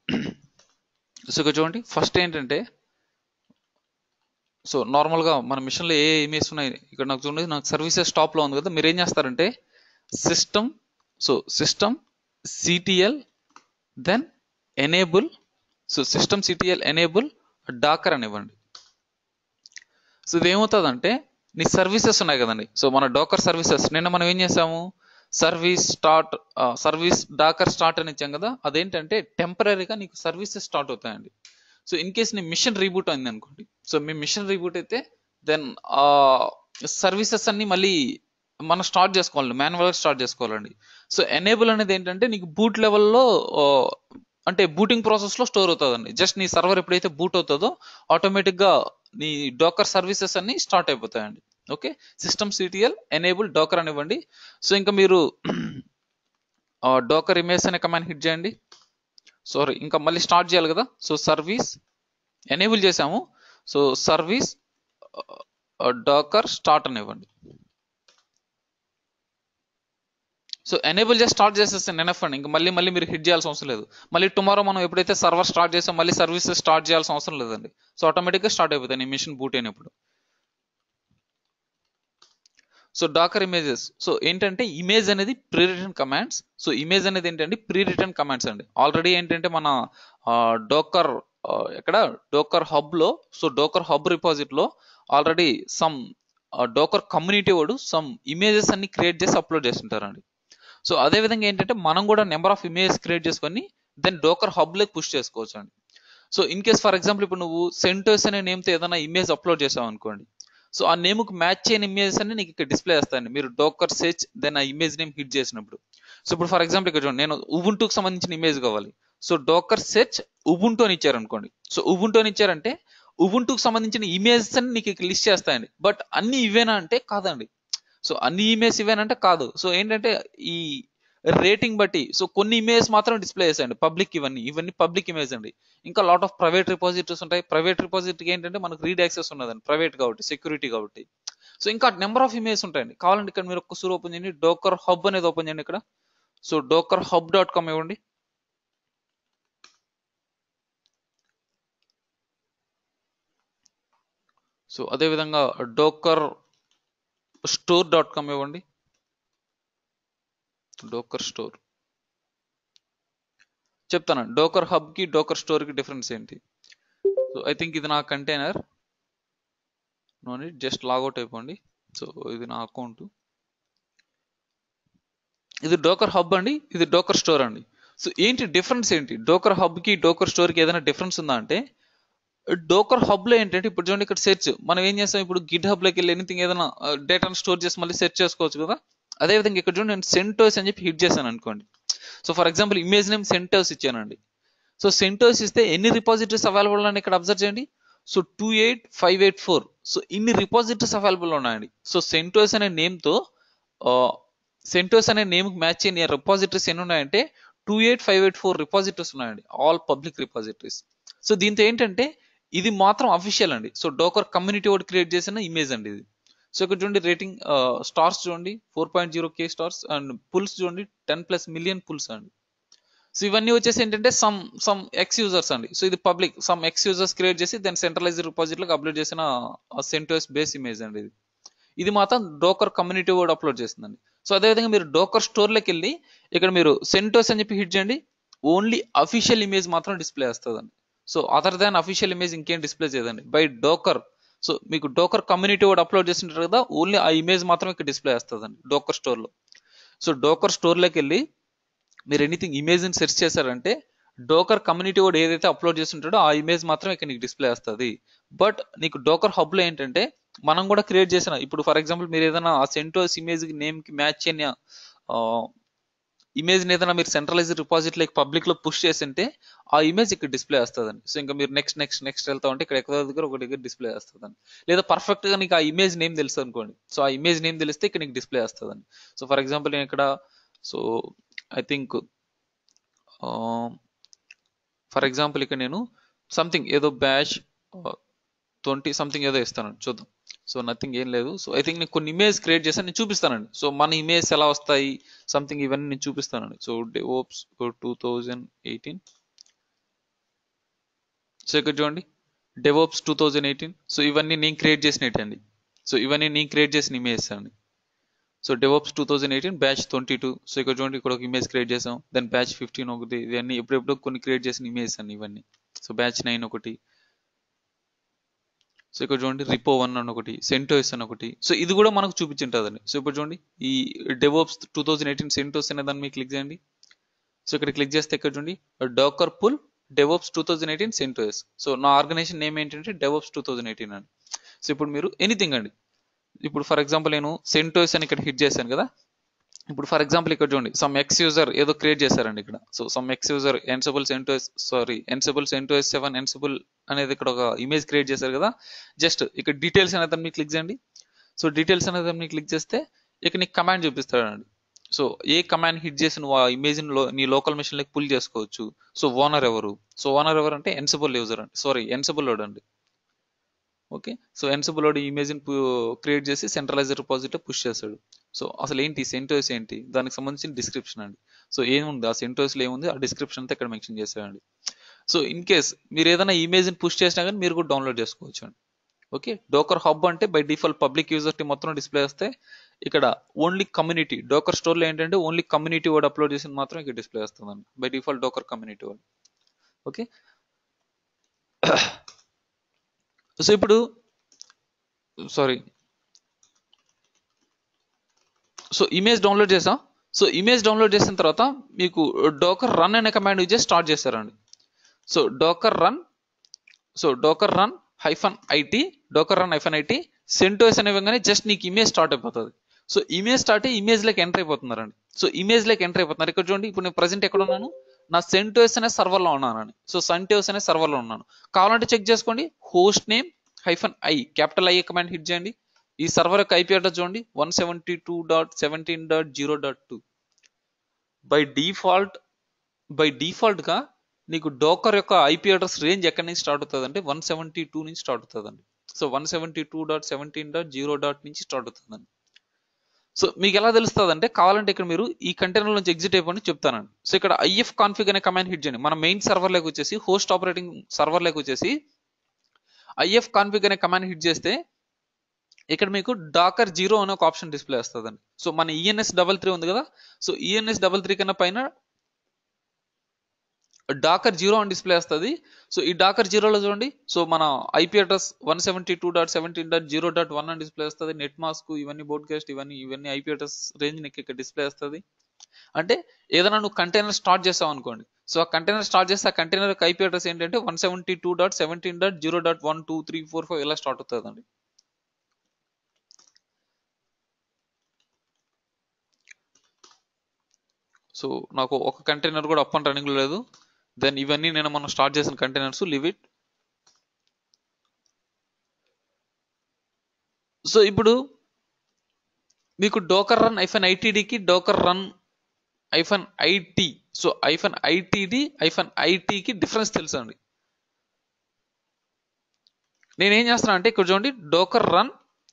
So ఇక్కడ చూడండి, first ఏంటంటే సో నార్మల్గా మన మిషన్లో ఏ ఇమేజ్ ఉన్నాయి ఇక్కడ నాకు చూడండి, నాకు సర్వీసెస్ టాప్లో ఉంది కదా. మీరు ఏం చేస్తారంటే system, so system CTL then enable, so system CTL enable Docker అని ఇవ్వండి. సో ఇది ఏమవుతుందంటే నీ సర్వీసెస్ ఉన్నాయి కదండి, సో మన డోకర్ సర్వీసెస్ నిన్న మనం ఏం చేసాము, service start, service Docker start అని ఇచ్చాం కదా. అదేంటంటే టెంపరీగా నీకు సర్వీసెస్ స్టార్ట్ అవుతాయండి. సో ఇన్ కేస్ నీ మిషన్ రీబూట్ అయింది అనుకోండి, సో మీ మిషన్ రీబూట్ అయితే దెన్ సర్వీసెస్ అన్ని మళ్ళీ మనం స్టార్ట్ చేసుకోవాలి, మాన్యువల్గా స్టార్ట్ చేసుకోవాలండి. సో ఎనేబుల్ అనేది ఏంటంటే నీకు బూట్ లెవెల్లో అంటే బూటింగ్ ప్రాసెస్లో స్టోర్ అవుతుందండి. జస్ట్ నీ సర్వర్ ఎప్పుడైతే బూట్ అవుతుందో ఆటోమేటిక్గా నీ డోకర్ సర్వీసెస్ అన్ని స్టార్ట్ అయిపోతాయండి. Okay, system CTL enable Docker అనివ్వండి. సో ఇంకా మీరు డోకర్ ఇమేజ్ అనే కమాండ్ హిట్ చేయండి. సారీ, ఇంకా మళ్ళీ స్టార్ట్ చేయాలి కదా. సో సర్వీస్ ఎనేబుల్ చేసాము, సో సర్వీస్ డోకర్ స్టార్ట్ అనివ్వండి. సో ఎనేబుల్ చేసి స్టార్ట్ చేసేస్తాను ఎనఫ్ అండి. ఇంకా మళ్ళీ మళ్ళీ మీరు హిట్ చేయాల్సిన అవసరం లేదు. మళ్ళీ టుమారో మనం ఎప్పుడైతే సర్వర్ స్టార్ట్ చేసాం మళ్ళీ సర్వీసెస్ స్టార్ట్ చేయాల్సిన అవసరం లేదండి. సో ఆటోమేటిక్గా స్టార్ట్ అయిపోతాయి నీ మిషన్ బూట్ అయినప్పుడు. సో డాకర్ ఇమేజెస్, సో ఏంటంటే ఇమేజ్ అనేది pre return commands. So image అనేది ఏంటంటే ప్రీ రిటర్న్ కమాండ్స్ అండి. ఆల్రెడీ ఏంటంటే మన డోకర్ ఎక్కడ డోకర్ హబ్ లో, సో డోకర్ హబ్ రిపాజిట్ లో ఆల్రెడీ సమ్ డోకర్ కమ్యూనిటీ వాడు సమ్ ఇమేజెస్ అన్ని క్రియేట్ చేసి అప్లోడ్ చేస్తుంటారండి. సో అదే విధంగా ఏంటంటే మనం కూడా నెంబర్ ఆఫ్ ఇమేజెస్ క్రియేట్ చేసుకొని దెన్ డోకర్ హబ్ లోకి పుష్ చేసుకోవచ్చు అండి. So in case for example ఇప్పుడు నువ్వు సెంటోస్ అనే నేమ్తో ఏదైనా ఇమేజ్ అప్లోడ్ చేసావు అనుకోండి, సో ఆ నేమ్కి మ్యాచ్ చేయని ఇమేజెస్ అన్ని నీకు ఇక్కడ డిస్ప్లే చేస్తాయండి మీరు డోకర్ సెర్చ్ దెన్ ఆ ఇమేజ్ నేమ్ హిట్ చేసినప్పుడు. సో ఇప్పుడు ఫర్ ఎగ్జాంపుల్ ఇక్కడ చూడండి, నేను ఉబుంటుకి సంబంధించిన ఇమేజ్ కావాలి. సో డోకర్ సెర్చ్ ఉబుంటు అని ఇచ్చారు అనుకోండి. సో ఉబుంటు అని ఇచ్చారంటే ఉబుంటుకు సంబంధించిన ఇమేజెస్ అని నీకు ఇక్కడ లిస్ట్ చేస్తాయండి. బట్ అన్ని ఇవేనా అంటే కాదండి. సో అన్ని ఇమేజ్ ఇవేనంటే కాదు. సో ఏంటంటే ఈ రేటింగ్ బట్టి సో కొన్ని ఇమేజ్ మాత్రం డిస్ప్లే చేసేయండి పబ్లిక్, ఇవన్నీ పబ్లిక్ ఇమేజ్ అండి. ఇంకా లాట్ ఆఫ్ ప్రైవేట్ రిపాజిటరీస్ ఉంటాయి. ప్రైవేట్ రిపాజిటరీకి ఏంటంటే మనకు రీడ్ యాక్సెస్ ఉన్నదండి, ప్రైవేట్ కాబట్టి సెక్యూరిటీ కాబట్టి. సో ఇంకా నెంబర్ ఆఫ్ ఇమేజ్ ఉంటాయండి. కావాలంటే ఇక్కడ మీరు ఒక్కసారి ఓపెన్ చేయండి, డోకర్ హబ్ అనేది ఓపెన్ చేయండి ఇక్కడ. సో డోకర్ హబ్ .com ఇవ్వండి. సో అదేవిధంగా డోకర్ స్టోర్.com ఇవ్వండి. డోకర్ స్టోర్ చెప్తాను, డోకర్ హబ్ కి డోకర్ స్టోర్ కి డిఫరెన్స్ ఏంటి. సో ఐ థింక్ ఇది నా container, no need, just logout అయిపోండి. సో ఇది నా అకౌంట్, ఇది డోకర్ హబ్ అండి, ఇది డోకర్ స్టోర్ అండి. సో ఏంటి డిఫరెన్స్ ఏంటి, డోకర్ హబ్ కి డోకర్ స్టోర్ కి ఏదైనా డిఫరెన్స్ ఉందా అంటే, డోకర్ హబ్ లో ఏంటంటే ఇప్పుడు చూడండి ఇక్కడ సెర్చ్ మనం ఏం చేస్తాం, ఇప్పుడు గిట్ హబ్ లోకి వెళ్ళి ఎనీథింగ్ ఏదైనా డేటాను స్టోర్ చేసి మళ్ళీ సెర్చ్ చేసుకోవచ్చు కదా. అదేవిధంగా ఇక్కడ చూడండి నేను సెంటోస్ అని చెప్పి హిట్ చేశాను అనుకోండి. So for example image name CentOS ఇచ్చానండి. సో సెంటోస్ ఇస్తే ఎన్ని రిపాజిటరీస్ అవైలబుల్ అని ఇక్కడ అబ్జర్వ్ చేయండి. సో 28584, సో ఇన్ని రిపాజిటరీస్ అవైలబుల్ ఉన్నాయండి. సో సెంటోస్ అనే నేమ్తో సెంటోస్ అనే నేమ్కి మ్యాచ్ అయిన రిపాజిటరీస్ ఎన్ని ఉన్నాయంటే 28584 రిపాజిటరీస్ ఉన్నాయండి, ఆల్ పబ్లిక్ రిపాజిటరీస్. సో దీంతో ఏంటంటే ఇది మాత్రం అఫీషియల్ అండి. సో డోకర్ కమ్యూనిటీ వాడు క్రియేట్ చేసిన ఇమేజ్ అండి ఇది. సో ఇక్కడ చూడండి రేటింగ్ స్టార్స్ చూడండి 4.0K స్టార్స్ అండ్ పుల్స్ చూడండి 10+ మిలియన్ పుల్స్ అండి. సో ఇవన్నీ వచ్చేసి ఏంటంటే సమ్ ఎక్స్ యూజర్స్ అండి. సో ఇది public, some X users create చేసి దాని సెంట్రలైజ్డ్ రిపాజిటరీలోకి అప్లోడ్ చేసిన సెంటోస్ బేస్ ఇమేజ్ అండి ఇది. ఇది మాత్రం డోకర్ కమ్యూనిటీ వాడు అప్లోడ్ చేస్తుందండి. సో అదేవిధంగా మీరు డోకర్ స్టోర్లోకి వెళ్ళి ఇక్కడ మీరు సెంటోస్ అని చెప్పి హిట్ చేయండి, ఓన్లీ అఫీషియల్ ఇమేజ్ మాత్రం డిస్ప్లే వస్తుందండి. So other than official image ఇంకేం డిస్ప్లే చేయదండి బై డోకర్. సో మీకు డోకర్ కమ్యూనిటీ వాడు అప్లోడ్ చేస్తుంటారు కదా, ఓన్లీ ఆ ఇమేజ్ మాత్రం ఇక్కడ డిస్ప్లే వస్తుందండి డోకర్ స్టోర్లో. సో డోకర్ స్టోర్లోకి వెళ్ళి మీరు ఎనీథింగ్ ఇమేజ్ని సెర్చ్ చేశారంటే డోకర్ కమ్యూనిటీ వాడు ఏదైతే అప్లోడ్ చేస్తుంటాడో ఆ ఇమేజ్ మాత్రం ఇక్కడ నీకు డిస్ప్లే వస్తుంది. బట్ నీకు డోకర్ హబ్లో ఏంటంటే మనం కూడా క్రియేట్ చేసిన, ఇప్పుడు ఫర్ ఎగ్జాంపుల్ మీరు ఏదైనా ఆ సెంటోస్ ఇమేజ్ నేమ్కి మ్యాచ్ అయిన ఇమేజ్ని ఏదైనా మీరు సెంట్రలైజ్డ్ రిపాజిటరీలోకి పబ్లిక్లో పుష్ చేసింటే ఆ ఇమేజ్ ఇక్కడ డిస్ప్లే వస్తుందండి. సో ఇంకా మీరు నెక్స్ట్ వెళ్తా ఉంటే ఇక్కడ ఎక్కడ దగ్గర ఒక దగ్గర డిస్ప్లే వస్తుందండి. లేదా పర్ఫెక్ట్గా నీకు ఆ ఇమేజ్ నేమ్ తెలుసు అనుకోండి, సో ఆ ఇమేజ్ నేమ్ తెలిస్తే ఇక్కడ నీకు డిస్ప్లే వస్తుందండి. సో ఫర్ ఎగ్జాంపుల్ నేను ఇక్కడ so I think for example ఇక్కడ నేను సంథింగ్ ఏదో బ్యాష్ 20 సంథింగ్ ఏదో ఇస్తాను చూద్దాం. సో నథింగ్ ఏం లేదు. సో ఐ థింక్ నేను కొన్ని ఇమేజ్ క్రియేట్ చేస్తాను, నేను చూపిస్తానండి. సో మన ఇమేజ్ ఎలా వస్తాయి సంథింగ్ ఇవన్నీ నేను చూపిస్తానండి. సో DevOps 2018 సో ఇక్కడ చూడండి డెవోప్స్ 2018. సో ఇవన్నీ నేను క్రియేట్ చేసినట్టు అండి. సో ఇవన్నీ నేను క్రియేట్ చేసిన ఇమేజెస్ అండి. So DevOps 2018 batch 22. సో ఇక్కడ చూడండి ఇక్కడ ఒక ఇమేజ్ క్రియేట్ చేసాం. దెన్ బ్యాచ్ 15 ఒకటి, ఇవన్నీ ఎప్పుడెప్పుడు కొన్ని క్రియేట్ చేసిన ఇమేజెస్ అండి ఇవన్నీ. సో బ్యాచ్ 9 ఒకటి. సో ఇక్కడ చూడండి రిపో 1 అని ఒకటి, సెంటోస్ అని ఒకటి. సో ఇది కూడా మనకు చూపించుంటుందండి. సో ఇప్పుడు చూడండి ఈ డెవోప్స్ 2018 సెంటోస్ అనే దాన్ని మీకు క్లిక్ చేయండి. సో ఇక్కడ క్లిక్ చేస్తే ఇక్కడ చూడండి Docker pull DevOps 2018 CentOS. So నా ఆర్గనైజేషన్ నేమ్ ఏంటంటే డెవోప్స్ 2018 అండి. సో ఇప్పుడు మీరు ఎనీథింగ్ అండి. ఇప్పుడు ఫర్ ఎగ్జాంపుల్ నేను సెంటోస్ అని ఇక్కడ హిట్ చేశాను కదా. ఇప్పుడు ఫర్ ఎగ్జాంపుల్ ఇక్కడ చూడండి సమ్ ఎక్స్ యూజర్ ఏదో క్రియేట్ చేశారండి ఇక్కడ. So some X user Ansible CentOS Ansible CentOS 7 Ansible అనేది ఇక్కడ ఒక ఇమేజ్ క్రియేట్ చేశారు కదా. జస్ట్ ఇక్కడ డీటెయిల్స్ అనేది మీరు క్లిక్ చేయండి. సో డీటెయిల్స్ అనేది మీరు క్లిక్ చేస్తే ఇక్కడ నీకు కమాండ్ చూపిస్తాడండి. సో ఏ కమాండ్ హిట్ చేసి నువ్వు ఆ ఇమేజ్ నీ లోకల్ మెషిన్ లకి పుల్ చేసుకోవచ్చు. సో ఓనర్ ఎవరు? సో ఓనర్ ఎవరు అంటే ఎన్సబుల్ యూజర్ అండి, ఎన్సబుల్ లోడ్ అండి. Okay, so Ansible load image create చేసి సెంట్రలైజర్ రిపాజిటరీ పుష్ చేస్తాడు. సో అసలు ఏంటి సెంటోస్ ఏంటి, దానికి సంబంధించిన డిస్క్రిప్షన్ అండి. సో ఏముంది ఆ సెంటోస్ లో ఏముంది ఆ డిస్క్రిప్షన్ అంతా ఇక్కడ మెన్షన్ చేశాడండి. సో ఇన్ కేస్ మీరు ఏదైనా ఇమేజ్ పుష్ చేసినా కానీ మీరు కూడా డౌన్లోడ్ చేసుకోవచ్చు అండి. ఓకే, డోకర్ హబ్ అంటే బై డిఫాల్ట్ పబ్లిక్ యూజర్ మొత్తం డిస్ప్లే వస్తే ఇక్కడ ఓన్లీ కమ్యూనిటీ డోకర్ స్టోర్ లో ఏంటంటే ఓన్లీ కమ్యూనిటీ వర్డ్ అప్లోడ్ చేసింది మాత్రం ఇక్కడ డిస్ప్లే వస్తుందండి by default Docker community word. Okay, so ఇప్పుడు సో ఇమేజ్ డౌన్లోడ్ చేసాం. సో ఇమేజ్ డౌన్లోడ్ చేసిన తర్వాత మీకు డోకర్ రన్ అనే కమాండ్ యూజ్ చేసి స్టార్ట్ చేస్తారండి. సో డోకర్ రన్ -IT సెంటోస్ అనే విధంగానే జస్ట్ నీకు ఇమేజ్ స్టార్ట్ అయిపోతుంది. సో ఇమేజ్ స్టార్ట్ అయ్యి ఇమేజ్ లకి ఎంటర్ అయిపోతున్నారండి. సో ఇమేజ్ లకి ఎంటర్ అయిపోతున్నారు. ఇక్కడ చూడండి ఇప్పుడు నేను ప్రజెంట్ ఎక్కడ ఉన్నాను, నా సెంటోస్ అనే సర్వర్ లో ఉన్నానండి. సో సెంటోస్ అనే సర్వర్ లో ఉన్నాను. కావాలంటే చెక్ చేసుకోండి, host name -I capital I command hit చేయండి. ఈ సర్వర్ యొక్క ఐపీ అడ్రస్ చూడండి 172.17.0.2. బై డిఫాల్ట్ గా నీకు డోకర్ యొక్క ఐపీ అడ్రస్ రేంజ్ ఎక్కడి నుంచి స్టార్ట్ అవుతుంది అంటే 172 నుంచి స్టార్ట్ అవుతుందండి. సో 172.17.0. నుంచి స్టార్ట్ అవుతుందండి. సో మీకు ఎలా తెలుస్తుంది అంటే కావాలంటే ఇక్కడ మీరు ఈ కంటైనర్ నుంచి ఎగ్జిట్ అయిపోయి చెప్తానండి. సో ఇక్కడ IF కాన్ఫిగ్ అనే కమాండ్ హిట్ చేయండి. మన మెయిన్ సర్వర్ లోకి వచ్చేసి హోస్ట్ ఆపరేటింగ్ సర్వర్ లోకి వచ్చేసి IF కాన్ఫిగ్ అనే కమాండ్ హిట్ చేస్తే ఇక్కడ మీకు డాకర్ 0 అనే ఒక ఆప్షన్ డిస్ప్లే వస్తుందండి. సో మన ENS33 ఉంది కదా. సో ENS33 కన్నా పైన డాకర్ 0 అని డిస్ప్లే వస్తుంది. సో ఈ డాకర్ 0 లో చూడండి సో మన ఐపీ అడ్రస్ 172.17.0.1 అని డిస్ప్లే వస్తుంది. నెట్ మాస్క్ ఇవన్నీ బోర్డ్కాస్ట్ ఇవన్నీ ఐపీ అడ్రస్ రేంజ్ నీకు ఇక్కడ డిస్ప్లే వస్తుంది. అంటే ఏదైనా నువ్వు కంటైనర్ స్టార్ట్ చేసావు అనుకోండి. సో ఆ కంటైనర్ స్టార్ట్ చేస్తే ఆ కంటైనర్ ఐపీ అడ్రస్ ఏంటంటే 172.17.0.1 2 3 4 5 ఇలా స్టార్ట్ అవుతుందండి. సో నాకు ఒక కంటైనర్ కూడా అప్ అండ్ రన్నింగ్ లేదు. దెన్ ఇవన్నీ నేను మనం స్టార్ట్ చేసిన కంటైనర్స్ లివ్ ఇట్. సో ఇప్పుడు మీకు డోకర్ రన్ -ITDకి డోకర్ రన్ -IT సో -ITD:ITకి డిఫరెన్స్ తెలుసు అండి. నేనేం చేస్తున్నా అంటే ఇక్కడ చూడండి Docker run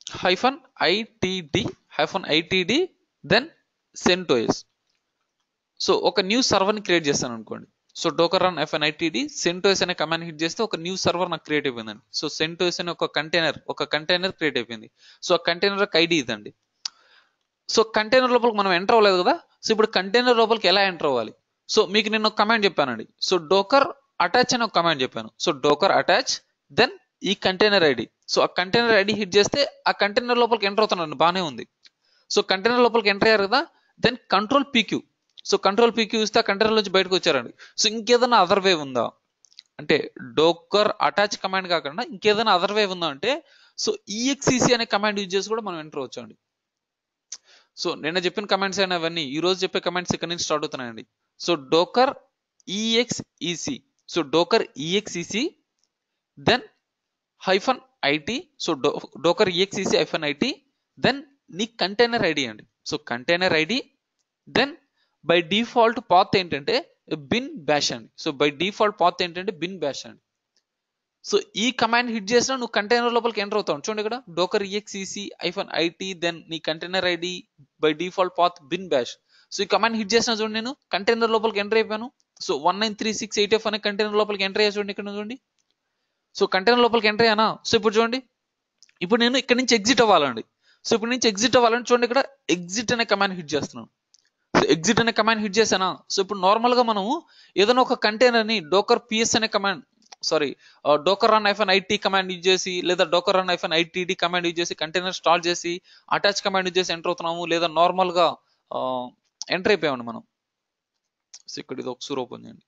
-ITD then CentOS. So ఒక న్యూ సర్వర్ని క్రియేట్ చేస్తాను అనుకోండి. సో డోకర్ రన్ -ITD సెంటోస్ అనే కమాండ్ హిట్ చేస్తే ఒక న్యూ సర్వర్ నాకు క్రియేట్ అయిపోయిందండి. సో సెంటోస్ అనే ఒక కంటైనర్ క్రియేట్ అయిపోయింది. సో ఆ కంటైనర్ యొక్క ఐడి ఇదండి. సో కంటైనర్ లోపలికి మనం ఎంటర్ అవ్వలేదు కదా. సో ఇప్పుడు కంటైనర్ లోపలికి ఎలా ఎంటర్ అవ్వాలి? సో మీకు నేను ఒక కమాండ్ చెప్పానండి. సో డోకర్ అటాచ్ అని ఒక కమాండ్ చెప్పాను. సో డోకర్ అటాచ్ దెన్ ఈ కంటైనర్ ఐడి. సో ఆ కంటైనర్ ఐడి హిట్ చేస్తే ఆ కంటైనర్ లోపలికి ఎంటర్ అవుతున్నాను, బాగానే ఉంది. సో కంటైనర్ లోపలికి ఎంటర్ అయ్యారు కదా. Then control PQ. So control PQ ఇస్తే ఆ కంటైనర్ నుంచి బయటకు వచ్చారండి. సో ఇంకేదైనా అదర్ వే ఉందా అంటే డోకర్ అటాచ్ కమాండ్ కాకుండా ఇంకేదైనా అదర్ వే ఉందా అంటే సో EXEC అనే కమాండ్ యూజ్ చేసి కూడా మనం ఎంటర్ వచ్చండి. సో నిన్న చెప్పిన కమాండ్స్ అయినా అవన్నీ ఈ రోజు చెప్పే కమాండ్స్ ఇక్కడ నుంచి స్టార్ట్ అవుతున్నాయండి. So Docker EXEC. So Docker EXEC then -IT. So Docker EXEC -IT then నీ కంటైనర్ ఐడి అండి. So container ID then by default path ఏంటంటే బిన్ బ్యాష్ అండి. సో బై డిఫాల్ట్ పాత్ ఏంటంటే బిన్ బ్యాష్ అండి. So ఈ command hit చేసినా నువ్వు container లోపలికి ఎంటర్ అవుతావు. చూడండి ఇక్కడ డోకర్ EXEC -IT దెన్ నీ container ID by default path bin bash. So ఈ కమాండ్ హిట్ చేసినా చూడండి నేను కంటైనర్ లోపలికి ఎంటర్ అయిపోయాను. సో 19368F అనే కంటైనర్ లోపలికి ఎంటర్ అయ్యా చూడండి ఇక్కడ చూడండి. సో కంటైనర్ లోపలికి ఎంటర్ అయ్యానా? సో ఇప్పుడు చూడండి, ఇప్పుడు నేను ఇక్కడ నుంచి ఎగ్జిట్ అవ్వాలండి. సో ఇప్పుడు నుంచి ఎగ్జిట్ అవ్వాలంటే చూడండి, ఇక్కడ ఎగ్జిట్ అనే కమాండ్ హిట్ చేస్తున్నాను. సో ఎగ్జిట్ అనే కమాండ్ హిట్ చేశానా? సో ఇప్పుడు నార్మల్ గా మనము ఏదైనా ఒక కంటైనర్ ని డోకర్ పిఎస్ అనే command, sorry, Docker run -it command use చేసి, లేదా Docker run -itd command use చేసి కంటైనర్ స్టార్ట్ చేసి అటాచ్ కమాండ్ యూజ్ చేసి ఎంటర్ అవుతున్నాము, లేదా నార్మల్ గా ఎంటర్ అయిపోయామండి మనం. సో ఇక్కడ ఇది ఒకసారి ఓపెన్ చేయండి.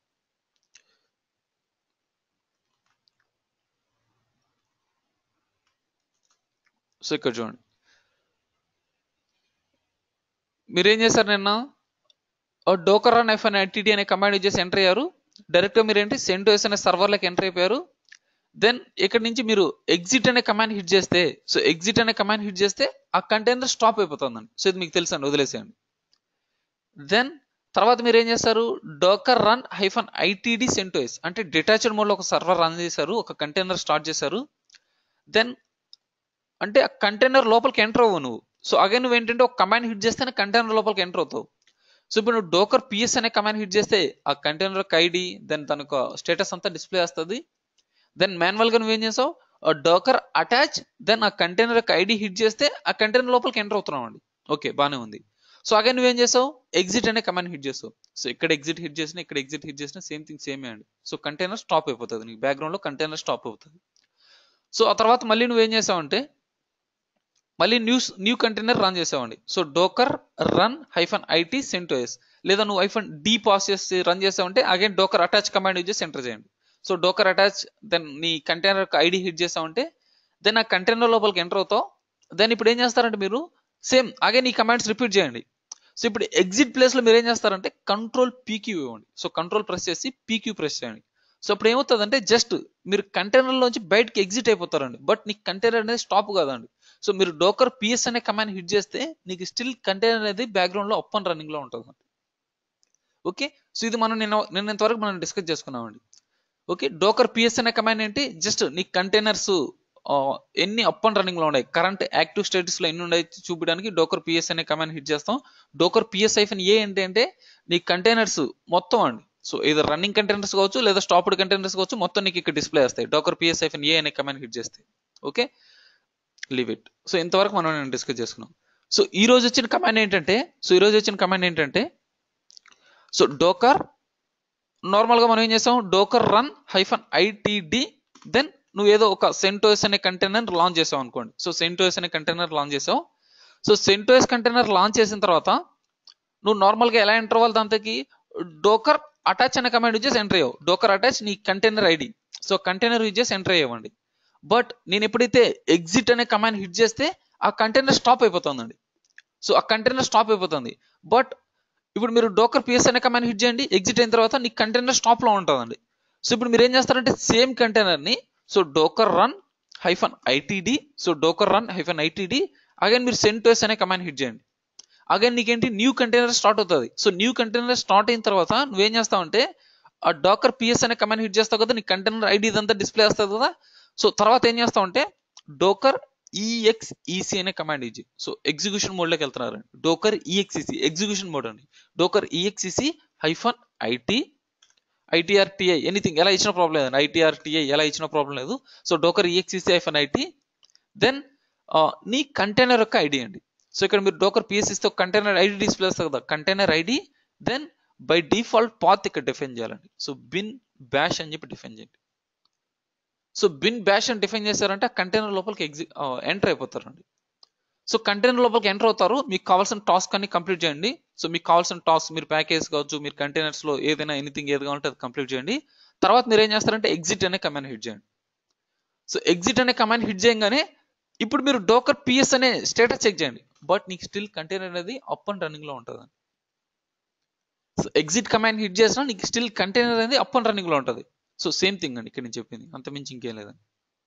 సో ఇక్కడ చూడండి, మీరేం చేశారు, నిన్న డోకర్ రన్ -it అనే కమాండ్ యూజ్ చేసి ఎంటర్ అయ్యారు. డైరెక్ట్ గా మీరు ఏంటి CentOS అనే సర్వర్లోకి ఎంటర్ అయిపోయారు. దెన్ ఇక్కడ నుంచి మీరు ఎగ్జిట్ అనే కమాండ్ హిట్ చేస్తే, సో ఎగ్జిట్ అనే కమాండ్ హిట్ చేస్తే ఆ కంటైనర్ స్టాప్ అయిపోతుందండి. సో ఇది మీకు తెలుసండి, వదిలేసేయండి. దెన్ తర్వాత మీరు ఏం చేస్తారు, డోకర్ రన్ -itd CentOS అంటే డిటాచ్డ్ మోడ్ లో ఒక సర్వర్ రన్ చేశారు, ఒక కంటైనర్ స్టార్ట్ చేశారు. దెన్ అంటే ఆ కంటైనర్ లోపలికి ఎంటర్ అవ్వవు నువ్వు. సో అగైన్ నువ్వు ఏంటంటే ఒక కమాండ్ హిట్ చేస్తేనే కంటైనర్ లోపలికి ఎంటర్ అవుతావు. సో ఇప్పుడు నువ్వు డోకర్ పిఎస్ అనే కమాండ్ హిట్ చేస్తే ఆ కంటైనర్ ఐడి, దెన్ తన స్టేటస్ అంతా డిస్ప్లే వస్తుంది. దెన్ మాన్యువల్ గా నువ్వేం చేసావు, డోకర్ అటాచ్, దెన్ ఆ కంటైనర్ ఐడి హిట్ చేస్తే ఆ కంటైనర్ లోపలికి ఎంటర్ అవుతున్నావు అండి. ఓకే, బానే ఉంది. సో అగైన్ నువ్వేం చేసావు, ఎగ్జిట్ అనే కమాండ్ హిట్ చేసావు. సో ఇక్కడ ఎగ్జిట్ హిట్ చేసిన, ఇక్కడ ఎగ్జిట్ హిట్ చేసిన సేమ్ థింగ్ సేమే అండి. సో కంటైనర్ స్టాప్ అయిపోతుంది, నీకు బ్యాక్గ్రౌండ్ లో కంటైనర్ స్టాప్ అవుతుంది. సో ఆ తర్వాత మళ్ళీ నువ్వేం చేసావంటే మళ్ళీ న్యూ కంటైనర్ రన్ చేసావండి. సో డోకర్ రన్ -it CentOS, లేదా నువ్వు -d పాస్ చేసి రన్ చేసావంటే again Docker attach command use చేసి ఎంటర్ చేయండి. సో డోకర్ అటాచ్, దెన్ నీ కంటైనర్ ఐడి హిట్ చేసావంటే దెన్ ఆ కంటైనర్ లోపలికి ఎంటర్ అవుతావు. దెన్ ఇప్పుడు ఏం చేస్తారంటే మీరు సేమ్ అగైన్ ఈ కమాండ్స్ రిపీట్ చేయండి. సో ఇప్పుడు ఎగ్జిట్ ప్లేస్ లో మీరు ఏం చేస్తారంటే కంట్రోల్ పీక్యూ ఇవ్వండి. సో కంట్రోల్ ప్రెస్ చేసి పీక్యూ ప్రెస్ చేయండి. సో అప్పుడు ఏమవుతుందంటే జస్ట్ మీరు కంటైనర్ లోంచి బయటకి ఎగ్జిట్ అయిపోతారండి, బట్ నీకు కంటైనర్ అనేది స్టాప్ కాదండి. సో మీరు డోకర్ పిఎస్ అనే కమాండ్ హిట్ చేస్తే నీకు స్టిల్ కంటైనర్ అనేది బ్యాక్గ్రౌండ్ లో అప్ అండ్ రన్నింగ్ లో ఉంటుంది. ఓకే, సో ఇది మనం నిన్నంతవరకు మనం డిస్కస్ చేసుకున్నామండి. ఓకే, డోకర్ పిఎస్ అనే కమాండ్ ఏంటి, జస్ట్ నీ కంటైనర్స్ ఎన్ని అప్ అండ్ రన్నింగ్ లో ఉన్నాయి, కరెంట్ యాక్టివ్ స్టేటస్ లో ఎన్ని ఉన్నాయి చూపించడానికి డోకర్ పిఎస్ అనే కమాండ్ హిట్ చేస్తాం. డోకర్ పిఎస్ -a ఏంటి అంటే నీ కంటైనర్స్ మొత్తం అండి. సో ఇది రన్నింగ్ కంటైనర్స్ కావచ్చు, లేదా స్టాప్డ్ కంటైనర్స్ కావచ్చు, మొత్తం నీకు ఇక్కడ డిస్ప్లే వస్తాయి డోకర్ పిఎస్ -a అనే కమాండ్ హిట్ చేస్తే. Okay, leave it. సో ఇంతవరకు మనం డిస్కస్ చేసుకున్నాం. సో ఈ రోజు వచ్చిన కమాండ్ ఏంటంటే సో డోకర్, నార్మల్ గా మనం ఏం చేసాం, డోకర్ రన్ -itd, దెన్ నువ్వు ఏదో ఒక CentOS అనే కంటైనర్ లాంచ్ చేసావు అనుకోండి. సో CentOS అనే కంటైనర్ లాంచ్ చేసావు. సో CentOS కంటైనర్ లాంచ్ చేసిన తర్వాత నువ్వు నార్మల్ గా ఎలా ఎంటర్ అవ్వాలి, దాంతోకి డోకర్ అటాచ్ అనే కమాండ్ యూజ్ చేసి ఎంటర్ అయ్యావు. డోకర్ అటాచ్ నీ container ID, so container use చేసి ఎంటర్ అయ్యేవండి. బట్ నేను ఎప్పుడైతే ఎగ్జిట్ అనే కమాండ్ హిట్ చేస్తే ఆ కంటైనర్ స్టాప్ అయిపోతుందండి. సో ఆ కంటైనర్ స్టాప్ అయిపోతుంది. బట్ ఇప్పుడు మీరు డోకర్ పిఎస్ అనే కమాండ్ హిట్ చేయండి, ఎగ్జిట్ అయిన తర్వాత నీ కంటైనర్ స్టాప్ లో ఉంటుందండి. సో ఇప్పుడు మీరు ఏం చేస్తారంటే సేమ్ కంటైనర్ ని so డోకర్ run -itd, so డోకర్ run -itd, again మీరు CentOS అనే కమాండ్ హిట్ చేయండి. అగైన్ నీకేంటి న్యూ కంటైనర్ స్టార్ట్ అవుతుంది. సో న్యూ కంటైనర్ స్టార్ట్ అయిన తర్వాత నువ్వేం చేస్తావంటే ఆ డోకర్ పిఎస్ అనే కమాండ్ హిట్ చేస్తావు కదా, నీ కంటైనర్ ఐడి ఇదంతా డిస్ప్లే వస్తుంది కదా. సో తర్వాత ఏం చేస్తావంటే డోకర్ exec అనే కమాండ్ ఇచ్చి, సో ఎగ్జిక్యూషన్ మోడ్ లోకి వెళ్తున్నారు. డోకర్ exec ఎగ్జిక్యూషన్ మోడ్ అండి. Docker exec -it itrti anything ఎలా ఇచ్చిన ప్రాబ్లం లేదు, itrti ఎలా ఇచ్చిన ప్రాబ్లం లేదు. So Docker exec -it, then నీ కంటైనర్ యొక్క ఐడి అండి. సో ఇక్కడ మీరు డోకర్ పిఎస్ ఇస్తే కంటైనర్ ఐడి డిస్ప్లే వస్తుంది కదా, container ID, then by default path ఇక్కడ డిఫైన్ చేయాలండి. సో బిన్ బ్యాష్ అని చెప్పి డిఫైన్ చేయండి. సో బిన్ బ్యాష్ అని డిఫైన్ చేశారంటే ఆ కంటైనర్ లోపలికి ఎంటర్ అయిపోతారండి. సో కంటైనర్ లోపలికి ఎంటర్ అవుతారు. మీకు కావాల్సిన టాస్క్ అన్ని కంప్లీట్ చేయండి. సో మీకు కావాల్సిన టాస్క్ మీరు ప్యాకేజ్ కావచ్చు, మీరు కంటైనర్స్ లో ఏదైనా ఎనీథింగ్ ఏది కావాలంటే అది కంప్లీట్ చేయండి. తర్వాత మీరు ఏం చేస్తారంటే ఎగ్జిట్ అనే కమాండ్ హిట్ చేయండి. సో ఎగ్జిట్ అనే కమాండ్ హిట్ చేయగానే ఇప్పుడు మీరు డోకర్ పిఎస్ అనే స్టేటస్ చెక్ చేయండి, బట్ నీకు స్టిల్ కంటైనర్ అనేది అప్ అండ్ రన్నింగ్ లో ఉంటుంది. సో ఎగ్జిట్ కమాండ్ హిట్ చేసినా నీకు స్టిల్ కంటైనర్ అనేది అప్ అండ్ రన్నింగ్ లో ఉంటుంది. సో సేమ్ థింగ్ అండి ఇక్కడ నేను చెప్పింది, అంతమించి ఇంకేం లేదండి.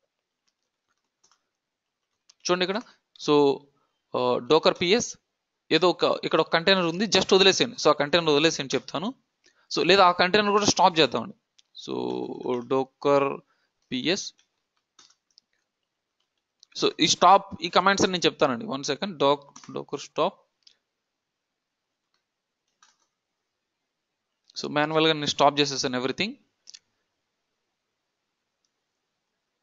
చూడండి ఇక్కడ, సో డోకర్ పిఎస్ ఏదో ఇక్కడ ఒక కంటైనర్ ఉంది, జస్ట్ వదిలేసేయండి. సో ఆ కంటైనర్ వదిలేసేయండి చెప్తాను. సో లేదా ఆ కంటైనర్ కూడా స్టాప్ చేద్దామండి. సో డోకర్ పిఎస్, సో ఈ స్టాప్ ఈ కమాండ్స్ నేను చెప్తానండి. 1 second, Docker stop. So manual గా నేను స్టాప్ చేసేసాను ఎవ్రీథింగ్.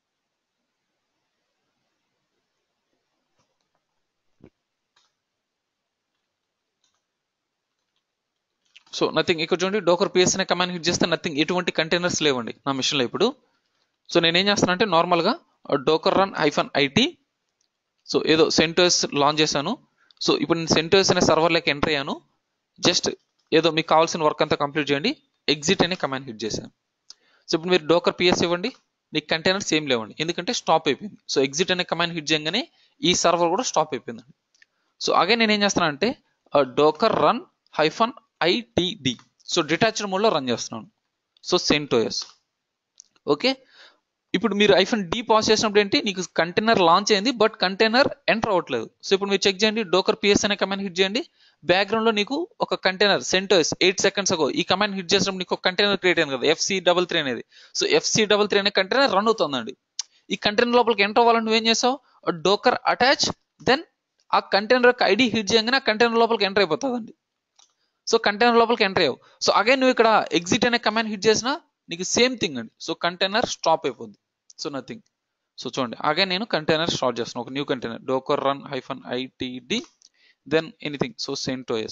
So nothing. ఇక్కడ చూడండి డోకర్ పిఎస్ అనే కమాండ్ హిట్ చేస్తే నథింగ్, ఎటువంటి కంటైనర్స్ లేవండి నా మిషన్లో ఇప్పుడు. సో నేనేం చేస్తాను అంటే నార్మల్గా డోకర్ రన్ -IT, సో ఏదో సెంటోస్ లాంచ్ చేశాను. సో ఇప్పుడు నేను సెంటోస్ అనే సర్వర్లోకి ఎంటర్ అయ్యాను. జస్ట్ ఏదో మీకు కావాల్సిన వర్క్ అంతా కంప్లీట్ చేయండి, ఎగ్జిట్ అనే కమాండ్ హిట్ చేశాను. సో ఇప్పుడు మీరు డోకర్ పిఎస్ ఇవ్వండి, నీకు కంటైనర్స్ ఏం లేవండి ఎందుకంటే స్టాప్ అయిపోయింది. సో ఎగ్జిట్ అనే కమాండ్ హిట్ చేయగానే ఈ సర్వర్ కూడా స్టాప్ అయిపోయిందండి. సో అగైన్ నేను ఏం చేస్తానంటే Docker run -ITD, so detached మోడ్లో రన్ చేస్తున్నాను. So CentOS okay. ఇప్పుడు మీరు -D పాస్ చేసినప్పుడు ఏంటి, నీకు కంటైనర్ లాంచ్ అయింది బట్ కంటైనర్ ఎంటర్ అవ్వట్లేదు. సో ఇప్పుడు మీరు చెక్ చేయండి, డోకర్ పిఎస్ అనే కమాండ్ హిట్ చేయండి, బ్యాక్గ్రౌండ్ లో నీకు ఒక కంటైనర్ సెంటోస్ 8 seconds అగో ఈ కమాండ్ హిట్ చేసినప్పుడు నీకు ఒక కంటైనర్ క్రియేట్ అయింది కదా, FC33 అనేది. సో FC33 అనే కంటైనర్ రన్ అవుతుందండి. ఈ కంటైనర్ లోపలికి ఎంటర్ అవ్వాలని నువ్వేం చేసావు, డోకర్ అటాచ్, దెన్ ఆ కంటైనర్ యొక్క ఐడి హిట్ చేయగానే ఆ కంటైనర్ లోపలికి ఎంటర్ అయిపోతుందండి. సో కంటైనర్ లోపలికి ఎంటర్ అయ్యావు. సో అగైన్ నువ్వు ఇక్కడ ఎగ్జిట్ అనే కమాండ్ హిట్ చేసినా నీకు సేమ్ థింగ్ అండి. సో కంటైనర్ స్టాప్ అయిపోద్ది. So nothing. సో చూడండి అగైన్ నేను కంటైనర్ స్టార్ట్ చేస్తాను, ఒక new container Docker run -ITD, then anything, so CentOS.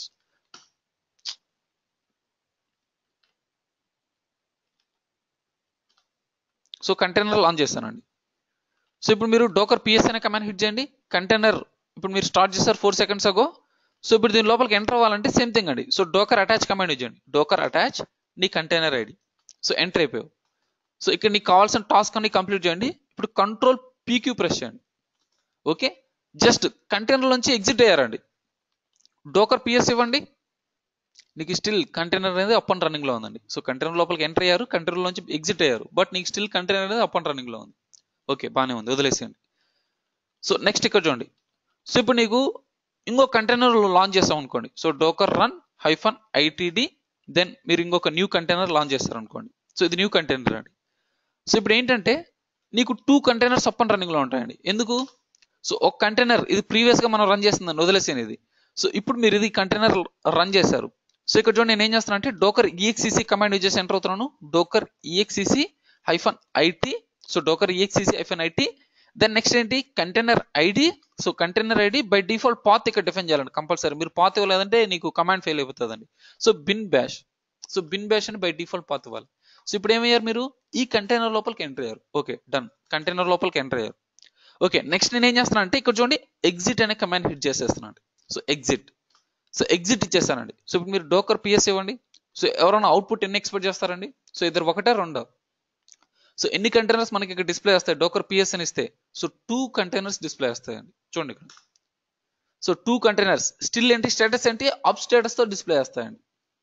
So container launch చేస్తానండి. సో ఇప్పుడు మీరు డోకర్ పిఎస్ అనే కమాండ్ హిట్ చేయండి, కంటైనర్ ఇప్పుడు మీరు స్టార్ట్ చేస్తారు 4 seconds అగో. సో ఇప్పుడు దీని లోపలికి ఎంటర్ అవ్వాలంటే సేమ్ థింగ్ అండి. సో డోకర్ అటాచ్ కమాండ్ ఇచ్చేయండి, డోకర్ అటాచ్ నీ కంటైనర్ ఐడి. సో ఎంటర్ అయిపోయావు. సో ఇక్కడ నీకు కావాల్సిన టాస్క్ అన్ని కంప్లీట్ చేయండి. ఇప్పుడు Ctrl+PQ ప్రెస్ చేయండి. ఓకే, జస్ట్ కంటైనర్ నుంచి ఎగ్జిట్ అయ్యారండి. డోకర్ పిఎస్ ఇవ్వండి, నీకు స్టిల్ కంటైనర్ అనేది అప్ అండ్ రన్నింగ్ లో ఉందండి. సో కంటైనర్ లోపలికి ఎంటర్ అయ్యారు, కంటైనర్ నుంచి ఎగ్జిట్ అయ్యారు, బట్ నీకు స్టిల్ కంటైనర్ అనేది అప్ అండ్ రన్నింగ్ లో ఉంది. ఓకే బాగానే ఉంది, వదిలేసేయండి. సో నెక్స్ట్ ఇక్కడ చూడండి. సో ఇప్పుడు నీకు ఇంకో కంటైనర్ లాంచ్ చేస్తాం అనుకోండి. సో డోకర్ రన్ -ITD, దెన్ మీరు ఇంకొక న్యూ కంటైనర్ లాంచ్ చేస్తారు అనుకోండి. సో ఇది న్యూ కంటైనర్ అండి. సో ఇప్పుడు ఏంటంటే నీకు 2 కంటైనర్స్ అప్ అండ్ రన్నింగ్ లో ఉంటాయండి. ఎందుకు, సో ఒక కంటైనర్ ఇది ప్రీవియస్ గా మనం రన్ చేస్తుందండి, వదిలేసేది ఇది. సో ఇప్పుడు మీరు ఇది కంటైనర్ రన్ చేశారు. సో ఇక్కడ చూడండి నేను ఏం చేస్తాను అంటే డోకర్ EXCC కమాండ్ యూజ్ చేసి ఎంటర్ అవుతున్నాను, Docker EXCC-IT, so Docker EXCC-IT, then next ఏంటి container ID. So container ID by default path ఇక్కడ డిఫైన్ చేయాలండి కంపల్సరీ, మీరు పాత్ ఇవ్వలేదంటే నీకు కమాండ్ ఫెయిల్ అయిపోతుందండి. So bin bash, so bin bash అని బై డిఫాల్ట్ పాత్ ఇవ్వాలి. సో ఇప్పుడు ఏమయ్యారు, మీరు ఈ కంటైనర్ లోపలికి ఎంటర్ అయ్యారు. ఓకే డన్, కంటైనర్ లోపలికి ఎంటర్ అయ్యారు. ఓకే నెక్స్ట్ నేను ఏం చేస్తాను అంటే ఇక్కడ చూడండి ఎగ్జిట్ అనే కమాండ్ హిట్ చేసేస్తున్నాను. సో ఎగ్జిట్, సో ఎగ్జిట్ ఇచ్చేస్తానండి. సో ఇప్పుడు మీరు డోకర్ పిఎస్ ఇవ్వండి. సో ఎవరైనా అవుట్పుట్ ఎన్ని ఎక్స్పెక్ట్ చేస్తారండి, సో ఇద్దరు ఒకటే రెండో. సో ఎన్ని కంటైనర్స్ మనకి ఇక్కడ డిస్ప్లే వస్తాయి, డోకర్ పిఎస్ అని ఇస్తే సో 2 కంటైనర్స్ డిస్ప్లే వస్తాయండి. చూడండి ఇక్కడ. సో 2 కంటైనర్స్ స్టిల్ ఏంటి స్టేటస్ ఏంటి అప్ స్టేటస్ తో డిస్ప్లే వస్తాయండి.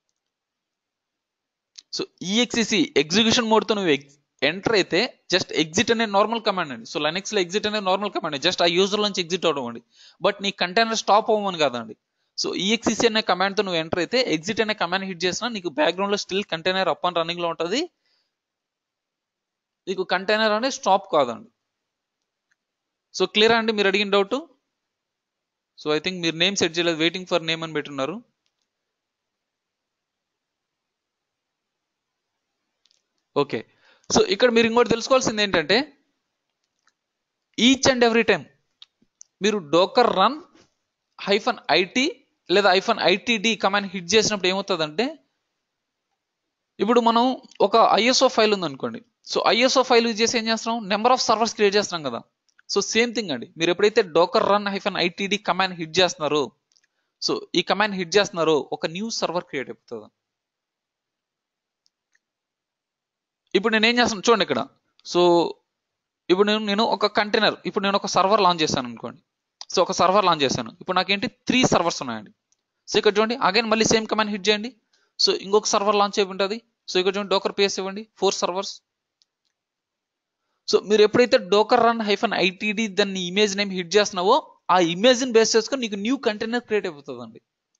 సో EXCC ఎగ్జిక్యూషన్ మోడ్ తో నువ్వు ఎంటర్ అయితే జస్ట్ ఎగ్జిట్ అనే నార్మల్ కమాండ్ అండి. సో లైనక్స్ లో ఎగ్జిట్ అనే నార్మల్ కమాండ్, జస్ట్ ఆ యూజర్ నుంచి ఎగ్జిట్ అవడం అండి, బట్ నీ కంటైనర్ స్టాప్ అవ్వమని కాదండి. సో EXCC అనే కమాండ్ తో నువ్వు ఎంటర్ అయితే ఎగ్జిట్ అనే కమాండ్ హిట్ చేసినా నీకు బ్యాక్గ్రౌండ్ లో still container up and running లో ఉంటుంది, నీకు కంటైనర్ అనేది స్టాప్ కాదండి. సో క్లియర్ అండి మీరు అడిగిన డౌట్. సో ఐ థింక్ మీరు నేమ్ సెట్ చేయలేదు, వెయిటింగ్ ఫర్ నేమ్ అని పెట్టున్నారు. ఓకే, సో ఇక్కడ మీరు ఇంకోటి తెలుసుకోవాల్సింది ఏంటంటే ఈచ్ అండ్ ఎవ్రీ టైం మీరు డోకర్ రన్ -IT లేదా -ITD కమాండ్ హిట్ చేసినప్పుడు ఏమవుతుందంటే, ఇప్పుడు మనం ఒక ISO ఫైల్ ఉంది అనుకోండి. సో ISO ఫైల్ యూజ్ చేసి ఏం చేస్తున్నాం, నెంబర్ ఆఫ్ సర్వర్స్ క్రియేట్ చేస్తున్నాం కదా. సో సేమ్ థింగ్ అండి, మీరు ఎప్పుడైతే Docker run -ITD command hit చేస్తున్నారో, సో ఈ కమాండ్ హిట్ చేస్తున్నారో ఒక న్యూ సర్వర్ క్రియేట్ అయిపోతుంది. ఇప్పుడు నేను ఏం చేస్తాను చూడండి ఇక్కడ. సో ఇప్పుడు నేను ఒక కంటైనర్, ఇప్పుడు నేను ఒక సర్వర్ లాంచ్ చేశాను అనుకోండి. సో ఒక సర్వర్ లాంచ్ చేశాను, ఇప్పుడు నాకేంటి 3 సర్వర్స్ ఉన్నాయండి. సో ఇక్కడ చూడండి అగైన్ మళ్ళీ సేమ్ కమాండ్ హిట్ చేయండి. సో ఇంకొక సర్వర్ లాంచ్ అయి ఉంటుంది. సో ఇక్కడ చూడండి డోకర్ పిఎస్ ఇవ్వండి, 4 సర్వర్స్. సో మీరు ఎప్పుడైతే డోకర్ రన్ -ITD దాన్ని ఇమేజ్ నేమ్ హిట్ చేస్తున్నావో ఆ ఇమేజ్ ని బేస్ చేసుకొని నీకు న్యూ కంటైనర్ క్రియేట్ అయిపోతుందండి.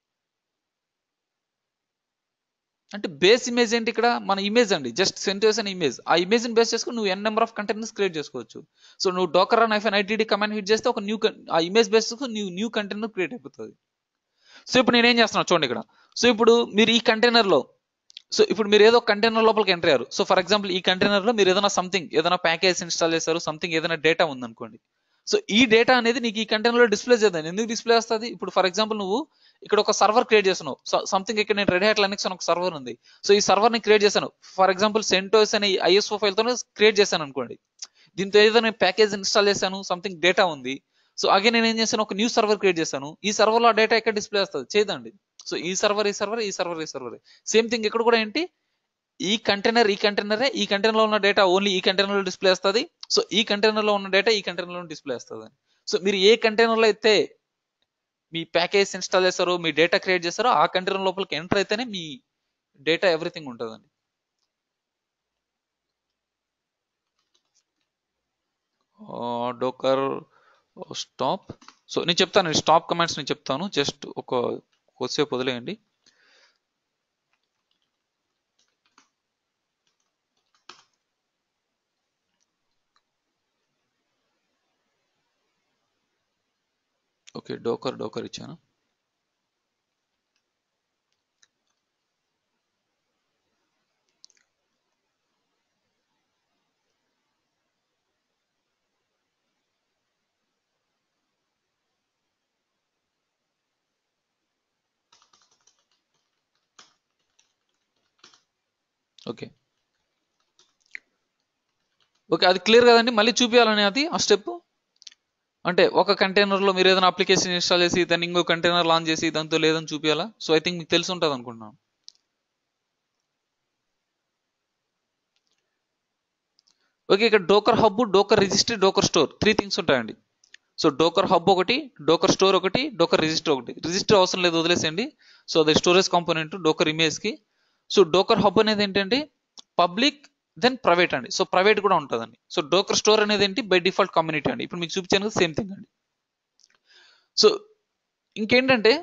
అంటే బేస్ ఇమేజ్ ఏంటి ఇక్కడ మన ఇమేజ్ అండి, జస్ట్ సెంటోస్ అనే ఇమేజ్. ఆ ఇమేజ్ ని బేస్ చేసుకుని నువ్వు n number of containers create చేసుకోవచ్చు. సో నువ్వు డోకర్ రన్ -ITD కమాండ్ హిట్ చేస్తే ఒక ఆ ఇమేజ్ బేస్ చేసుకుని న్యూ కంటైనర్ క్రియేట్ అయిపోతుంది. సో ఇప్పుడు నేను ఏం చేస్తున్నాను చూడండి ఇక్కడ. సో ఇప్పుడు మీరు ఈ కంటైనర్ లో, సో ఇప్పుడు మీరు ఏదో కంటైనర్ లోపలికి ఎంటర్ అయ్యారు. సో ఫర్ ఎగ్జాంపుల్ ఈ కంటైనర్ లో మీరు ఏదైనా ప్యాకేజ్ ఇన్స్టాల్ చేశారు, సంథింగ్ ఏదైనా డేటా ఉందనుకోండి. సో ఈ డేటా అనేది నీకు ఈ కంటైనర్ లో డిస్ప్లే చేద్దాం. ఎందుకు డిస్ప్లే వస్తుంది, ఇప్పుడు ఫర్ ఎగ్జాంపుల్ నువ్వు ఇక్కడ ఒక సర్వర్ క్రియేట్ చేసాను. సంథింగ్ ఇక్కడ నేను రెడ్ హ్యాట్ లినక్స్ అని ఒక సర్వర్ ఉంది. సో ఈ సర్వర్ ని క్రియేట్ చేశాను. ఫర్ ఎగ్జాంపుల్ సెంటోస్ అనే ఐఎస్ఓ ఫైల్ తో క్రియేట్ చేశాను అనుకోండి. దీంతో ఏదో నేను ప్యాకేజ్ ఇన్స్టాల్ చేశాను, సంథింగ్ డేటా ఉంది. సో అగైన్ నేను ఏం చేశాను, ఒక న్యూ సర్వర్ క్రియేట్ చేశాను. ఈ సర్వర్ లో ఆ డేటా ఎక్కడ డిస్ప్లే వస్తుంది చేయదండి. సో ఈ సర్వర్ ఈ సర్వర్ ఈ సర్వర్ ఈ సర్వర్ సేమ్ థింగ్ ఇక్కడ కూడా ఏంటి, ఈ కంటైనర్ ఈ కంటైనరే, ఈ కంటైనర్ లో ఉన్న డేటా ఓన్లీ ఈ కంటైనర్ లో డిస్ప్లే వస్తుంది. సో ఈ కంటైనర్ లో ఉన్న డేటా ఈ కంటైనర్ లో డిస్ప్లే వస్తుంది. సో మీరు ఏ కంటైనర్ లో అయితే మీ ప్యాకేజ్ ఇన్స్టాల్ చేస్తారో, మీ డేటా క్రియేట్ చేస్తారో, ఆ కంటైనర్ లోపలికి ఎంటర్ అయితేనే మీ డేటా ఎవ్రీథింగ్ ఉంటుందండి. డోకర్ స్టాప్. సో నేను చెప్తాను, స్టాప్ కమాండ్స్ నేను చెప్తాను, జస్ట్ కొద్దిసేపు వదిలేయండి. ఓకే, డోకర్ ఇచ్చాను. ఓకే ఓకే, అది క్లియర్ కదండి. మళ్ళీ చూపించాలని అది ఆ స్టెప్, అంటే ఒక కంటైనర్ లో మీరు ఏదైనా అప్లికేషన్ ఇన్స్టాల్ చేసి దాన్ని ఇంకో కంటైనర్ లాంచ్ చేసి దాంతో లేదని చూపించాలా. సో ఐ థింక్ మీకు తెలిసి ఉంటుంది అనుకుంటున్నాను. ఓకే, ఇక్కడ Docker Hub, Docker register, Docker store 3 things ఉంటాయండి. సో డోకర్ హబ్ ఒకటి, డోకర్ స్టోర్ ఒకటి, డోకర్ రిజిస్టర్ ఒకటి. రిజిస్టర్ అవసరం లేదు, వదిలేసేయండి. సో అది స్టోరేజ్ కాంపోనెంట్ డోకర్ ఇమేజ్ కి. సో డోకర్ హబ్ అనేది ఏంటంటే పబ్లిక్ దెన్ ప్రైవేట్ అండి. సో ప్రైవేట్ కూడా ఉంటుందండి. సో డోకర్ స్టోర్ అనేది ఏంటి, బై డిఫాల్ట్ కమ్యూనిటీ అండి. ఇప్పుడు మీకు చూపించాను సేమ్ థింగ్ అండి. సో ఇంకేంటంటే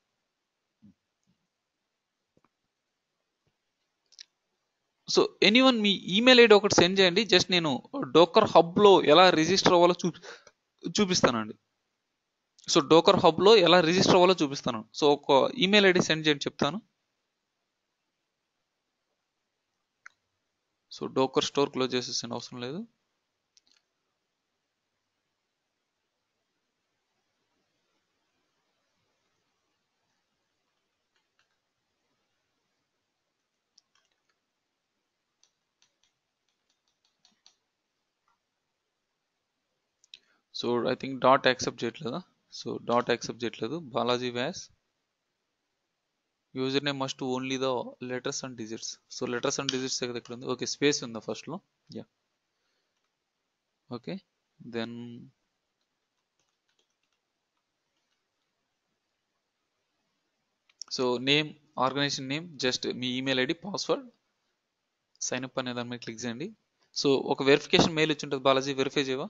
సో ఎనీవన్ మీ ఈమెయిల్ ఐడి ఒకటి సెండ్ చేయండి. జస్ట్ నేను డోకర్ హబ్ లో ఎలా రిజిస్టర్ అవ్వాలో చూపిస్తానండి. సో డోకర్ హబ్ లో ఎలా రిజిస్టర్ అవ్వాలో చూపిస్తాను. సో ఒక ఈమెయిల్ ఐడి సెండ్ చేయండి, చెప్తాను. సో డోకర్ స్టోర్ క్లోజ్ చేసేసాను, అవసరం లేదు. So I think dot accept చేయట్లేదా. సో డాట్ యాక్సెప్ట్ చేయట్లేదు. Balaji Vyas user name must only the letters and digits. So letters and digits ఎక్కడ ఉంది. ఓకే, స్పేస్ ఉందా ఫస్ట్ లో. Yeah okay, then so name, organisation name, just మీ email ID, password, sign up అనే దాని మీద click చేయండి. సో ఒక వెరిఫికేషన్ మెయిల్ వచ్చి ఉంటుంది, బాలాజీ వెరిఫై చేయవా.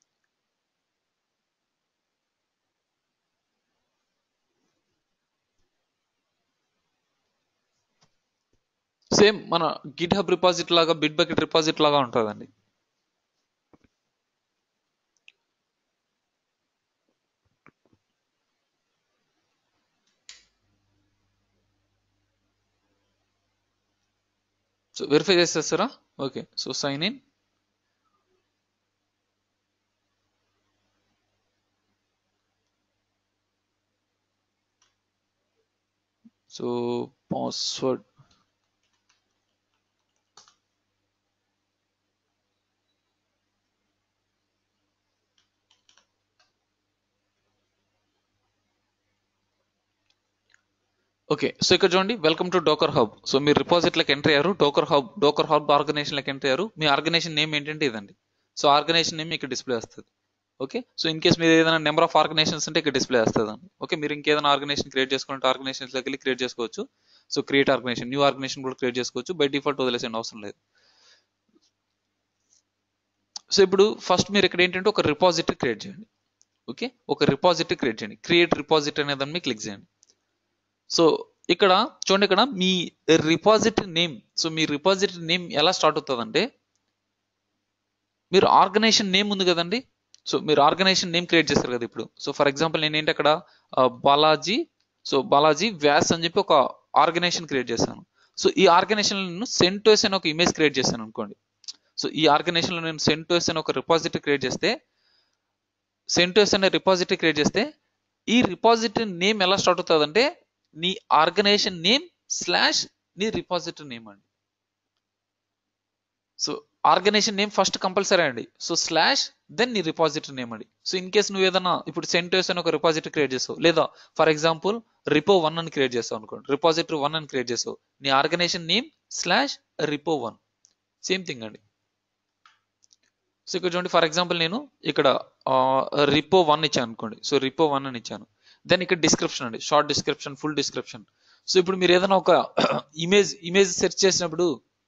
సేమ్ మన గిట్ హబ్ రిపాజిట్ లాగా, బిట్ బకెట్ రిపాజిట్ లాగా ఉంటుందండి. సో వెరిఫై చేసేస్తారా. Okay, so sign in. So password, okay. So ఇక్కడ చూడండి, welcome to Docker Hub. So మీరు రిపాజిట్లకు ఎంటర్ అయ్యారు, డోకర్ హబ్ ఆర్గనైజేషన్లకు ఎంటర్ అయ్యారు. మీ ఆర్గనైజేషన్ నేమ్ ఏంటంటే ఇదండి. సో ఆర్గనైజేషన్ నేమ్ ఇక్కడ డిస్ప్లే వస్తుంది. ఓకే, సో ఇన్ కేస్ మీరు ఏదైనా నెంబర్ ఆఫ్ ఆర్గనైజేషన్స్ ఉంటే ఇక్కడ డిస్ప్లే వస్తుంది అండి. ఓకే, మీరు ఇంకేదైనా ఆర్గనైజేషన్ క్రియేట్ చేసుకుంటే ఆర్గనైజేషన్స్లోకి వెళ్ళి క్రియేట్ చేసుకోవచ్చు. So create organisation, new organisation కూడా క్రియేట్ చేసుకోవచ్చు. బై డిఫాల్ట్ వదిలేసేయండి, అవసరం లేదు. సో ఇప్పుడు ఫస్ట్ మీరు ఇక్కడ ఏంటంటే ఒక రిపాజిటరీ క్రియేట్ చేయండి. ఓకే, ఒక రిపాజిటరీ క్రియేట్ చేయండి. క్రియేట్ రిపాజిటరీ అనే దాన్ని క్లిక్ చేయండి. సో ఇక్కడ చూడండి, ఇక్కడ మీ రిపాజిటరీ నేమ్. సో మీ రిపాజిటరీ నేమ్ ఎలా స్టార్ట్ అవుతుంది అంటే, మీరు ఆర్గనైజేషన్ నేమ్ ఉంది కదండి. సో మీరు ఆర్గనైజేషన్ నేమ్ క్రియేట్ చేస్తారు కదా ఇప్పుడు. సో ఫర్ ఎగ్జాంపుల్ నేను ఏంటి అక్కడ బాలాజీ, సో బాలాజీ వ్యాస్ అని చెప్పి ఒక ఆర్గనైజేషన్ క్రియేట్ చేశాను. సో ఈ ఆర్గనైజేషన్ నేను సెంటోస్ అని ఒక ఇమేజ్ క్రియేట్ చేశాను అనుకోండి. సో ఈ ఆర్గనైజేషన్ లో నేను సెంటోస్ అని ఒక రిపాజిటరీ క్రియేట్ చేస్తే, సెంటోస్ అనే రిపాజిటరీ క్రియేట్ చేస్తే ఈ రిపాజిటరీ నేమ్ ఎలా స్టార్ట్ అవుతుంది అంటే నీ ఆర్గనైజేషన్ నేమ్ స్లాష్ నీ రిపాజిటరీ నేమ్ అండి. So organisation name first compulsory అండి. సో స్లాష్ దెన్ నీ రిపాజిటరీ నేమ్ అండి. సో ఇన్ కేస్ నువ్వు ఏదైనా ఇప్పుడు సెంటోస్ అని ఒక రిపాజిటరీ క్రియేట్ చేసావు, లేదా ఫర్ ఎగ్జాంపుల్ రిపో 1 అని క్రియేట్ చేసావు అనుకోండి, రిపాజిటరీ 1 అని క్రియేట్ చేసావు, నీ organisation name slash repo 1 same thing అండి. సో ఇక్కడ చూడండి, ఫర్ ఎగ్జాంపుల్ నేను ఇక్కడ రిపో 1 ఇచ్చాను అనుకోండి. సో రిపో 1 అని ఇచ్చాను. దెన్ ఇక్కడ డిస్క్రిప్షన్ అండి, short description, full description. So ఇప్పుడు మీరు ఏదైనా ఒక ఇమేజ్ సెర్చ్ చేసినప్పుడు,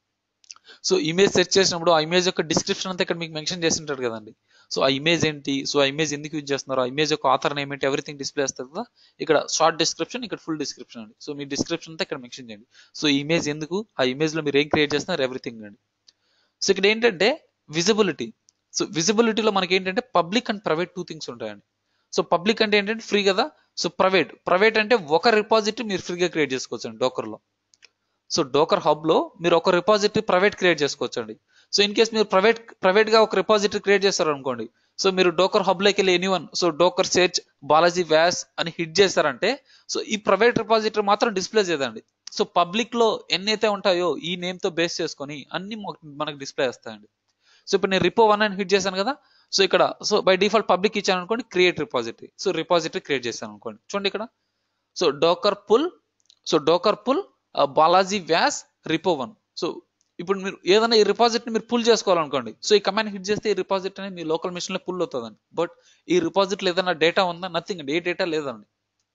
ఆ ఇమేజ్ యొక్క డిస్క్రిప్షన్ అంతా ఇక్కడ మీకు మెన్షన్ చేసి ఉంటారు కదండి. సో ఆ ఇమేజ్ ఏంటి, సో ఆ ఇమేజ్ ఎందుకు యూజ్ చేస్తున్నారు, ఆ ఇమేజ్ యొక్క ఆథర్ నేమ్ ఏంటి, ఎవ్రీథింగ్ డిస్ప్లే చేస్తారు కదా. ఇక్కడ షార్ట్ డిస్క్రిప్షన్, ఇక్కడ ఫుల్ డిస్క్రిప్షన్ అండి. సో మీ డిస్క్రిప్షన్ అంతా ఇక్కడ మెన్షన్ చేయండి. సో ఈ ఇమేజ్ ఎందుకు, ఆ ఇమేజ్ లో మీరు ఏం క్రియేట్ చేస్తున్నారు, ఎవ్రీథింగ్ అండి. సో ఇక్కడ ఏంటంటే విజిబిలిటీ. సో విజిబిలిటీలో మనకి ఏంటంటే పబ్లిక్ అండ్ ప్రైవేట్ 2 థింగ్స్ ఉంటాయండి. సో పబ్లిక్ అంటే ఏంటంటే ఫ్రీ కదా. సో ప్రైవేట్ అంటే ఒక రిపాజిటరీ మీరు ఫ్రీగా క్రియేట్ చేసుకోవచ్చు అండి డోకర్లో. సో డోకర్ హబ్ లో మీరు ఒక రిపాజిటరీ ప్రైవేట్ క్రియేట్ చేసుకోవచ్చు అండి. సో ఇన్ కేస్ మీరు ప్రైవేట్ గా ఒక రిపాజిటరీ క్రియేట్ చేస్తారు అనుకోండి. సో మీరు డోకర్ హబ్ లోకి వెళ్ళి anyone, so Docker search Balaji Vyas అని హిట్ చేస్తారంటే, సో ఈ ప్రైవేట్ రిపాజిటరీ మాత్రం డిస్ప్లే చేయదండి. సో పబ్లిక్ లో ఎన్నైతే ఉంటాయో ఈ నేమ్ తో బేస్ చేసుకొని అన్ని మనకు డిస్ప్లే చేస్తాయండి. సో ఇప్పుడు నేను రిపో 1 అని హిట్ చేశాను కదా. సో ఇక్కడ సో బై డిఫాల్ట్ పబ్లిక్ ఇచ్చాను అనుకోండి, create repository. So repository create చేశాను అనుకోండి, చూడండి ఇక్కడ. So డోకర్ pull Balaji Vyas repo 1. So ఇప్పుడు మీరు ఏదైనా ఈ రిపాజిటరీ మీరు పుల్ చేసుకోవాలనుకోండి. సో ఈ కమాండ్ హిట్ చేస్తే ఈ రిపాజిటరీ అనేది మీ లోకల్ మిషన్ లో పుల్ అవుతుందండి. బట్ ఈ రిపాజిటరీలో ఏదైనా డేటా ఉందా, నథింగ్ అండి, ఏ డేటా లేదండి.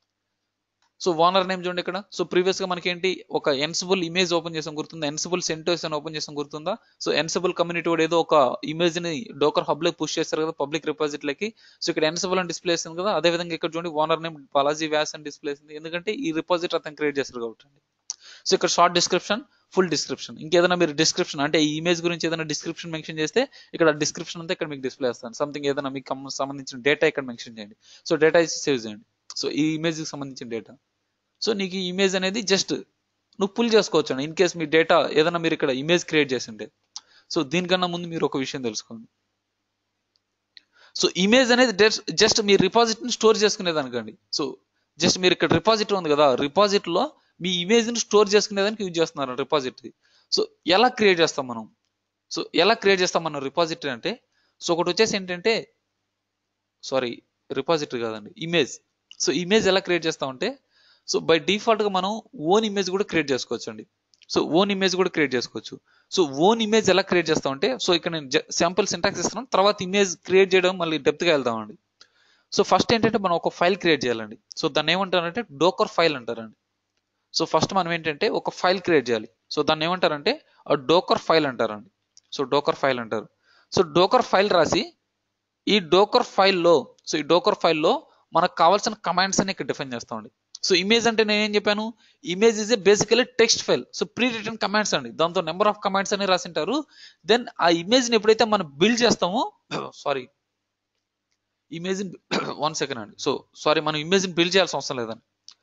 సో ఓనర్ నేమ్ చూడండి ఇక్కడ. సో ప్రీవియస్ గా మనకి ఏంటి, ఒక ఎన్సిబుల్ ఇమేజ్ ఓపెన్ చేసాం గుర్తుందా, ఎన్సిబుల్ సెంటోస్ అని ఓపెన్ చేసాం గుర్తుందా. సో ఎన్సిబుల్ కమ్యూనిటీ వాడు ఏదో ఒక ఇమేజ్ ని డోకర్ హబ్ లో పుష్ చేస్తారు కదా పబ్లిక్ రిపాజిటరీకి. సో ఇక్కడ ఎన్సిబుల్ అని డిస్ప్లే చేస్తుంది కదా. అదే విధంగా ఇక్కడ చూడండి ఓనర్ నేమ్ బాలాజీ వ్యాస్ అని డిస్ప్లే చేస్తుంది, ఎందుకంటే ఈ రిపాజిటరీ అతను క్రియేట్ చేస్తారు కాబట్టి. సో ఇక్కడ షార్ట్ డిస్క్రిప్షన్, ఫుల్ డిస్క్రిప్షన్. ఇంకేదైనా మీరు డిస్క్రిప్షన్ అంటే ఈ ఇమేజ్ గురించి ఏదైనా డిస్క్రిప్షన్ మెన్షన్ చేస్తే ఇక్కడ డిస్క్రిప్షన్ అంతా ఇక్కడ మీకు డిస్ప్లే చేస్తాను. సంథింగ్ ఏదైనా మీకు సంబంధించిన డేటా ఇక్కడ మెన్షన్ చేయండి. సో డేటా ఇచ్చి సేవ్ చేయండి. సో ఈ ఇమేజ్ కి సంబంధించిన డేటా. సో నీకు ఈ ఇమేజ్ అనేది జస్ట్ నువ్వు పుల్ చేసుకోవచ్చు అండి. ఇన్ కేస్ మీ డేటా ఏదైనా మీరు ఇక్కడ ఇమేజ్ క్రియేట్ చేసింటే. సో దీనికన్నా ముందు మీరు ఒక విషయం తెలుసుకోండి. సో ఇమేజ్ అనేది జస్ట్ మీ రిపాజిటరీని స్టోర్ చేసుకునేదానికండి. సో జస్ట్ మీరు ఇక్కడ రిపాజిటరీ ఉంది కదా, రిపాజిటరీలో మీ ఇమేజ్ ని స్టోర్ చేసుకునేదానికి యూజ్ చేస్తున్నారు రిపాజిటరీ. సో ఎలా క్రియేట్ చేస్తాం మనం రిపాజిటరీ అంటే, సో ఒకటి వచ్చేసి ఏంటంటే, సారీ రిపాజిటరీ కాదండి, ఇమేజ్. సో ఇమేజ్ ఎలా క్రియేట్ చేస్తామంటే, సో బై డిఫాల్ట్ గా మనం ఓన్ ఇమేజ్ కూడా క్రియేట్ చేసుకోవచ్చు అండి. సో ఓన్ ఇమేజ్ కూడా క్రియేట్ చేసుకోవచ్చు. సో ఓన్ ఇమేజ్ ఎలా క్రియేట్ చేస్తామంటే, సో ఇక్కడ నేను శాంపుల్ సింటాక్స్ ఇస్తున్నాను, తర్వాత ఇమేజ్ క్రియేట్ చేయడం మళ్ళీ డెప్త్ గా వెళ్దామండి. సో ఫస్ట్ ఏంటంటే మనం ఒక ఫైల్ క్రియేట్ చేయాలండి. సో దాన్ని ఏమంటారంటే డోకర్ ఫైల్ అంటారండి. సో ఫస్ట్ మనం ఏంటంటే ఒక ఫైల్ క్రియేట్ చేయాలి. సో దాన్ని ఏమంటారంటే డోకర్ ఫైల్ అంటారండి. సో డోకర్ ఫైల్ అంటారు. సో డోకర్ ఫైల్ రాసి ఈ డోకర్ ఫైల్లో మనకు కావాల్సిన కమాండ్స్ అని ఇక్కడ డిఫైన్ చేస్తామండి. సో ఇమేజ్ అంటే నేను ఏం చెప్పాను, image is a basically text file. So pre return commands అండి, దాంతో నెంబర్ ఆఫ్ కమాండ్స్ అని రాసింటారు. దెన్ ఆ ఇమేజ్ ని ఎప్పుడైతే మనం బిల్డ్ చేస్తామో, సారీ ఇమేజ్ 1 సెకండ్ అండి. సో సారీ, మనం ఇమేజ్ ని బిల్డ్ చేయాల్సిన అవసరం లేదండి.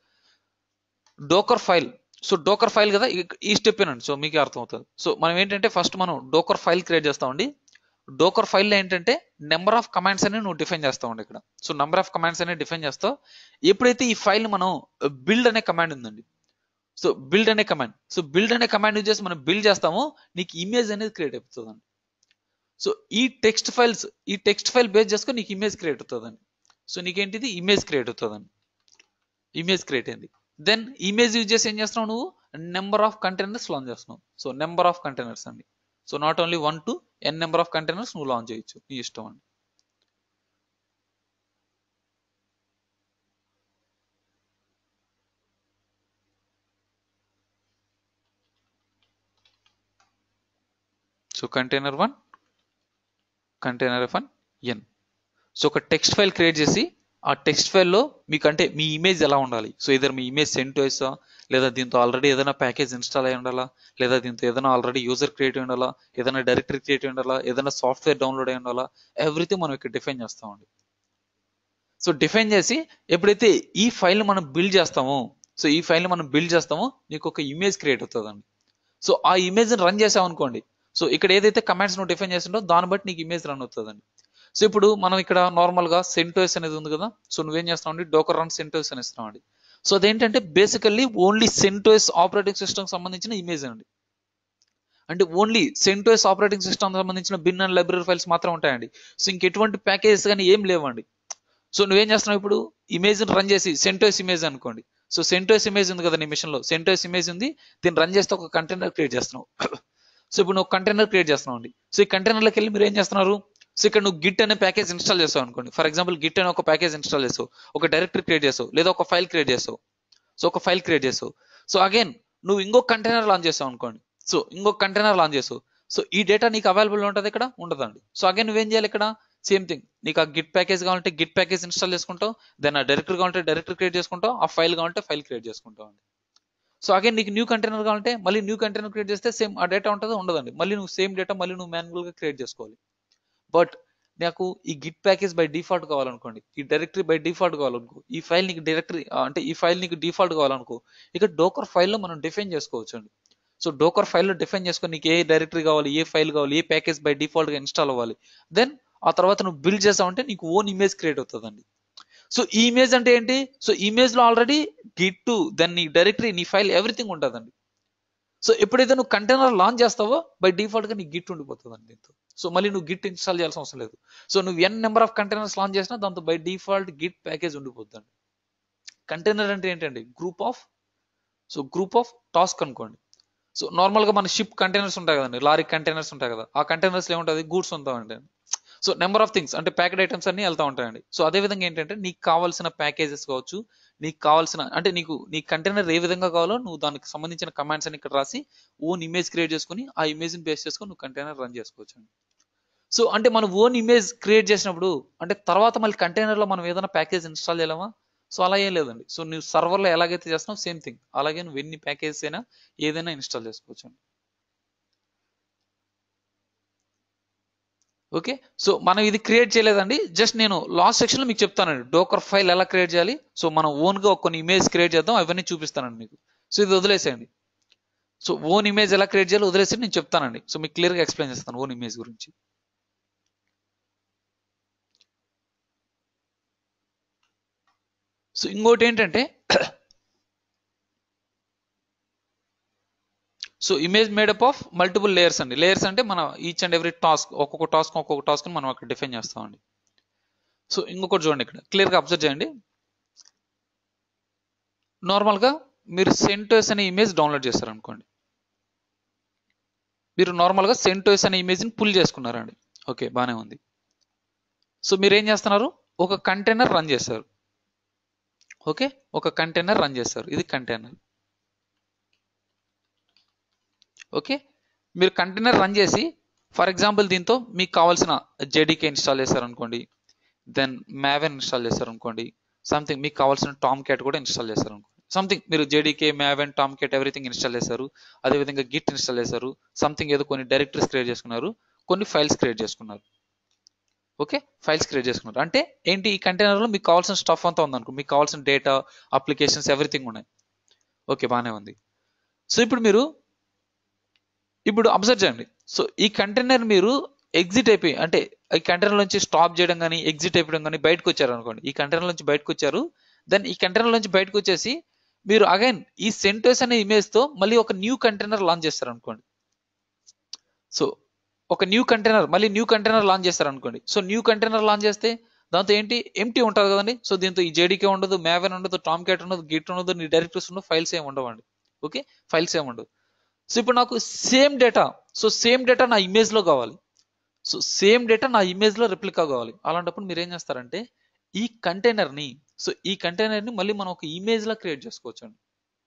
Docker file, so Docker file కదా, ఈ స్టెప్ ఏనండి. సో మీకు అర్థమవుతుంది. సో మనం ఏంటంటే ఫస్ట్ మనం డోకర్ ఫైల్ క్రియేట్ చేస్తామండి. డోకర్ ఫైల్లో ఏంటంటే నెంబర్ ఆఫ్ కమాండ్స్ అని నువ్వు డిఫైన్ చేస్తావు ఇక్కడ. సో నెంబర్ ఆఫ్ కమాండ్స్ అనేది డిఫైన్ చేస్తావు. ఎప్పుడైతే ఈ ఫైల్ మనం బిల్డ్ అనే కమాండ్ ఉందండి. సో బిల్డ్ అనే కమాండ్ యూజ్ చేసి మనం బిల్డ్ చేస్తామో నీకు ఇమేజ్ అనేది క్రియేట్ అవుతుందండి. సో ఈ టెక్స్ట్ ఫైల్ బేస్ చేసుకొని నీకు ఇమేజ్ క్రియేట్ అవుతుందండి. సో నీకేంటిది ఇమేజ్ క్రియేట్ అవుతుందండి. ఇమేజ్ క్రియేట్ అయింది. దెన్ ఇమేజ్ యూజ్ చేసి ఏం చేస్తున్నావు నువ్వు, నెంబర్ ఆఫ్ కంటైనర్స్ లాంచ్ చేస్తున్నావు. సో నెంబర్ ఆఫ్ కంటైనర్స్ అండి. So not only 1 to n number of containers నువ్వు లాంచ్ చేయొచ్చు, నీ ఇష్టం అండి. So container 1 n. సో ఒక టెక్స్ట్ ఫైల్ క్రియేట్ చేసి ఆ టెక్స్ట్ ఫైల్లో మీకంటే మీ ఇమేజ్ ఎలా ఉండాలి, సో ఇద్దరు మీ ఇమేజ్ సెంటోసా, లేదా దీంతో ఆల్రెడీ ఏదైనా ప్యాకేజ్ ఇన్స్టాల్ అయి ఉండాలా, లేదా దీంతో ఏదైనా ఆల్రెడీ యూజర్ క్రియేట్ అయి ఉండాలా, ఏదైనా డైరెక్టరీ క్రియేట్ అయి ఉండాలా, ఏదైనా సాఫ్ట్వేర్ డౌన్లోడ్ అయి ఉండాలా, ఎవ్రీథింగ్ మనం ఇక్కడ డిఫైన్ చేస్తామండి. సో డిఫైన్ చేసి ఎప్పుడైతే ఈ ఫైల్ మనం బిల్డ్ చేస్తామో నీకు ఒక ఇమేజ్ క్రియేట్ అవుతుందండి. సో ఆ ఇమేజ్ రన్ చేసావు అనుకోండి, సో ఇక్కడ ఏదైతే కమాండ్స్ నువ్వు డిఫైన్ చేస్తుండో దాన్ని బట్టి నీకు ఇమేజ్ రన్ అవుతుందండి. సో ఇప్పుడు మనం ఇక్కడ నార్మల్ గా సెంటోస్ అనేది ఉంది కదా, సో నువ్వేం చేస్తావు అండి, డోకర్ రన్ సెంటోస్ అని ఇస్తున్నావు అండి. సో అదేంటంటే basically only CentOS operating system సంబంధించిన ఇమేజ్ అండి. అంటే ఓన్లీ సెంటోస్ ఆపరేటింగ్ సిస్టమ్ సంబంధించిన బిన్ అండ్ లైబ్రరీ ఫైల్స్ మాత్రం ఉంటాయండి. సో ఇంకెటువంటి ప్యాకేజెస్ కానీ ఏం లేవండి. సో నువ్వేం చేస్తున్నావు, ఇప్పుడు ఇమేజ్ రన్ చేసి సెంటోస్ ఇమేజ్ అనుకోండి. సో సెంటోస్ ఇమేజ్ ఉంది కదా నీ మిషన్ లో, సెంటోస్ ఇమేజ్ ఉంది, దీన్ని రన్ చేస్తే ఒక కంటైనర్ క్రియేట్ చేస్తున్నావు. సో ఇప్పుడు నువ్వు కంటైనర్ క్రియేట్ చేస్తున్నావు అండి. సో ఈ కంటైనర్లోకి వెళ్ళి మీరు ఏం చేస్తున్నారు, సో ఇక్కడ నువ్వు గిట్ అనే ప్యాకేజ్ ఇన్స్టాల్ చేస్తావు అనుకోండి. ఫర్ ఎగ్జాంపుల్ గిట్ అనే ఒక ప్యాకేజ్ ఇన్స్టాల్ చేస్తావు, ఒక డైరెక్టరీ క్రియేట్ చేస్తావు, లేదా ఒక ఫైల్ క్రియేట్ చేస్తావు. సో ఒక ఫైల్ క్రియేట్ చేస్తావు. సో అగైన్ నువ్వు ఇంకొక కంటైనర్ లాంచ్ చేస్తావు అనుకోండి. సో ఇంకొక కంటైనర్ లాంచ్ చేస్తావు. సో ఈ డేటా నీకు అవైలబుల్ ఉంటుంది, ఇక్కడ ఉండదండి. సో అగైన్ నువ్వేం చేయాలి, ఇక్కడ సేమ్ థింగ్, నీకు ఆ గిట్ ప్యాకేజ్ కావాలంటే గిట్ ప్యాకేజ్ ఇన్స్టాల్ చేసుకుంటావు, దెన్ ఆ డైరెక్టరీ కావాలంటే డైరెక్టరీ క్రియేట్ చేసుకుంటావు, ఆ ఫైల్ కావాలంటే ఫైల్ క్రియేట్ చేసుకుంటావు అండి. సో అగైన్ నీకు న్యూ కంటైనర్ కావాలంటే మళ్ళీ న్యూ కంటైనర్ క్రియేట్ చేస్తే సేమ్ ఆ డేటా ఉంటుందో ఉండదండి, మళ్ళీ నువ్వు సేమ్ డేటా మళ్ళీ నువ్వు మాన్యువల్ గా క్రియేట్ చేసుకోవాలి. బట్ నాకు ఈ గిట్ ప్యాకేజ్ బై డిఫాల్ట్ కావాలనుకోండి, ఈ డైరెక్టరీ బై డిఫాల్ట్ కావాలనుకో, ఈ ఫైల్ నీకు డైరెక్టరీ అంటే ఈ ఫైల్ నీకు డిఫాల్ట్ కావాలనుకో, ఇక డోకర్ ఫైల్లో మనం డిఫైన్ చేసుకోవచ్చు అండి. సో డోకర్ ఫైల్లో డిఫైన్ చేసుకొని నీకు ఏ డైరెక్టరీ కావాలి, ఏ ఫైల్ కావాలి, ఏ ప్యాకేజ్ బై డిఫాల్ట్ గా ఇన్స్టాల్ అవ్వాలి, దెన్ ఆ తర్వాత నువ్వు బిల్డ్ చేసావంటే నీకు ఓన్ ఇమేజ్ క్రియేట్ అవుతుందండి. సో ఈ ఇమేజ్ అంటే ఏంటి, సో ఇమేజ్ లో ఆల్రెడీ గిట్, దెన్ నీ డైరెక్టరీ, నీ ఫైల్, ఎవ్రీథింగ్ ఉంటుందండి. సో ఎప్పుడైతే నువ్వు కంటైనర్ లాంచ్ చేస్తావో బై డిఫాల్ట్ గా నీకు గిట్ ఉండిపోతుందండి దీంతో. సో మళ్ళీ నువ్వు గిట్ ఇన్స్టాల్ చేయాల్సిన అవసరం లేదు. సో నువ్వు n number of containers launch చేసినా దాంతో బై డిఫాల్ట్ గిట్ ప్యాకేజ్ ఉండిపోతుందండి. కంటైనర్ అంటే ఏంటండి, గ్రూప్ ఆఫ్ టాస్క్ అనుకోండి. సో నార్మల్ గా మన షిప్ కంటైనర్స్ ఉంటాయి కదండి, లారీ కంటైనర్స్ ఉంటాయి కదా, ఆ కంటైనర్స్ ఏముంటుంది, గూడ్స్ ఉంటాయండి. సో నెంబర్ ఆఫ్ థింగ్స్ అంటే ప్యాకెడ్ ఐటమ్స్ అన్ని వెళ్తా ఉంటాయండి. సో అదే విధంగా ఏంటంటే నీకు కావాల్సిన ప్యాకేజెస్ కావచ్చు, నీకు కావాల్సిన అంటే నీ కంటైనర్ ఏ విధంగా కావాలో నువ్వు దానికి సంబంధించిన కమాండ్స్ అని ఇక్కడ రాసి ఓన్ ఇమేజ్ క్రియేట్ చేసుకుని ఆ ఇమేజ్ ని బేస్ చేసుకొని నువ్వు కంటైనర్ రన్ చేసుకోవచ్చు. సో అంటే మనం ఓన్ ఇమేజ్ క్రియేట్ చేసినప్పుడు అంటే తర్వాత మళ్ళీ కంటైనర్ లో మనం ఏదైనా ప్యాకేజ్ ఇన్స్టాల్ చేయలేమా, సో అలా ఏం లేదండి. సో నువ్వు సర్వర్ లో ఎలాగైతే చేస్తున్నావు సేమ్ థింగ్ అలాగే నువ్వు ఎన్ని ప్యాకేజెస్ అయినా ఏదైనా ఇన్స్టాల్ చేసుకోవచ్చు. ఓకే, సో మనం ఇది క్రియేట్ చేయలేదండి, జస్ట్ నేను లాస్ట్ సెక్షన్ లో మీకు చెప్తానండి డోకర్ ఫైల్ ఎలా క్రియేట్ చేయాలి. సో మనం ఓన్ గా కొన్ని ఇమేజ్ క్రియేట్ చేద్దాం, అవన్నీ చూపిస్తానండి మీకు. సో ఇది వదిలేసేయండి. సో ఓన్ ఇమేజ్ ఎలా క్రియేట్ చేయాలో వదిలేసి నేను చెప్తానండి. సో మీకు క్లియర్ గా ఎక్స్ప్లెయిన్ చేస్తాను ఓన్ ఇమేజ్ గురించి. సో ఇంకోటి ఏంటంటే so image made up of multiple layers అండి. లేయర్స్ అంటే మన ఈచ్ అండ్ ఎవ్రీ టాస్క్, ఒక్కొక్క టాస్క్ మనం అక్కడ డిఫైన్ చేస్తామండి. సో ఇంకొకటి చూడండి, ఇక్కడ క్లియర్ గా అబ్జర్వ్ చేయండి. నార్మల్ గా మీరు సెంటోస్ అనే ఇమేజ్ డౌన్లోడ్ చేస్తారు అనుకోండి, మీరు నార్మల్ గా సెంటోస్ అనే ఇమేజ్ ని పుల్ చేసుకున్నారండి. ఓకే, బానే ఉంది. సో మీరు ఏం చేస్తున్నారు, ఒక కంటైనర్ రన్ చేస్తారు. ఓకే, ఒక కంటైనర్ రన్ చేస్తారు, ఇది కంటైనర్. ఓకే, మీరు కంటైనర్ రన్ చేసి ఫర్ ఎగ్జాంపుల్ దీంతో మీకు కావాల్సిన జేడీకే ఇన్స్టాల్ చేస్తారు అనుకోండి, దెన్ మ్యావెన్ ఇన్స్టాల్ చేస్తారు అనుకోండి, సంథింగ్ మీకు కావాల్సిన టామ్ క్యాట్ కూడా ఇన్స్టాల్ చేస్తారు అనుకోండి. సంథింగ్ మీరు JDK, Maven, Tomcat everything install చేస్తారు. అదేవిధంగా గిట్ ఇన్స్టాల్ చేస్తారు. సంథింగ్ ఏదో కొన్ని డైరెక్టరీస్ క్రియేట్ చేసుకున్నారు, కొన్ని ఫైల్స్ క్రియేట్ చేసుకున్నారు. ఓకే, ఫైల్స్ క్రియేట్ చేసుకున్నారు అంటే ఏంటి, ఈ కంటైనర్ లో మీకు కావాల్సిన స్టఫ్ అంతా ఉందనుకో, మీకు కావాల్సిన డేటా, అప్లికేషన్స్, ఎవ్రీథింగ్ ఉన్నాయి. ఓకే, బాగానే ఉంది. సో ఇప్పుడు అబ్జర్వ్ చేయండి. సో ఈ కంటైనర్ మీరు ఎగ్జిట్ అయిపోయి అంటే ఈ కంటైనర్ నుంచి స్టాప్ చేయడం కానీ ఎగ్జిట్ అయిపోవడం కానీ బయటకు వచ్చారు అనుకోండి, ఈ కంటైనర్ నుంచి బయటకు వచ్చారు, దెన్ ఈ కంటైనర్ నుంచి బయటకు వచ్చేసి మీరు అగైన్ ఈ సెంటోస్ అనే ఇమేజ్ తో మళ్ళీ ఒక న్యూ కంటైనర్ లాంచ్ చేస్తారు అనుకోండి. సో ఒక న్యూ కంటైనర్ లాంచ్ చేస్తారు అనుకోండి. సో న్యూ కంటైనర్ లాంచ్ చేస్తే దాంతో ఏంటి, ఎంటీ ఉంటుంది కదండి. సో దీంతో ఈ జేడీకే ఉండదు, మ్యావెన్ ఉండదు, టామ్ క్యాట్ ఉండదు, గిట్ ఉండదు, నీ డైరెక్టరీస్ ఉండదు, ఫైల్స్ ఏమి ఉండవండి. ఓకే, ఫైల్స్ ఏమి ఉండవు. సో ఇప్పుడు నాకు సేమ్ డేటా నా ఇమేజ్ లో కావాలి. సో సేమ్ డేటా నా ఇమేజ్ లో రిప్లికా కావాలి. అలాంటప్పుడు మీరు ఏం చేస్తారంటే ఈ కంటైనర్ ని మళ్ళీ మనం ఒక ఇమేజ్ లా క్రియేట్ చేసుకోవచ్చు అండి.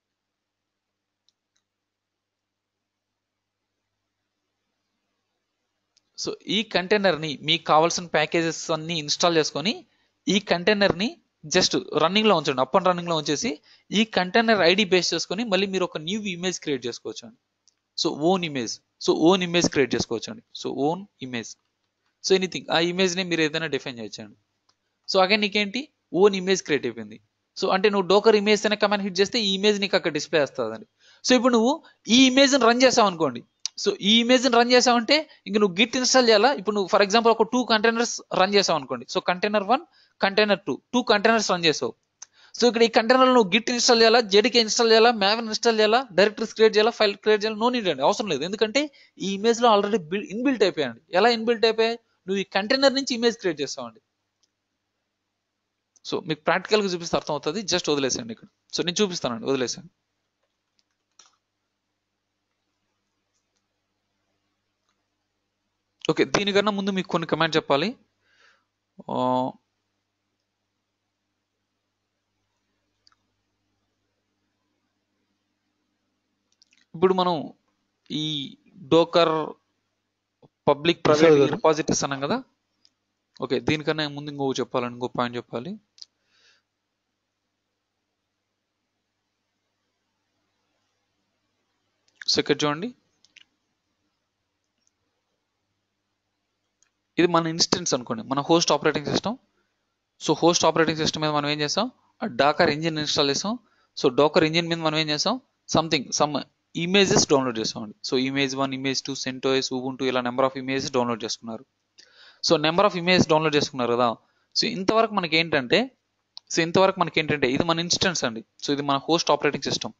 సో ఈ కంటైనర్ ని మీకు కావాల్సిన ప్యాకేజెస్ అన్ని ఇన్స్టాల్ చేసుకొని ఈ కంటైనర్ ని జస్ట్ రన్నింగ్ లో ఉంచండి, అప్ అండ్ రన్నింగ్ లో ఉంచేసి ఈ కంటైనర్ ఐడి బేస్ చేసుకొని మళ్ళీ మీరు ఒక న్యూ ఇమేజ్ క్రియేట్ చేసుకోవచ్చు అండి. సో ఓన్ ఇమేజ్ క్రియేట్ చేసుకోవచ్చు అండి. So own image, so anything ఆ ఇమేజ్ ని మీరు ఏదైనా డిఫైన్ చేయొచ్చండి. సో అగైన్ నీకేంటి, ఓన్ ఇమేజ్ క్రియేట్ అయిపోయింది. సో అంటే నువ్వు డోకర్ ఇమేజ్ అనే కమాండ్ హిట్ చేస్తే ఈ ఇమేజ్ నీకు అక్కడ డిస్ప్లే వస్తుందండి. సో ఇప్పుడు నువ్వు ఈ ఇమేజ్ ని రన్ చేసావు అనుకోండి, సో ఈ ఇమేజ్ ని రన్ చేసావంటే ఇంక నువ్వు గిట్ ఇన్స్టాల్ చేయాలా. ఇప్పుడు నువ్వు ఫర్ ఎగ్జాంపుల్ ఒక 2 కంటైనర్స్ రన్ చేసావు అనుకోండి. So container 1 container 2 containers run చేసావు. సో ఇక్కడ ఈ కంటైనర్ నువ్వు గిట్ ఇన్స్టాల్ చేయాలా, జేడీకే ఇన్స్టాల్ చేయాలా, మ్యావెన్ ఇన్స్టాల్ చేయాలా, డైరెక్టరీస్ క్రియేట్ చేయాలా, ఫైల్ క్రియేట్ చేయాలా, నో నీడ్ అండి, అవసరం లేదు. ఎందుకంటే ఈ ఇమేజ్ లో ఆల్రెడీ ఇన్బిల్ట్ అయిపోయాయండి. ఎలా ఇన్బిల్ట్ అయిపోయాయి, నువ్వు ఈ కంటైనర్ నుంచి ఇమేజ్ క్రియేట్ చేస్తావండి. సో మీకు ప్రాక్టికల్ గా చూపిస్తే అర్థం అవుతుంది, జస్ట్ వదిలేసండి ఇక్కడ. సో నేను చూపిస్తానండి, వదిలేసాను. ఓకే, దీనికన్నా ముందు మీకు కొన్ని కమాండ్ చెప్పాలి. ఇప్పుడు మనం ఈ డోకర్ పబ్లిక్ ప్రైవేట్ రిపాజిటరీస్ అన్నాం కదా. ఓకే, దీనికన్నా ముందు ఇంకో చెప్పాలండి, ఇంకో పాయింట్ చెప్పాలి. సో ఇక్కడ చూడండి, ఇది మన ఇన్స్టెన్స్ అనుకోండి, మన host operating system. So host operating system మీద మనం ఏం చేస్తాం, డాకర్ ఇంజిన్ ఇన్స్టాల్ చేస్తాం. సో డోకర్ ఇంజిన్ మీద మనం ఏం చేస్తాం, సమ్ ఇమేజెస్ డౌన్లోడ్ చేస్తామండి. So image 1, image 2, CentOS, Ubuntu, ఇలా నెంబర్ ఆఫ్ ఇమేజెస్ డౌన్లోడ్ చేసుకున్నారు. So number of image download చేసుకున్నారు కదా. సో ఇంతవరకు మనకి ఏంటంటే ఇది మన ఇన్స్టెన్స్ అండి. సో ఇది మన host operating system.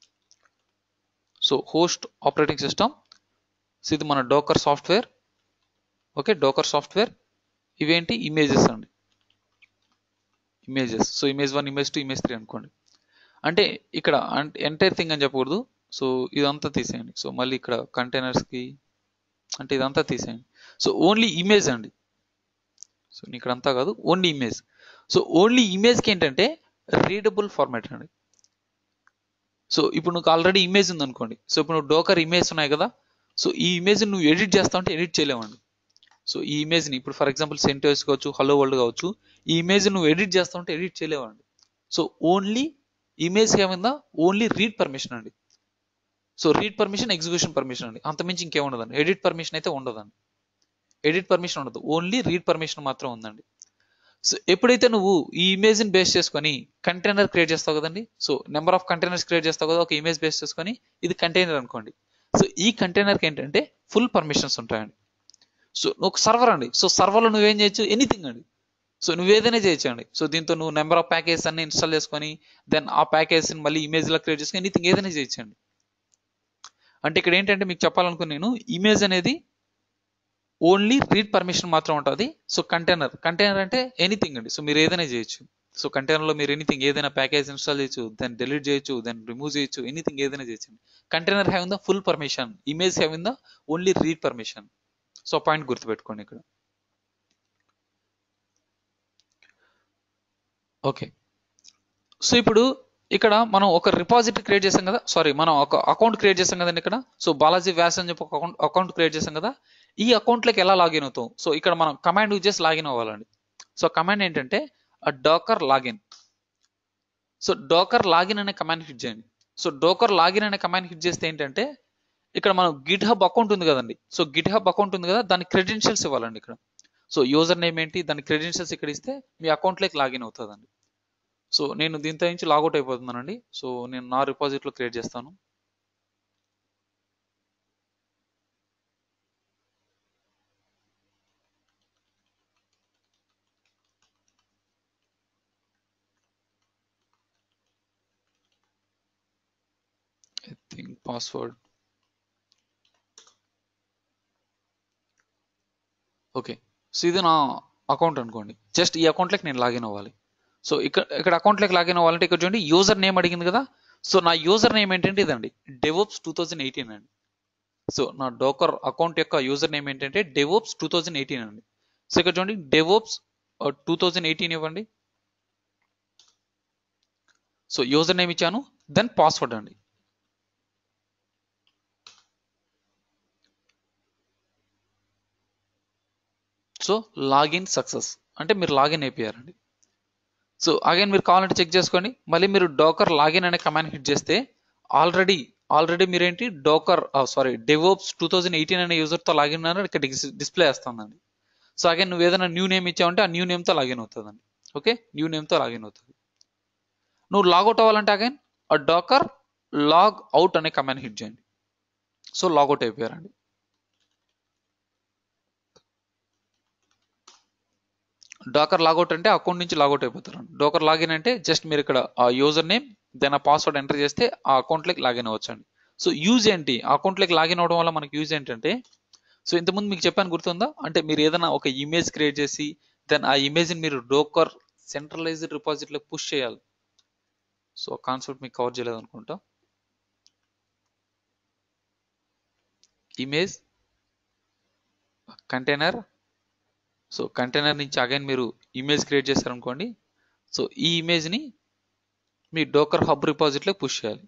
So host operating system, so ఇది మన Docker software. Okay, Docker software. ఇవేంటి, ఇమేజెస్ అండి, images. So image 1, image 2, image 3 అనుకోండి. అంటే ఇక్కడ ఎంటైర్ థింగ్ అని చెప్పకూడదు. సో ఇదంతా తీసేయండి. సో మళ్ళీ ఇక్కడ కంటైనర్స్కి అంటే ఇదంతా తీసేయండి. సో ఓన్లీ ఇమేజ్ అండి. సో ఇక్కడ అంతా కాదు, ఓన్లీ ఇమేజ్. సో ఓన్లీ ఇమేజ్కి ఏంటంటే రీడబుల్ ఫార్మాట్ అండి. సో ఇప్పుడు నువ్వు ఆల్రెడీ ఇమేజ్ ఉంది అనుకోండి. సో ఇప్పుడు నువ్వు డోకర్ ఇమేజ్ ఉన్నాయి కదా. సో ఈ ఇమేజ్ నువ్వు ఎడిట్ చేస్తావు అంటే ఎడిట్ చేయలేవండి. సో ఈ ఇమేజ్ని ఇప్పుడు ఫర్ ఎగ్జాంపుల్ సెంటోస్ కావచ్చు, హలో వరల్డ్ కావచ్చు, ఈ ఇమేజ్ నువ్వు ఎడిట్ చేస్తావు అంటే ఎడిట్ చేయలేవండి. సో ఓన్లీ ఇమేజ్ ఏమైందా, ఓన్లీ రీడ్ పర్మిషన్ అండి. So read permission, execution permission అండి, అంతమించి ఇంకేముండదండి. ఎడిట్ పర్మిషన్ అయితే ఉండదండి, ఎడిట్ పర్మిషన్ ఉండదు, ఓన్లీ రీడ్ పర్మిషన్ మాత్రం ఉందండి. సో ఎప్పుడైతే నువ్వు ఈ ఇమేజ్ ని బేస్ చేసుకొని కంటైనర్ క్రియేట్ చేస్తావు కదండి. So number of containers create చేస్తావు కదా, ఒక ఇమేజ్ బేస్ చేసుకొని. ఇది కంటైనర్ అనుకోండి. సో ఈ కంటైనర్కి ఏంటంటే ఫుల్ పర్మిషన్స్ ఉంటాయండి. సో ఒక సర్వర్ అండి. సో సర్వర్లో నువ్వేం చేయొచ్చు, ఎనీథింగ్ అండి. సో నువ్వు ఏదైనా చేయొచ్చు అండి. సో దీంతో నువ్వు నెంబర్ ఆఫ్ ప్యాకేజెస్ అన్ని ఇన్స్టాల్ చేసుకొని దెన్ ఆ ప్యాకేజ్ మళ్ళీ ఇమేజ్ లా క్రియేట్ చేసుకొని ఎనీథింగ్ ఏదైనా చేయొచ్చండి. అంటే ఇక్కడ ఏంటంటే మీకు చెప్పాలనుకుని నేను, ఇమేజ్ అనేది ఓన్లీ రీడ్ పర్మిషన్ మాత్రం ఉంటుంది. సో కంటైనర్ అంటే ఎనీథింగ్ అండి. సో మీరు ఏదైనా చేయొచ్చు. సో కంటైనర్లో మీరు ఎనీథింగ్ ఏదైనా ప్యాకేజ్ ఇన్స్టాల్ చేయొచ్చు, దెన్ డిలీట్ చేయొచ్చు, దెన్ రిమూవ్ చేయొచ్చు, ఎనీథింగ్ ఏదైనా చేయొచ్చు. Container have the full permission, image have the only read permission. So point గుర్తుపెట్టుకోండి ఇక్కడ. ఓకే, సో ఇప్పుడు ఇక్కడ మనం ఒక రిపాజిటరీ క్రియేట్ చేసాం కదా, సారీ మనం ఒక అకౌంట్ క్రియేట్ చేసాం కదండి ఇక్కడ. సో బాలాజీ వ్యాస్ అని చెప్పి ఒక అకౌంట్ క్రియేట్ చేసాం కదా. ఈ అకౌంట్లోకి ఎలా లాగిన్ అవుతాం, సో ఇక్కడ మనం కమాండ్ యూజ్ చేసి లాగిన్ అవ్వాలండి. సో కమాండ్ ఏంటంటే Docker login. So Docker login అనే కమాండ్ హిట్ చేయండి. సో డోకర్ లాగిన్ అనే కమాండ్ హిట్ చేస్తే ఏంటంటే ఇక్కడ మనం గిట్ హబ్ అకౌంట్ ఉంది కదండి. సో గిట్ హబ్ అకౌంట్ ఉంది కదా, దాని క్రెడెన్షియల్స్ ఇవ్వాలండి ఇక్కడ. సో యూజర్ నేమ్ ఏంటి, దాని క్రెడెన్షియల్స్ ఇక్కడ ఇస్తే మీ అకౌంట్లోకి లాగిన్ అవుతుందండి. సో నేను దీంతో నుంచి లాగౌట్ అయిపోతున్నానండి. సో నేను నా రిపాజిటరీలో క్రియేట్ చేస్తాను. I think password. Okay, so ఇది నా అకౌంట్ అనుకోండి. జస్ట్ ఈ అకౌంట్లోకి నేను లాగిన్ అవ్వాలి. సో ఇక్కడ అకౌంట్లోకి లాగిన్ అవ్వాలంటే ఇక్కడ చూడండి, యూజర్ నేమ్ అడిగింది కదా. సో నా యూజర్ నేమ్ ఏంటంటే ఇదండి, DevOps 2018 అండి. సో నా డోకర్ అకౌంట్ యొక్క యూజర్ నేమ్ ఏంటంటే DevOps 2018 అండి. సో ఇక్కడ చూడండి, DevOps 2018 ఇవ్వండి. సో యూజర్ నేమ్ ఇచ్చాను, దెన్ పాస్వర్డ్ అండి. సో లాగిన్ సక్సెస్ అంటే మీరు లాగిన్ అయిపోయారండి. సో అగైన్ మీరు కావాలంటే చెక్ చేసుకోండి. మళ్ళీ మీరు డోకర్ లాగిన్ అనే కమాండ్ హిట్ చేస్తే ఆల్రెడీ మీరేంటి DevOps 2018 అనే యూజర్తో లాగిన్ ఉన్నారని ఇక్కడ డిస్ప్లే వేస్తుందండి. సో అగైన్ నువ్వు ఏదైనా న్యూ నేమ్ ఇచ్చావంటే ఆ న్యూ నేమ్తో లాగిన్ అవుతుందండి. ఓకే, న్యూ నేమ్తో లాగిన్ అవుతుంది. నువ్వు లాగౌట్ అవ్వాలంటే అగైన్ డోకర్ లాగ్ అవుట్ అనే కమాండ్ హిట్ చేయండి. సో లాగౌట్ అయిపోయారండి. డాకర్ లాగౌట్ అంటే అకౌంట్ నుంచి లాగౌట్ అయిపోతారు. డోకర్ లాగిన్ అంటే జస్ట్ మీరు ఇక్కడ ఆ యూజర్ నేమ్ దెన్ ఆ పాస్వర్డ్ ఎంటర్ చేస్తే ఆ అకౌంట్లోకి లాగిన్ అవ్వచ్చండి. సో యూజ్ ఏంటి, ఆ అకౌంట్లోకి లాగిన్ అవ్వడం వల్ల మనకి యూజ్ ఏంటంటే, సో ఇంతకుముందు మీకు చెప్పాను గుర్తుందా, అంటే మీరు ఏదైనా ఒక ఇమేజ్ క్రియేట్ చేసి దెన్ ఆ ఇమేజ్ని మీరు డోకర్ సెంట్రలైజ్డ్ రిపాజిటరీలోకి పుష్ చేయాలి. సో కాన్సెప్ట్ మీకు కవర్ చేయలేదు అనుకుంటా. ఇమేజ్ కంటైనర్, సో కంటైనర్ నుంచి అగైన్ మీరు ఇమేజ్ క్రియేట్ చేశారనుకోండి, సో ఈ ఇమేజ్ని మీ డోకర్ హబ్ రిపాజిటరీలోకి పుష్ చేయాలి.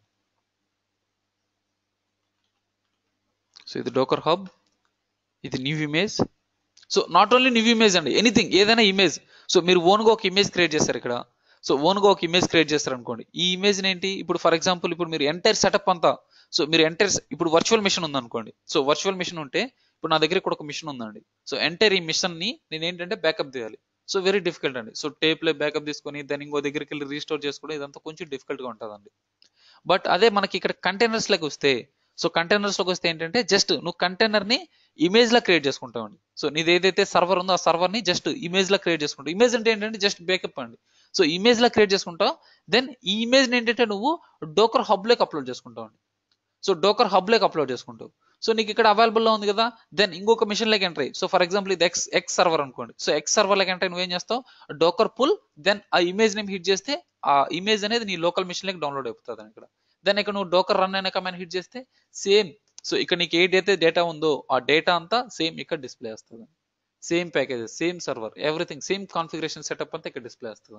సో ఇది డోకర్ హబ్, ఇది new image. So not only new image అండి, ఎనీథింగ్ ఏదైనా ఇమేజ్. సో మీరు ఓన్గా ఒక ఇమేజ్ క్రియేట్ చేస్తారు ఇక్కడ. సో ఓన్గా ఒక ఇమేజ్ క్రియేట్ చేస్తారు అనుకోండి, ఈ ఇమేజ్ ఏంటి ఇప్పుడు ఫర్ ఎగ్జాంపుల్ ఇప్పుడు మీరు ఎంటైర్ సెటప్ అంతా, సో మీరు ఎంటైర్ ఇప్పుడు వర్చువల్ మిషన్ ఉంది అనుకోండి. సో వర్చువల్ మిషన్ ఉంటే ఇప్పుడు నా దగ్గర ఇక్కడ ఒక మిషన్ ఉందండి. సో ఎంటైర్ ఈ మిషన్ ని నేను ఏంటంటే బ్యాకప్ తీయాలి. సో వెరీ డిఫికల్ట్ అండి. సో టేప్లో బ్యాకప్ తీసుకొని దాన్ని ఇంకో దగ్గరికి వెళ్ళి రీస్టోర్ చేసుకోవడం ఇదంతా కొంచెం డిఫికల్ట్ గా ఉంటుందండి. బట్ అదే మనకి ఇక్కడ కంటైనర్స్ లోకి వస్తే, సో కంటైనర్స్ లోకి వస్తే ఏంటంటే జస్ట్ నువ్వు కంటైనర్ ని ఇమేజ్ లా క్రియేట్ చేసుకుంటావండి. సో నీది ఏదైతే సర్వర్ ఉందో ఆ సర్వర్ ని జస్ట్ ఇమేజ్ లా క్రియేట్ చేసుకుంటావు. ఇమేజ్ అంటే ఏంటంటే జస్ట్ బ్యాకప్ అండి. సో ఇమేజ్ లా క్రియేట్ చేసుకుంటావు. దెన్ ఈ ఇమేజ్ ఏంటంటే నువ్వు డోకర్ హబ్ లోకి అప్లోడ్ చేసుకుంటావు. సో డోకర్ హబ్ లోకి అప్లోడ్ చేసుకుంటావు. సో నీకు ఇక్కడ అవైలబుల్ లో ఉంది కదా, దెన్ ఇంకొక మిషన్ లోకి ఎంటర్ అయ్యి, సో ఫర్ ఎగ్జాంపుల్ ఇది ఎక్స్ సర్వర్ అనుకోండి. సో ఎక్స్ సర్వర్ లోకి ఎంటర్ నువ్వేం చేస్తావు, డోకర్ పుల్ దెన్ ఆ ఇమేజ్ నేమ్ హిట్ చేస్తే ఆ ఇమేజ్ అనేది నీ లోకల్ మిషన్ లోకి డౌన్లోడ్ అయిపోతుంది ఇక్కడ. దెన్ ఇక్కడ నువ్వు డోకర్ రన్ అనే కమాండ్ హిట్ చేస్తే సేమ్, సో ఇక్కడ నీకు ఏదైతే డేటా ఉందో ఆ డేటా అంతా సేమ్ ఇక్కడ డిస్ప్లే వస్తుంది. Same packages, same server, everything same configuration setup అంతా ఇక్కడ డిస్ప్లే వస్తుంది.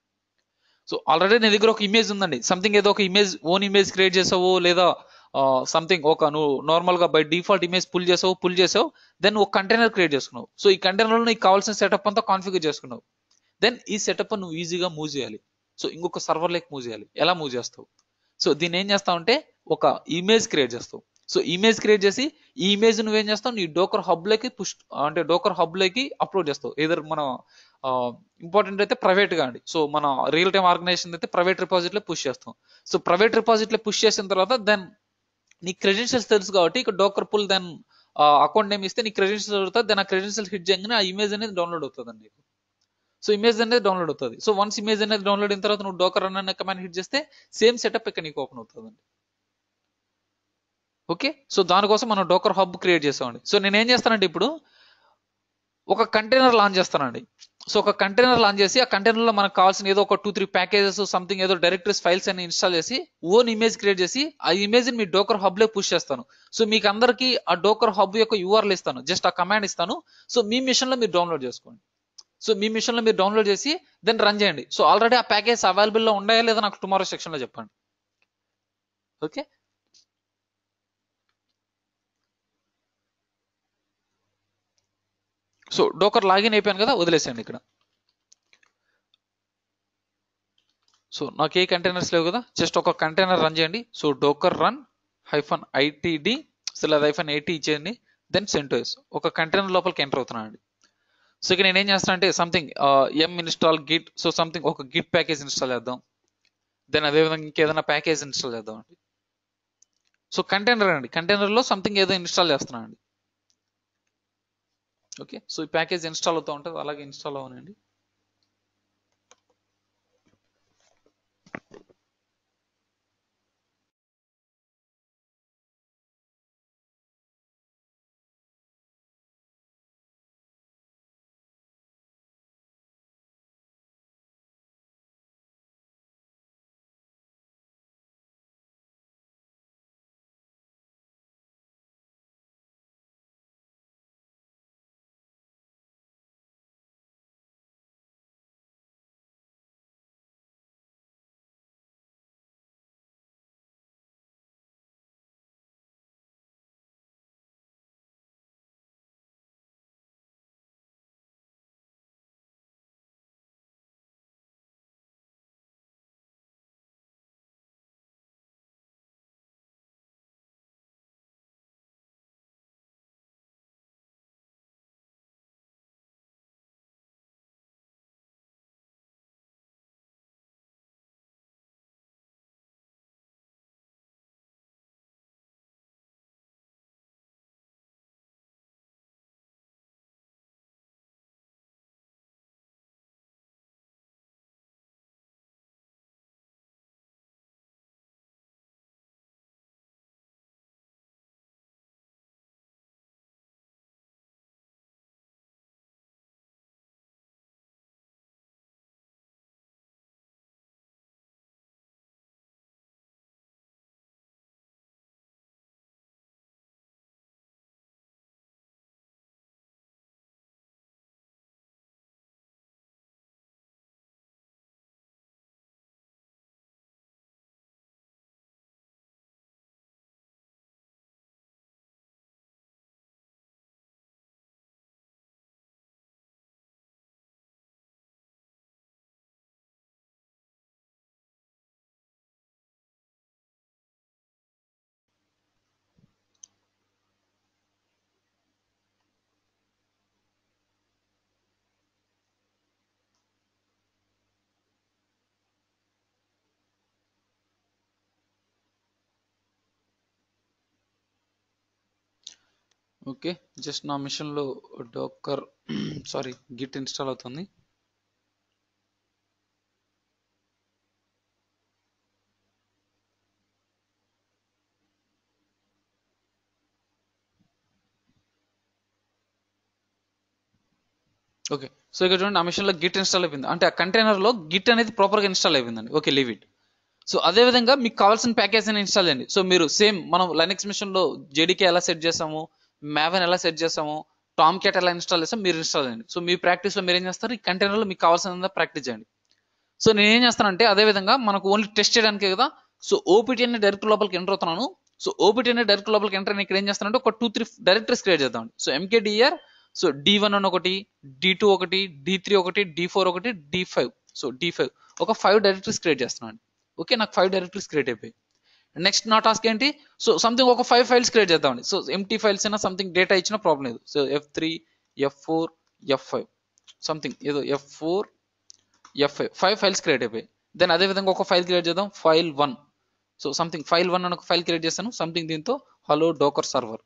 సో ఆల్రెడీ నీ దగ్గర ఒక ఇమేజ్ ఉందండి, సంథింగ్ ఏదో ఒక ఇమేజ్ ఓన్ ఇమేజ్ క్రియేట్ చేసావు, లేదా సంథింగ్ ఒక నువ్వు నార్మల్ గా బై డిఫాల్ట్ ఇమేజ్ పుల్ చేసావు, దెన్ ఒక కంటైనర్ క్రియేట్ చేసుకున్నావు. సో ఈ కంటైనర్ లో నీకు కావాల్సిన సెటప్ అంతా కాన్ఫిగర్ చేసుకున్నావు. దెన్ ఈ సెటప్ నువ్వు ఈజీగా మూవ్ చేయాలి. సో ఇంకొక సర్వర్ లెక్ మూవ్ చేయాలి. ఎలా మూవ్ చేస్తావు, సో దీన్ని ఏం చేస్తావు అంటే ఒక ఇమేజ్ క్రియేట్ చేస్తావు. సో ఇమేజ్ క్రియేట్ చేసి ఈ ఇమేజ్ నువ్వేం చేస్తావు నీ డోకర్ హబ్ లోకి పుష్, అంటే డోకర్ హబ్ లోకి అప్లోడ్ చేస్తావు. ఏదర్ మన ఇంపార్టెంట్ అయితే ప్రైవేట్ గా అండి. సో మన రియల్ టైమ్ ఆర్గనైజేషన్ అయితే ప్రైవేట్ డిపాజిట్లో పుష్ చేస్తాం. సో ప్రైవేట్ డిపాజిట్లో పుష్ చేసిన తర్వాత దెన్ నీ క్రెడెన్షియల్స్ తెలుసు కాబట్టి ఇక్కడ docker pull then account name ఇస్తే నీ క్రెడెన్షియల్స్ అవుతుంది. దెన్ ఆ క్రెడెన్షియల్స్ హిట్ చేయగానే ఆ ఇమేజ్ అనేది డౌన్లోడ్ అవుతుంది నీకు. సో ఇమేజ్ అనేది డౌన్లోడ్ అవుతుంది. సో వన్స్ ఇమేజ్ అనేది డౌన్లోడ్ అయిన తర్వాత నువ్వు డోకర్ రన్ అనే కమాండ్ హిట్ చేస్తే సేమ్ సెటప్ ఇక్కడ నీకు ఓపెన్ అవుతుందండి. ఓకే, సో దానికోసం మనం డోకర్ హబ్ క్రియేట్ చేసామండి. సో నేను ఏం చేస్తానంటే ఇప్పుడు ఒక కంటైనర్ లాంచ్ చేస్తానండి. సో ఒక కంటైనర్ లాంచ్ చేసి ఆ కంటైనర్ లో మనకు కావాల్సిన ఏదో ఒక 2-3 ప్యాకేజెస్ సంథింగ్ ఏదో డైరెక్టరీస్ ఫైల్స్ అని ఇన్స్టాల్ చేసి ఓన్ ఇమేజ్ క్రియేట్ చేసి ఆ ఇమేజ్ ని మీ డోకర్ హబ్ లో పుష్ చేస్తాను. సో మీకు అందరికి ఆ డోకర్ హబ్ యొక్క యూఆర్ఎల్ ఇస్తాను, జస్ట్ ఆ కమాండ్ ఇస్తాను. సో మీ మిషన్ లో మీరు డౌన్లోడ్ చేసుకోండి. సో మీ మిషన్ లో మీరు డౌన్లోడ్ చేసి దెన్ రన్ చేయండి. సో ఆల్రెడీ ఆ ప్యాకేజ్ అవైలబుల్ లో ఉన్నాయా లేదా నాకు టుమారో సెక్షన్ లో చెప్పండి. ఓకే, సో డోకర్ లాగిన్ అయిపోయాను కదా, వదిలేసేయండి ఇక్కడ. సో నాకు ఏ కంటైనర్స్ లేవు కదా, జస్ట్ ఒక కంటైనర్ రన్ చేయండి. సో డోకర్ రన్ -itd -80 ఇచ్చేయండి. దెన్ సెంటోస్ ఒక కంటైనర్ లోపలికి ఎంటర్ అవుతున్నాను అండి. సో ఇక నేను ఏం చేస్తాను అంటే something yum install git, so something ఒక గిట్ ప్యాకేజ్ ఇన్స్టాల్ చేద్దాం. దెన్ అదేవిధంగా ఇంకేదైనా ప్యాకేజ్ ఇన్స్టాల్ చేద్దాం అండి. సో కంటైనర్ అండి, కంటైనర్ లో సంథింగ్ ఏదో ఇన్స్టాల్ చేస్తున్నాను అండి. ఓకే, సో ఈ ప్యాకేజ్ ఇన్స్టాల్ అవుతూ ఉంటుంది, అలాగే ఇన్స్టాల్ అవ్వనండి. ఓకే, జస్ట్ నా మిషన్లో డోకర్ సారీ గిట్ ఇన్స్టాల్ అవుతుంది. ఓకే, సో ఇక్కడ చూడండి నా మిషన్లో గిట్ ఇన్స్టాల్ అయిపోయింది, అంటే ఆ కంటైనర్లో గిట్ అనేది ప్రాపర్గా ఇన్స్టాల్ అయిపోయిందండి. Okay, leave it. సో అదే విధంగా మీకు కావాల్సిన ప్యాకేజ్ అని ఇన్స్టాల్ చేయండి. సో మీరు సేమ్ మనం లైనక్స్ మిషన్లో జేడీకే ఎలా సెట్ చేస్తాము, మ్యావెన్ ఎలా సెట్ చేస్తాము, టామ్ క్యాట్ ఎలా ఇన్స్టాల్ చేస్తాం మీరు ఇన్స్టాల్ చేయండి. సో మీ ప్రాక్టీస్లో మీరు ఏం చేస్తారు, ఈ కంటైనర్లో మీకు కావాల్సిన ప్రాక్టీస్ చేయండి. సో నేను ఏం చేస్తానంటే అదే విధంగా మనకు ఓన్లీ టెస్ట్ చేయడానికే కదా, సో ఓపీటీ అనే డైరెక్ట్ లోపలికి ఎంటర్ అవుతున్నాను. సో ఓపీటీ అనే డైరెక్ట్ లోపలికి ఎంటర్ అని ఇక్కడ ఏం చేస్తానంటే ఒక 2-3 డైరెక్టరీస్ క్రియేట్ చేద్దాం. సో ఎంకేడిఆర్, సో D1 అని ఒకటి, D2 ఒకటి, D3 ఒకటి, D4 ఒకటి, D5, సో D5 ఒక 5 డైరెక్టరీస్ క్రియేట్ చేస్తున్నాను. ఓకే, నాకు 5 డైరెక్టరీస్ క్రియేట్ అయిపోయి నెక్స్ట్ నా టాస్క్ ఏంటి, సో సంథింగ్ ఒక 5 ఫైల్స్ క్రియేట్ చేద్దామండి. సో ఎంటీ ఫైల్స్ అయినా సంథింగ్ డేటా ఇచ్చినా ప్రాబ్లం లేదు. So F3, F4, F5 something ఏదో F4, F5 ఫైల్స్ క్రియేట్ అయిపోయి దెన్ అదే విధంగా ఒక ఫైల్ క్రియేట్ చేద్దాం, file1. సో సంథింగ్ file1 అని ఒక ఫైల్ క్రియేట్ చేస్తాను, సంథింగ్ దీంతో hello docker server.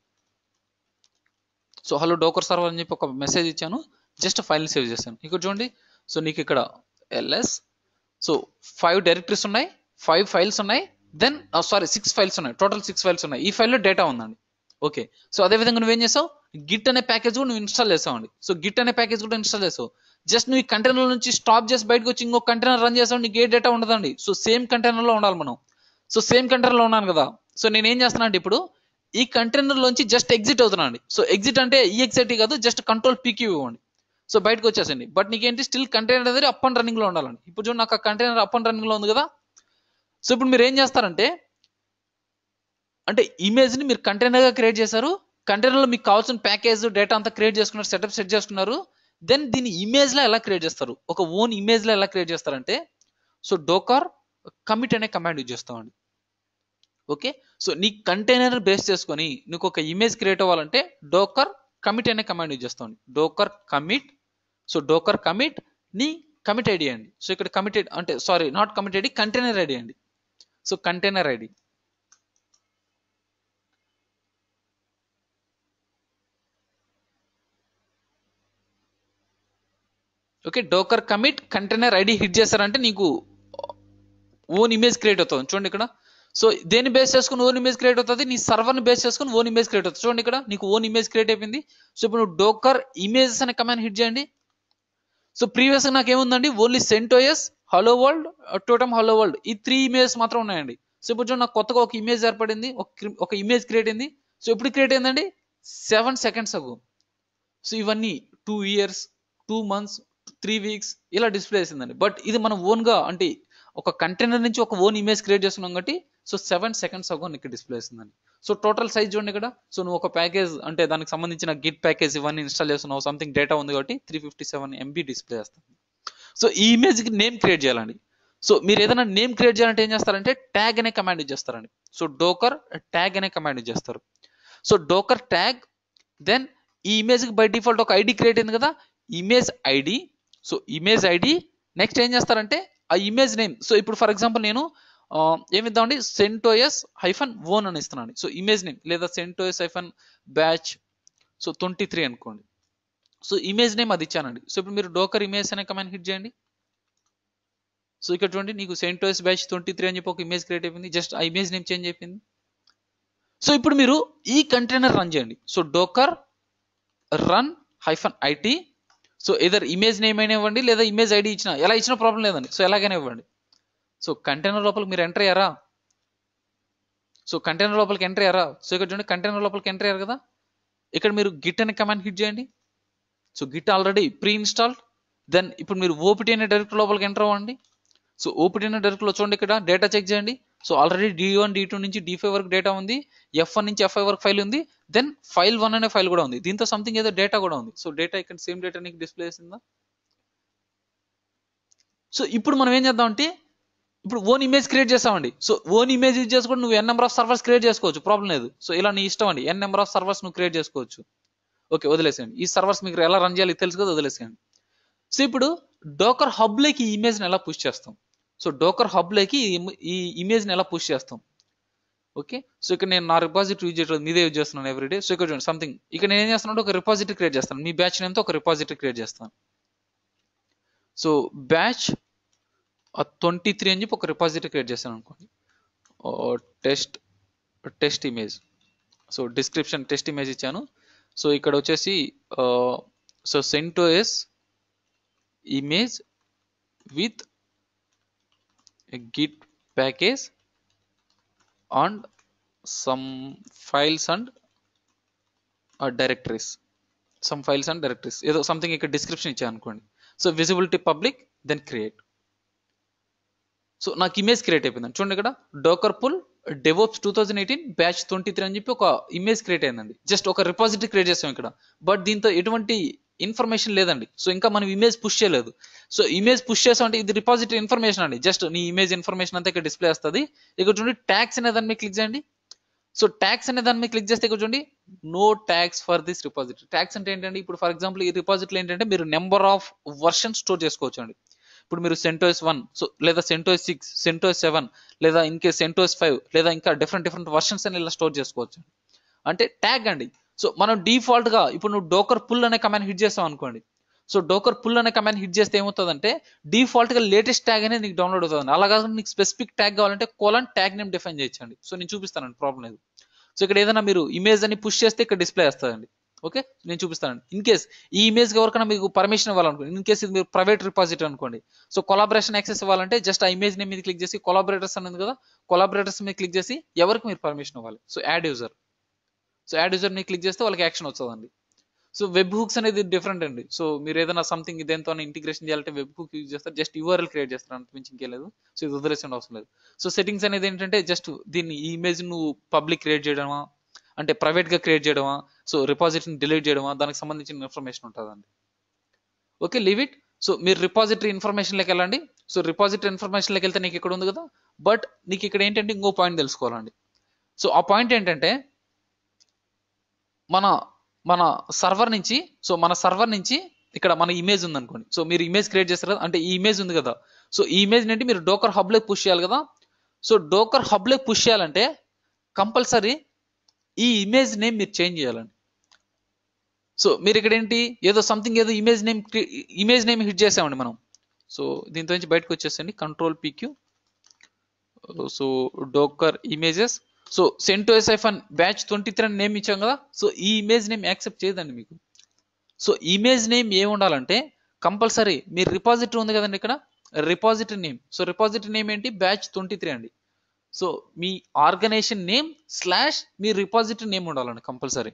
So hello docker server అని చెప్పి ఒక మెసేజ్ ఇచ్చాను, జస్ట్ ఫైల్ని సేవ్ చేశాను. ఇక్కడ చూడండి, సో నీకు ఇక్కడ ls, సో 5 డైరెక్టరీస్ ఉన్నాయి, 5 ఫైల్స్ ఉన్నాయి, దెన్ సారీ 6 ఫైల్స్ ఉన్నాయి, టోటల్ 6 ఫైల్స్ ఉన్నాయి. ఈ ఫైల్లో డేటా ఉందండి. ఓకే, సో అదే విధంగా నువ్వేం చేసావు, గిట్ అనే ప్యాకేజ్ కూడా నువ్వు ఇన్స్టాల్ చేసావండి. సో గిట్ అనే ప్యాకేజ్ కూడా ఇన్స్టాల్ చేసావు. జస్ట్ నువ్వు ఈ కంటైనర్ నుంచి స్టాప్ చేసి బయటకు వచ్చి ఇంకో కంటైనర్ రన్ చేసావు, నీకు ఏ డేటా ఉండదండి. సో సేమ్ కంటైనర్లో ఉండాలి మనం. సో సేమ్ కంటైనర్లో ఉన్నాను కదా, సో నేను ఏం చేస్తాను అంటే ఇప్పుడు ఈ కంటైనర్ లోంచి జస్ట్ ఎగ్జిట్ అవుతున్నాను అండి. సో ఎగ్జిట్ అంటే ఈఎక్స్ఐటీ కాదు, జస్ట్ కంట్రోల్ పీక్యూ ఇవ్వండి. సో బయటకు వచ్చేసండి. బట్ నీకేంటి స్టిల్ కంటైనర్ అనేది అప్ అండ్ రన్నింగ్ లో ఉండాలండి. ఇప్పుడు చూడండి నాకు ఆ కంటైనర్ అప్ అండ్ రన్నింగ్ లో ఉంది కదా. సో ఇప్పుడు మీరు ఏం చేస్తారంటే, అంటే ఇమేజ్ ని మీరు కంటైనర్ గా క్రియేట్ చేశారు, కంటైనర్ లో మీకు కావాల్సిన ప్యాకేజ్ డేటా అంతా క్రియేట్ చేసుకున్నారు, సెటప్ సెట్ చేసుకున్నారు. దెన్ దీన్ని ఇమేజ్ లో ఎలా క్రియేట్ చేస్తారు, ఒక ఓన్ ఇమేజ్ లో ఎలా క్రియేట్ చేస్తారంటే, సో డోకర్ కమిట్ అనే కమాండ్ యూజ్ చేస్తామండి. ఓకే, సో నీ కంటైనర్ బేస్ చేసుకొని నీకు ఒక ఇమేజ్ క్రియేట్ అవ్వాలంటే డోకర్ కమిట్ అనే కమాండ్ యూజ్ చేస్తామండి. డోకర్ కమిట్, సో డోకర్ కమిట్ నీ కమిట్ ఐడి అండి. సో ఇక్కడ కమిటెడ్ అంటే sorry not commit ID, container ID అండి. So container ID, okay, డోకర్ commit container ID hit చేస్తారంటే నీకు ఓన్ ఇమేజ్ క్రియేట్ అవుతుంది. చూడండి ఇక్కడ, సో దేని బేస్ చేసుకుని ఓన్ ఇమేజ్ క్రియేట్ అవుతుంది, నీ సర్వర్ని బేస్ చేసుకుని ఓన్ ఇమేజ్ క్రియేట్ అవుతుంది. చూడండి ఇక్కడ నీకు ఓన్ ఇమేజ్ క్రియేట్ అయిపోయింది. సో ఇప్పుడు నువ్వు డోకర్ ఇమేజెస్ అనే కమాండ్ హిట్ చేయండి. సో ప్రీవియస్గా నాకు ఏముందండి, ఓన్లీ సెంటోయస్, హలో వరల్డ్, టోటమ్ హలో వరల్డ్, ఈ 3 ఇమేజెస్ మాత్రం ఉన్నాయండి. సో ఇప్పుడు చూడండి నాకు కొత్తగా ఒక ఇమేజ్ ఏర్పడింది, ఒక ఇమేజ్ క్రియేట్ అయింది. సో ఎప్పుడు క్రియేట్ అయిందండి, 7 సెకండ్స్ అగో. సో ఇవన్నీ 2 ఇయర్స్, 2 మంత్స్, 3 వీక్స్ ఇలా డిస్ప్లే చేసిందండి. బట్ ఇది మనం ఓన్గా అంటే ఒక కంటైనర్ నుంచి ఒక ఓన్ ఇమేజ్ క్రియేట్ చేస్తున్నాం కాబట్టి సో 7 సెకండ్స్ అగో నీకు డిస్ప్లే చేస్తుందండి. సో టోటల్ సైజ్ చూడండి ఇక్కడ. సో నువ్వు ఒక ప్యాకేజ్ అంటే దానికి సంబంధించిన గిట్ ప్యాకేజ్ ఇవన్నీ ఇన్స్టాల్ చేస్తున్నావు, సంథింగ్ డేటా ఉంది కాబట్టి 357 MB డిస్ప్లే చేస్తుంది. సో ఈ ఇమేజ్కి నేమ్ క్రియేట్ చేయాలండి. సో మీరు ఏదైనా నేమ్ క్రియేట్ చేయాలంటే ఏం చేస్తారంటే ట్యాగ్ అనే కమాండ్ యూజ్ చేస్తారండి. సో డోకర్ ట్యాగ్ అనే కమాండ్ యూజ్ చేస్తారు. సో డోకర్ ట్యాగ్, దెన్ ఈ ఇమేజ్కి బై డిఫాల్ట్ ఒక ఐడి క్రియేట్ అయింది కదా, image ID. So image ID next ఏం చేస్తారంటే ఆ ఇమేజ్ నేమ్. సో ఇప్పుడు ఫర్ ఎగ్జాంపుల్ నేను ఏమిద్దామండి, సెంటోయస్ -1 అని ఇస్తున్నాను. సో ఇమేజ్ నేమ్ లేదా సెంటోయస్ -బ్యాచ్ సో 23 అనుకోండి. సో ఇమేజ్ నేమ్ అది ఇచ్చానండి. సో ఇప్పుడు మీరు డోకర్ ఇమేజ్ అనే కమాండ్ హిట్ చేయండి. సో ఇక్కడ చూడండి నీకు సెంటోయస్ బ్యాచ్ 23 అని చెప్పి ఒక ఇమేజ్ క్రియేట్ అయిపోయింది, జస్ట్ ఆ ఇమేజ్ నేమ్ చేంజ్ అయిపోయింది. సో ఇప్పుడు మీరు ఈ కంటైనర్ రన్ చేయండి. So డోకర్ run -it, so either image name అయినా ఇవ్వండి లేదా ఇమేజ్ ఐడి ఇచ్చిన ఎలా ఇచ్చినా ప్రాబ్లం లేదండి. సో ఎలాగైనా ఇవ్వండి. సో కంటైనర్ లోపలికి మీరు ఎంటర్ అయ్యారా, సో కంటైనర్ లోపలికి ఎంటర్ అయ్యారా. సో ఇక్కడ చూడండి కంటైనర్ లోపలికి ఎంటర్ అయ్యారు కదా, ఇక్కడ మీరు గిట్ అనే కమాండ్ హిట్ చేయండి. So git already pre installed. Then ఇప్పుడు మీరు ఓపీటీ అనే డైరెక్ట్ లోపలికి ఎంటర్ అవ్వండి. సో ఓపీటీ అనే డైరెక్ట్లో చూడండి ఇక్కడ డేటా చెక్ చేయండి. సో ఆల్రెడీ D1 D2 నుంచి D5 వరకు డేటా ఉంది, F1 నుంచి F5 వరకు ఫైల్ ఉంది, దెన్ file1 అనే ఫైల్ కూడా ఉంది, దీంతో సంథింగ్ ఏదో డేటా కూడా ఉంది. సో డేటా ఇక్కడ సేమ్ డేటా నీకు డిస్ప్లే చేసిందా. సో ఇప్పుడు మనం ఏం చేద్దాం అంటే ఇప్పుడు ఓన్ ఇమేజ్ క్రియేట్ చేస్తామండి. సో ఓన్ ఇమేజ్ యూజ్ చేసుకుంటే నువ్వు n number of servers create చేసుకోవచ్చు, ప్రాబ్లం లేదు. సో ఇలా నీ ఇష్టం అండి, n నెంబర్ ఆఫ్ సర్వర్స్ నువ్వు క్రియేట్ చేసుకోవచ్చు. ఓకే వదిలేసేయండి, ఈ సర్వర్స్ మీకు ఎలా రన్ చేయాలి తెలుసు కదా, వదిలేసేయండి. సో ఇప్పుడు డోకర్ హబ్లోకి ఈ ఇమేజ్ని ఎలా పుష్ చేస్తాం. సో డోకర్ హబ్లోకి ఈ ఇమేజ్ని ఎలా పుష్ చేస్తాం. ఓకే, సో ఇక్కడ నేను నా రిపాజిటరీ యూజ్ చేయట్లేదు, మీదే యూజ్ చేస్తున్నాను ఎవ్రీడే. సో ఇక్కడ చూడండి సంథింగ్, ఇక్కడ నేను ఏం చేస్తున్నాను, ఒక రిపాజిటరీ క్రియేట్ చేస్తాను, మీ బ్యాచ్ నేమ్తో ఒక రిపాజిటరీ క్రియేట్ చేస్తాను. సో బ్యాచ్ 23 అని చెప్పి ఒక రిపాజిటరీ క్రియేట్ చేస్తాను అనుకోండి. Test test image, so description test image ఇచ్చాను. సో ఇక్కడ వచ్చేసి so CentOS image with git package and some files and directories, ఏదో సంథింగ్ ఇక్కడ డిస్క్రిప్షన్ ఇచ్చాను అనుకోండి. So visibility public, then create. So నాకు ఇమేజ్ క్రియేట్ అయిపోయిందండి. చూడండి ఇక్కడ డోకర్ పుల్ DevOps 2018 బ్యాచ్ 23 అని చెప్పి ఒక ఇమేజ్ క్రియేట్ అయిందండి. జస్ట్ ఒక రిపాజిటరీ క్రియేట్ చేసాం ఇక్కడ, బట్ దీంతో ఎటువంటి ఇన్ఫర్మేషన్ లేదండి. సో ఇంకా మనం ఇమేజ్ పుష్ చేయలేదు. సో ఇమేజ్ పుష్ చేసామంటే ఇది రిపాజిటరీ ఇన్ఫర్మేషన్ అండి, జస్ట్ నీ ఇమేజ్ ఇన్ఫర్మేషన్ అంతా ఇక్కడ డిస్ప్లే వస్తుంది. ఇక్కడ చూడండి ట్యాగ్స్ అనే దాని మీద క్లిక్ చేయండి. సో ట్యాగ్స్ అనే దాని మీద క్లిక్ చేస్తే ఇక్కడ చూడండి no tags for this repository. Tags అంటే ఏంటంటే, ఇప్పుడు ఫర్ ఎగ్జాంపుల్ ఈ రిపాజిటరీ ఏంటంటే మీరు నెంబర్ ఆఫ్ వర్షన్ స్టోర్ చేసుకోవచ్చు అండి. ఇప్పుడు మీరు CentOS 1, సో లేదా CentOS 6, CentOS 7, లేదా ఇంకే CentOS 5, లేదా ఇంకా డిఫరెంట్ వర్షన్స్ అని ఇలా స్టోర్ చేసుకోవచ్చు. అంటే ట్యాగ్ అండి. సో మనం డిఫాల్ట్ గా ఇప్పుడు నువ్వు డోకర్ పుల్ అనే కమాండ్ హిట్ చేస్తావు అనుకోండి. సో డోకర్ పుల్ అనే కమాండ్ హిట్ చేస్తే ఏమవుతుందంటే డిఫాల్ట్ గా లేటెస్ట్ ట్యాగ్ అనేది నీకు డౌన్లోడ్ అవుతుంది. అలాగా నీకు స్పెసిఫిక్ ట్యాగ్ కావాలంటే ట్యాగ్ నేమ్ డిఫైన్ చేయొచ్చండి. సో నేను చూపిస్తానండి, ప్రాబ్లం లేదు. సో ఇక్కడ ఏదైనా మీరు ఇమేజ్ అని పుష్ చేస్తే ఇక్కడ డిస్ప్లే వస్తుందండి. ఓకే, నేను చూపిస్తానండి. ఇన్ కేస్ ఈ ఇమేజ్ ఎవరికైనా మీకు పర్మిషన్ ఇవ్వాలనుకోండి, ఇన్ కేస్ ఇది మీరు ప్రైవేట్ రిపాజిటరీ అనుకోండి, సో కొలాబరేషన్ యాక్సెస్ ఇవ్వాలంటే జస్ట్ ఆ ఇమేజ్ నేమ్ మీద క్లిక్ చేసి కొలాబరేటర్స్ అనేది కదా, కొలాబరేటర్స్ మీద క్లిక్ చేసి ఎవరికి మీరు పర్మిషన్ ఇవ్వాలి. సో యాడ్ యూజర్ మీద క్లిక్ చేస్తే వాళ్ళకి యాక్షన్ వస్తుందండి. సో వెబ్ హుక్స్ అనేది డిఫరెంట్ అండి. సో మీరు ఏదైనా సంథింగ్ దేంతో ఇంటిగ్రేషన్ చేయాలంటే వెబ్ హుక్ యూజ్ చేస్తారు, జస్ట్ URL క్రియేట్ చేస్తారు, అంత మించి ఇంకేం లేదు. సో ఇది వదిలేసిన అవసరం లేదు. సో సెట్టింగ్స్ అనేది ఏంటంటే జస్ట్ దీన్ని ఈ ఇమేజ్ నువ్వు పబ్లిక్ క్రియేట్ చేయడమా, అంటే ప్రైవేట్ గా క్రియేట్ చేయడమా, సో రిపాజిటరీని డిలీట్ చేయడమా, దానికి సంబంధించిన ఇన్ఫర్మేషన్ ఉంటుందండి. Okay, leave it. సో మీరు రిపాజిటరీ ఇన్ఫర్మేషన్లోకి వెళ్ళండి. సో రిపాజిటరీ ఇన్ఫర్మేషన్లోకి వెళ్తే నీకు ఇక్కడ ఉంది కదా, బట్ నీకు ఇక్కడ ఏంటంటే ఇంకో పాయింట్ తెలుసుకోవాలండి. సో ఆ పాయింట్ ఏంటంటే మన మన సర్వర్ నుంచి ఇక్కడ మన ఇమేజ్ ఉంది అనుకోండి. సో మీరు ఇమేజ్ క్రియేట్ చేస్తారు కదా, అంటే ఈ ఇమేజ్ ఉంది కదా, సో ఈ ఇమేజ్ నుండి మీరు డోకర్ హబ్ లోకి పుష్ చేయాలి కదా. సో డోకర్ హబ్ లోకి పుష్ చేయాలంటే కంపల్సరీ ఈ ఇమేజ్ నేమ్ మీరు చేంజ్ చేయాలండి. సో మీరు ఇక్కడ ఏంటి ఏదో సంథింగ్ ఏదో ఇమేజ్ నేమ్ హిట్ చేసామండి మనం. సో దీంతో నుంచి బయటకు వచ్చేసండి, Ctrl+PQ. So డోకర్ images, so CentOS batch 23 అని నేమ్ ఇచ్చాం కదా. సో ఈ ఇమేజ్ నేమ్ యాక్సెప్ట్ చేయదండి మీకు. సో ఇమేజ్ నేమ్ ఏమి ఉండాలంటే కంపల్సరీ మీరు రిపాజిటరీ ఉంది కదండి ఇక్కడ, repository name. So repository name ఏంటి, బ్యాచ్ 23 అండి. సో మీ ఆర్గనైజేషన్ నేమ్ / మీ రిపాజిటరీ నేమ్ ఉండాలండి కంపల్సరీ.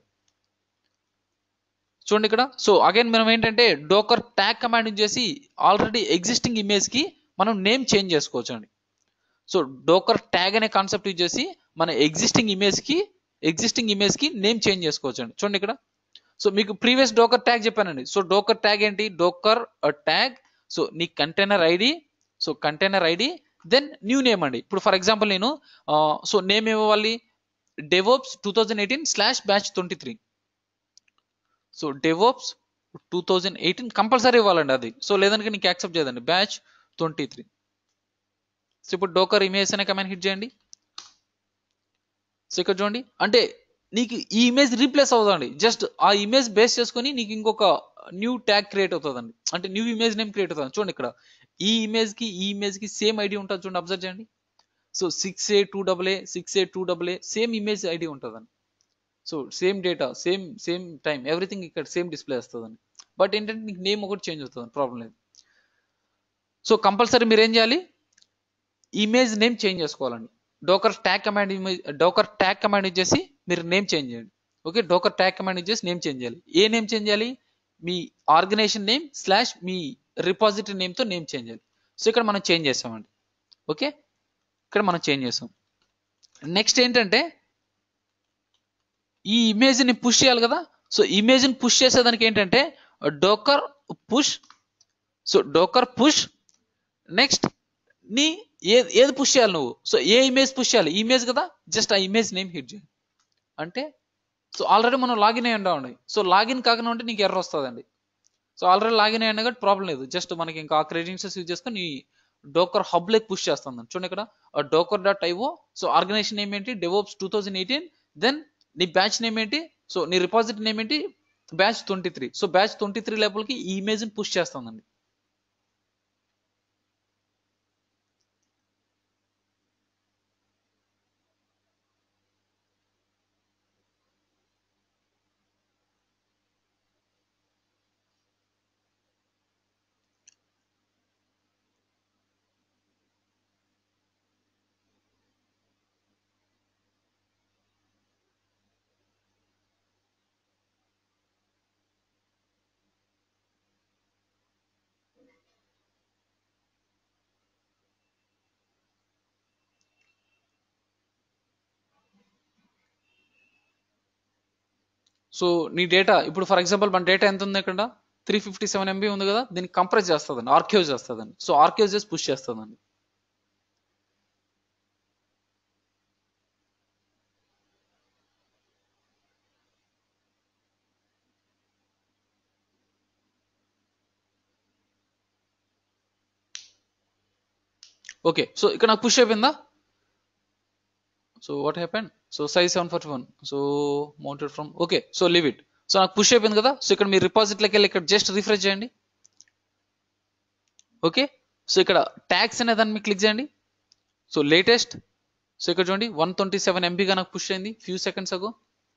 చూడండి ఇక్కడ. సో అగైన్ మనం ఏంటంటే డోకర్ ట్యాగ్ కమాండ్ యూజ్ చేసి ఆల్రెడీ ఎగ్జిస్టింగ్ ఇమేజ్ కి మనం నేమ్ చేంజ్ చేసుకోవచ్చు అండి. సో డోకర్ ట్యాగ్ అనే కాన్సెప్ట్ యూజ్ చేసి మన ఎగ్జిస్టింగ్ ఇమేజ్ కి నేమ్ చేంజ్ చేసుకోవచ్చు అండి. చూడండి ఇక్కడ. సో మీకు ప్రీవియస్ డోకర్ ట్యాగ్ చెప్పానండి. సో డోకర్ ట్యాగ్ ఏంటి, డోకర్ ట్యాగ్, సో నీ container ID, then new name అండి. ఇప్పుడు ఫర్ ఎగ్జాంపుల్ నేను సో నేమ్ ఏమివ్వాలి, DevOps 2018 /batch 23. So DevOps 2018 compulsory ఇవ్వాలండి అది. సో లేదనుక నీకు యాక్సెప్ట్ చేయదండి, బ్యాచ్ 23. సో ఇప్పుడు డోకర్ ఇమేజ్ అనే కమాండ్ హిట్ చేయండి. సో ఇక్కడ చూడండి, అంటే నీకు ఈ ఇమేజ్ రీప్లేస్ అవుతుందండి. జస్ట్ ఆ ఇమేజ్ బేస్ చేసుకొని నీకు ఇంకొక న్యూ ట్యాగ్ క్రియేట్ అవుతుందండి, అంటే న్యూ ఇమేజ్ నేమ్ క్రియేట్ అవుతుంది. చూడండి ఇక్కడ ఈ ఇమేజ్ కి సేమ్ ఐడి ఉంటుంది. చూడండి, అబ్జర్వ్ చేయండి. సో 68288 సేమ్ ఇమేజ్ ఐడి ఉంటుందండి. So same data, same time, everything ఇక్కడ సేమ్ డిస్ప్లే వస్తుందండి. బట్ ఏంటంటే నీకు నేమ్ ఒకటి చేంజ్ అవుతుంది, ప్రాబ్లం లేదు. సో కంపల్సరీ మీరు ఏం చేయాలి, ఇమేజ్ నేమ్ చేంజ్ చేసుకోవాలండి. డోకర్ ట్యాగ్ కమాండ్ యూజ్ చేసి మీరు నేమ్ చేంజ్ చేయండి. Okay, Docker tag command use చేసి నేమ్ చేంజ్ చేయాలి. ఏ నేమ్ చేంజ్ చేయాలి, మీ ఆర్గనైజేషన్ నేమ్ / మీ రిపాజిటరీ నేమ్తో నేమ్ చేంజ్ చేయాలి. సో ఇక్కడ మనం చేంజ్ చేసామండి. ఓకే, ఇక్కడ మనం చేంజ్ చేసాం. నెక్స్ట్ ఏంటంటే ఈ ఇమేజ్ని పుష్ చేయాలి కదా. సో ఇమేజ్ని పుష్ చేసేదానికి ఏంటంటే డోకర్ పుష్ నెక్స్ట్ నీ ఏది పుష్ చేయాలి నువ్వు. సో ఏ ఇమేజ్ పుష్ చేయాలి, ఇమేజ్ కదా, జస్ట్ ఆ ఇమేజ్ నేమ్ హిట్ చేయాలి. అంటే సో ఆల్రెడీ మనం లాగిన్ అయ్యి ఉండామండి. సో లాగిన్ కాకుండా ఉంటే నీకు ఎర్రర్ వస్తుందండి. సో ఆల్రెడీ లాగిన్ అయ్యాను కాబట్టి ప్రాబ్లం లేదు, జస్ట్ మనకి ఇంకా ఆ క్రెడెన్షియల్స్ యూజ్ చేసుకొని డోకర్ హబ్ లైక్ పుష్ చేస్తుంది చూడండి ఇక్కడ Docker dot IO. So organisation name ఏంటి, డెవోప్స్ 2018. దెన్ నీ బ్యాచ్ నేమ్ ఏంటి, సో నీ రిపాజిటరీ నేమ్ ఏంటి, బ్యాచ్ 23. సో బ్యాచ్ 23 లోపలికి ఈ ఇమేజ్ ని పుష్ చేస్తుందండి. సో నీ డేటా ఇప్పుడు ఫర్ ఎగ్జాంపుల్ మన డేటా ఎంత ఉంది ఇక్కడ, 357 MB ఉంది కదా, దీన్ని కంప్రెస్ చేస్తుందండి, ఆర్కైవ్ చేస్తుందండి. సో ఆర్కైవ్ చేసి పుష్ చేస్తుందండి. ఓకే, సో ఇక్కడ నాకు పుష్ అయిపోయిందా. So what happen, so size 741, so mounted from, okay so leave it. So నాకు పుష్ అయిపోయింది కదా. సో ఇక్కడ మీరు రిపాజిట్లోకి వెళ్ళి ఇక్కడ జస్ట్ రిఫ్రెష్ చేయండి. ఓకే, సో ఇక్కడ ట్యాగ్స్ అనే దాన్ని మీకు క్లిక్ చేయండి. సో లేటెస్ట్, సో ఇక్కడ చూడండి 127 MB నాకు పుష్ అయింది few seconds ago.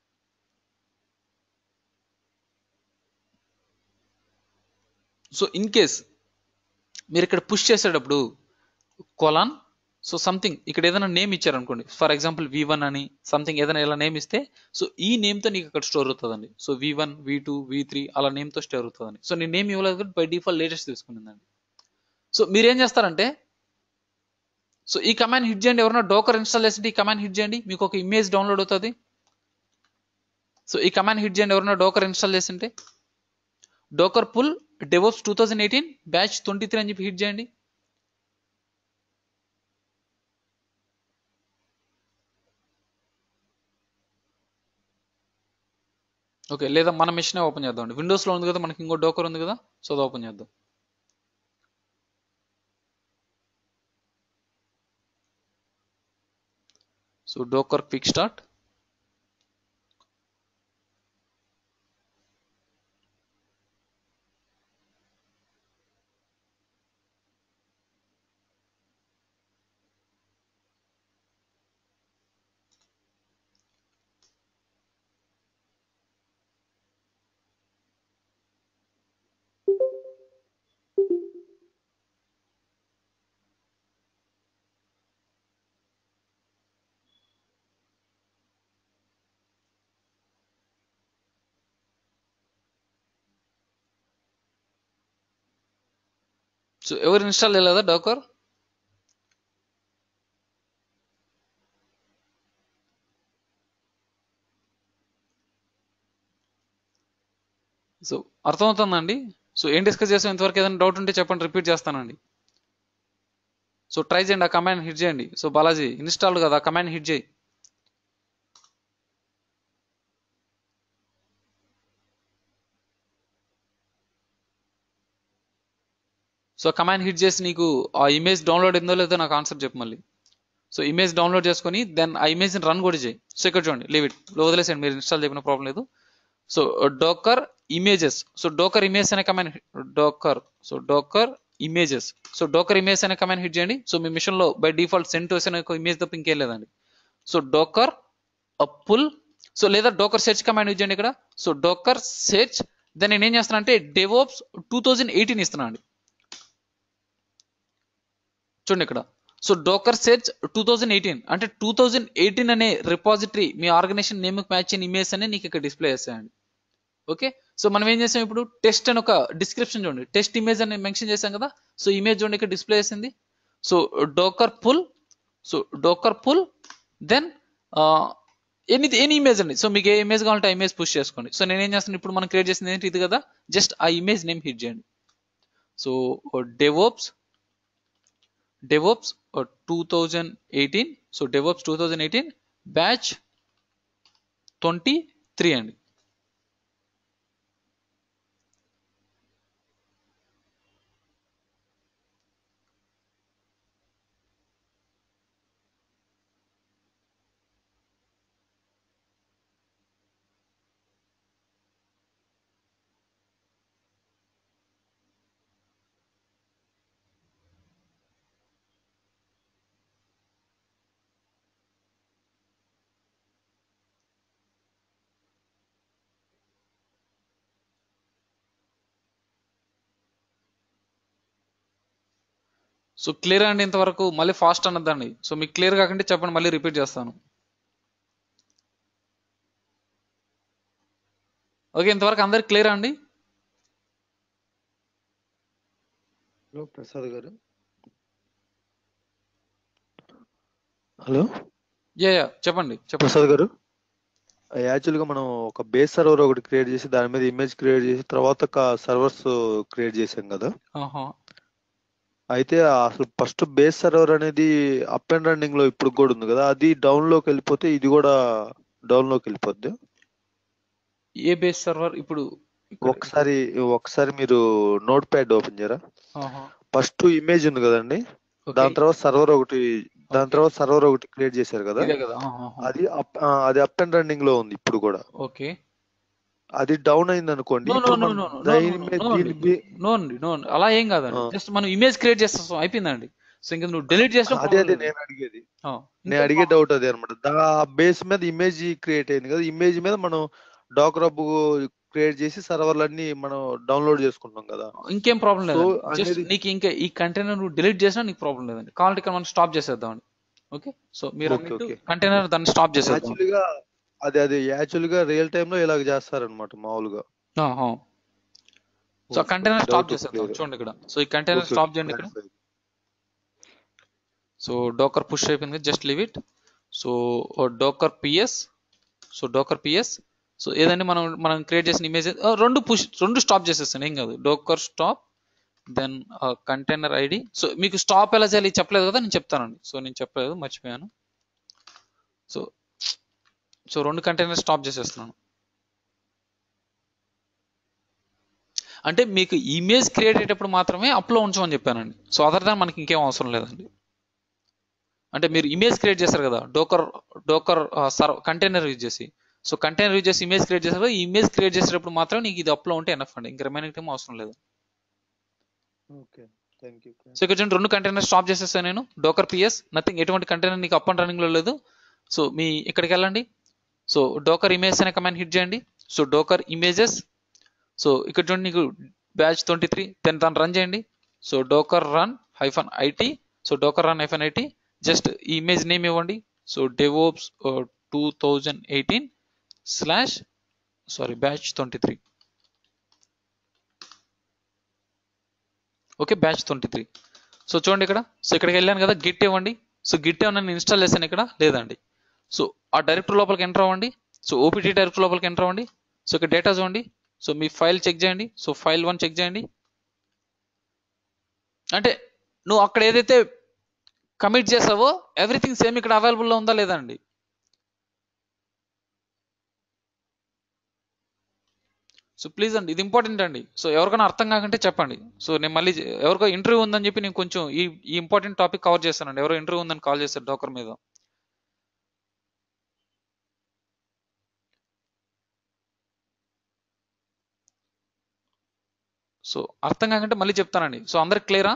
So in case మీరు ఇక్కడ పుష్ చేసేటప్పుడు కొలాన్, సో సంథింగ్ ఇక్కడ ఏదైనా నేమ్ ఇచ్చారనుకోండి, ఫర్ ఎగ్జాంపుల్ V1 అని సంథింగ్ ఏదైనా ఇలా నేమ్ ఇస్తే, సో ఈ నేమ్తో నీకు అక్కడ స్టోర్ అవుతుందండి. సో V1, V2, V3 అలా నేమ్తో స్టోర్ అవుతుందండి. సో నేను నేమ్ ఇవ్వలేదు కాబట్టి బై డిఫాల్ట్ లేటెస్ట్ తీసుకునిందండి. సో మీరేం చేస్తారంటే, సో ఈ కమాండ్ హిట్ చేయండి. ఎవరైనా డోకర్ ఇన్స్టాల్ చేసింటే ఈ కమాండ్ హిట్ చేయండి, మీకు ఒక ఇమేజ్ డౌన్లోడ్ అవుతుంది. సో ఈ కమాండ్ హిట్ చేయండి ఎవరైనా డోకర్ ఇన్స్టాల్ చేసింటే, డోకర్ పుల్ డెవోప్స్ 2018 బ్యాచ్ 23 అని చెప్పి హిట్ చేయండి. ఓకే, లేదా మన మిషన్ ఓపెన్ చేద్దాం అండి. విండోస్లో ఉంది కదా మనకి ఇంకో డోకర్ ఉంది కదా, సో అది ఓపెన్ చేద్దాం. So Docker quick start. So ఎవరు ఇన్స్టాల్ చేయలేదా డోకర్. సో అర్థమవుతుందండి. సో ఏం డిస్కస్ చేసాం ఇంతవరకు, ఏదైనా డౌట్ ఉంటే చెప్పండి, రిపీట్ చేస్తానండి. సో ట్రై చేయండి, ఆ కమాండ్ హిట్ చేయండి. సో బాలాజీ ఇన్స్టాల్ కదా, ఆ కమాండ్ హిట్ చేయి. సో కమాండ్ హిట్ చేసి నీకు ఆ ఇమేజ్ డౌన్లోడ్ అయిందో లేదో నాకు కాన్సెప్ట్ చెప్పు మళ్ళీ. సో ఇమేజ్ డౌన్లోడ్ చేసుకొని దెన్ ఆ ఇమేజ్ని రన్ కూడా చేయి. సో ఇక్కడ చూడండి, లీవ్ ఇట్, వదిలేసండి, మీరు ఇన్స్టాల్ చెప్పిన ప్రాబ్లం లేదు. So డోకర్ images, so Docker image అనే command, Docker, so డోకర్ images, so Docker image అనే కమాండ్ హిట్ చేయండి. సో మీ మిషన్ లో బై డిఫాల్ట్ సెంటోస్ అనే ఒక ఇమేజ్ తప్ప ఇంకేం లేదండి. సో డోకర్ పుల్, సో లేదా డోకర్ సెర్చ్ కమాండ్ యూజ్ చేయండి ఇక్కడ. సో డోకర్ సెర్చ్, దెన్ నేను ఏం చేస్తాను అంటే డెవోప్స్ 2018 ఇస్తున్నాను అండి. చూడండి ఇక్కడ, సో డోకర్ సెర్చ్ 2018 అంటే 2018 అనే రిపాజిటరీ మీ ఆర్గనైజేషన్ నేమ్ మ్యాచ్ అయిన ఇమేజ్ అనే నీకు ఇక్కడ డిస్ప్లే చేస్తాయండి. ఓకే, సో మనం ఏం చేసాం ఇప్పుడు, టెస్ట్ అని ఒక డిస్క్రిప్షన్ చూడండి, టెస్ట్ ఇమేజ్ అని మెన్షన్ చేసాం కదా. సో ఇమేజ్ చూడండి ఇక్కడ డిస్ప్లే చేసింది. So డోకర్ pull, so డోకర్ pull, then any image అండి. సో మీకు ఏ ఇమేజ్ కావాలంటే ఆ ఇమేజ్ పుష్ చేసుకోండి. సో నేను ఏం చేస్తాను ఇప్పుడు, మనం క్రియేట్ చేసింది ఏంటి ఇది కదా, జస్ట్ ఆ ఇమేజ్ నేమ్ హిట్ చేయండి. So DevOps, DevOps 2018, so DevOps 2018 batch 23 అండి. సో క్లియర్ అండి ఇంతవరకు? మళ్ళీ ఫాస్ట్ అన్నదండి. సో మీకు క్లియర్ కాకంటే చెప్పండి, మళ్ళీ రిపీట్ చేస్తాను. ఓకే, ఇంతవరకు అందరికి క్లియర్ అండి? హలో ప్రసాద్ గారు. హలో యా చెప్పండి ప్రసాద్ గారు, యాక్చువల్గా మనం ఒక బేస్ సర్వర్ ఒకటి క్రియేట్ చేసి దాని మీద ఇమేజ్ క్రియేట్ చేసి తర్వాత సర్వర్స్ క్రియేట్ చేసాం కదా. అయితే అసలు ఫస్ట్ బేస్ సర్వర్ అనేది అప్ అండ్ రన్నింగ్ లో ఇప్పుడు కూడా ఉంది కదా, అది డౌన్ లోకి వెళ్ళిపోతే ఇది కూడా డౌన్ లోకి వెళ్ళిపోద్ది. ఏ బేస్ సర్వర్? ఇప్పుడు ఒకసారి మీరు నోట్ ప్యాడ్ ఓపెన్ చేయరా. ఫస్ట్ ఇమేజ్ ఉంది కదండి, దాని తర్వాత సర్వర్ ఒకటి క్రియేట్ చేశారు కదా, అది అప్ అండ్ రన్నింగ్ లో ఉంది ఇప్పుడు కూడా. ఓకే, అది డౌన్ అయింది అనుకోండి, ఇప్పుడు మనం అలా ఏం కాదండి. జస్ట్ మనం ఇమేజ్ క్రియేట్ చేస్తాం, అయిపోయిందండి. సో ఇంకా నువ్వు డిలీట్ చేసిన అదే నేను అడిగే డౌట్ అదే అనమాట. ఆ బేస్ మీద ఇమేజ్ క్రియేట్ అయింది కదా, ఇమేజ్ మీద మనం డాకర్ హబ్ క్రియేట్ చేసి సర్వర్లన్నీ మనం డౌన్లోడ్ చేసుకుంటాం కదా. ఇంకేం ప్రాబ్లం లేదండి. జస్ట్ నీకు ఇంకా ఈ కంటైనర్ నువ్వు డిలీట్ చేసినా నీకు ప్రాబ్లం లేదండి. కావాలంటే ఇక్కడ మనం స్టాప్ చేసేద్దామండి. ఓకే, సో మీరు కంటైనర్ దాన్ని స్టాప్ చేసేద్దాం. అది యాక్చువల్గా రియల్ టైమ్ లో ఇలాగ చేస్తారనమాట మామూలుగా. సో కంటైనర్ స్టాప్ చేసేద్దాం. చూడండి ఇక్కడ. సో ఈ కంటైనర్ స్టాప్ చేయండి ఇక్కడ. సో డోకర్ పుష్ అయిపోయింది, just leave it. So Docker PS, so ఏదండి మనం క్రియేట్ చేసిన ఇమేజ్ రెండు స్టాప్ చేసేస్తాను, ఏం కాదు. Docker stop, then container ID. So మీకు స్టాప్ ఎలా చేయాలి చెప్పలేదు కదా, నేను చెప్తానండి. సో నేను చెప్పలేదు, మర్చిపోయాను. సో రెండు కంటైనర్ స్టాప్ చేసేస్తున్నాను. అంటే మీకు ఇమేజ్ క్రియేట్ అయ్యేటప్పుడు మాత్రమే అప్లో ఉంచమని చెప్పానండి. సో అదర్ దాన్ మనకి ఇంకేం అవసరం లేదండి. అంటే మీరు ఇమేజ్ క్రియేట్ చేస్తారు కదా డోకర్ కంటైనర్ యూజ్ చేసి, సో కంటైనర్ యూజ్ చేసి ఇమేజ్ క్రియేట్ చేస్తారు. ఈ ఇమేజ్ క్రియేట్ చేసేటప్పుడు మాత్రం నీకు ఇది అప్లో ఉంటే ఎనఫ్ అండి, ఇంకా రిమైనింగ్ టైం అవసరం లేదు. సో ఇక్కడ చూడండి, రెండు కంటైనర్ స్టాప్ చేసేస్తాను నేను. డోకర్ పిఎస్ నథింగ్, ఎటువంటి కంటైనర్ నీకు అప్ అండ్ రన్నింగ్ లో లేదు. సో మీ ఇక్కడికి వెళ్ళండి. సో డోకర్ ఇమేజ్ అనే కమాండ్ హిట్ చేయండి. సో డోకర్ ఇమేజెస్, సో ఇక్కడ చూడండి నీకు బ్యాచ్ 23, దాన్ని రన్ చేయండి. So డోకర్ run -IT, so డోకర్ run -IT, just ఈ ఇమేజ్ నేమ్ ఇవ్వండి. So DevOps 2018 batch 23. Okay, batch 23. So చూడండి ఇక్కడ. సో ఇక్కడికి వెళ్ళాను కదా, గిట్ ఇవ్వండి. సో గిట్ ఏమన్నా నేను ఇన్స్టాల్ చేశాను ఇక్కడ, లేదండి. సో ఆ డైరెక్టర్ లోపలికి ఎంటర్ అవ్వండి. సో ఓపీటీ డైరెక్టర్ లోపలికి ఎంటర్ అవ్వండి. సో ఇక్కడ డేటా చూడండి. సో మీ ఫైల్ చెక్ చేయండి. సో ఫైల్ 1 చెక్ చేయండి. అంటే నువ్వు అక్కడ ఏదైతే కమిట్ చేసావో ఎవ్రీథింగ్ సేమ్ ఇక్కడ అవైలబుల్లో ఉందా లేదా అండి. సో ప్లీజ్ అండి, ఇది ఇంపార్టెంట్ అండి. సో ఎవరికైనా అర్థం కాకంటే చెప్పండి. సో నేను మళ్ళీ ఎవరికో ఇంటర్వ్యూ ఉందని చెప్పి నేను కొంచెం ఈ ఇంపార్టెంట్ టాపిక్ కవర్ చేస్తానండి. ఎవరో ఇంటర్వ్యూ ఉందని కాల్ చేశారు డోకర్ మీద. సో అర్థం కాకంటే మళ్ళీ చెప్తానండి. సో అందరికి క్లియరా?